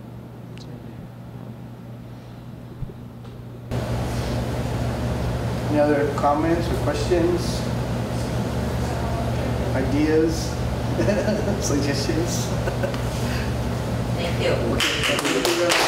Any other comments or questions? Ideas? Suggestions? Thank you.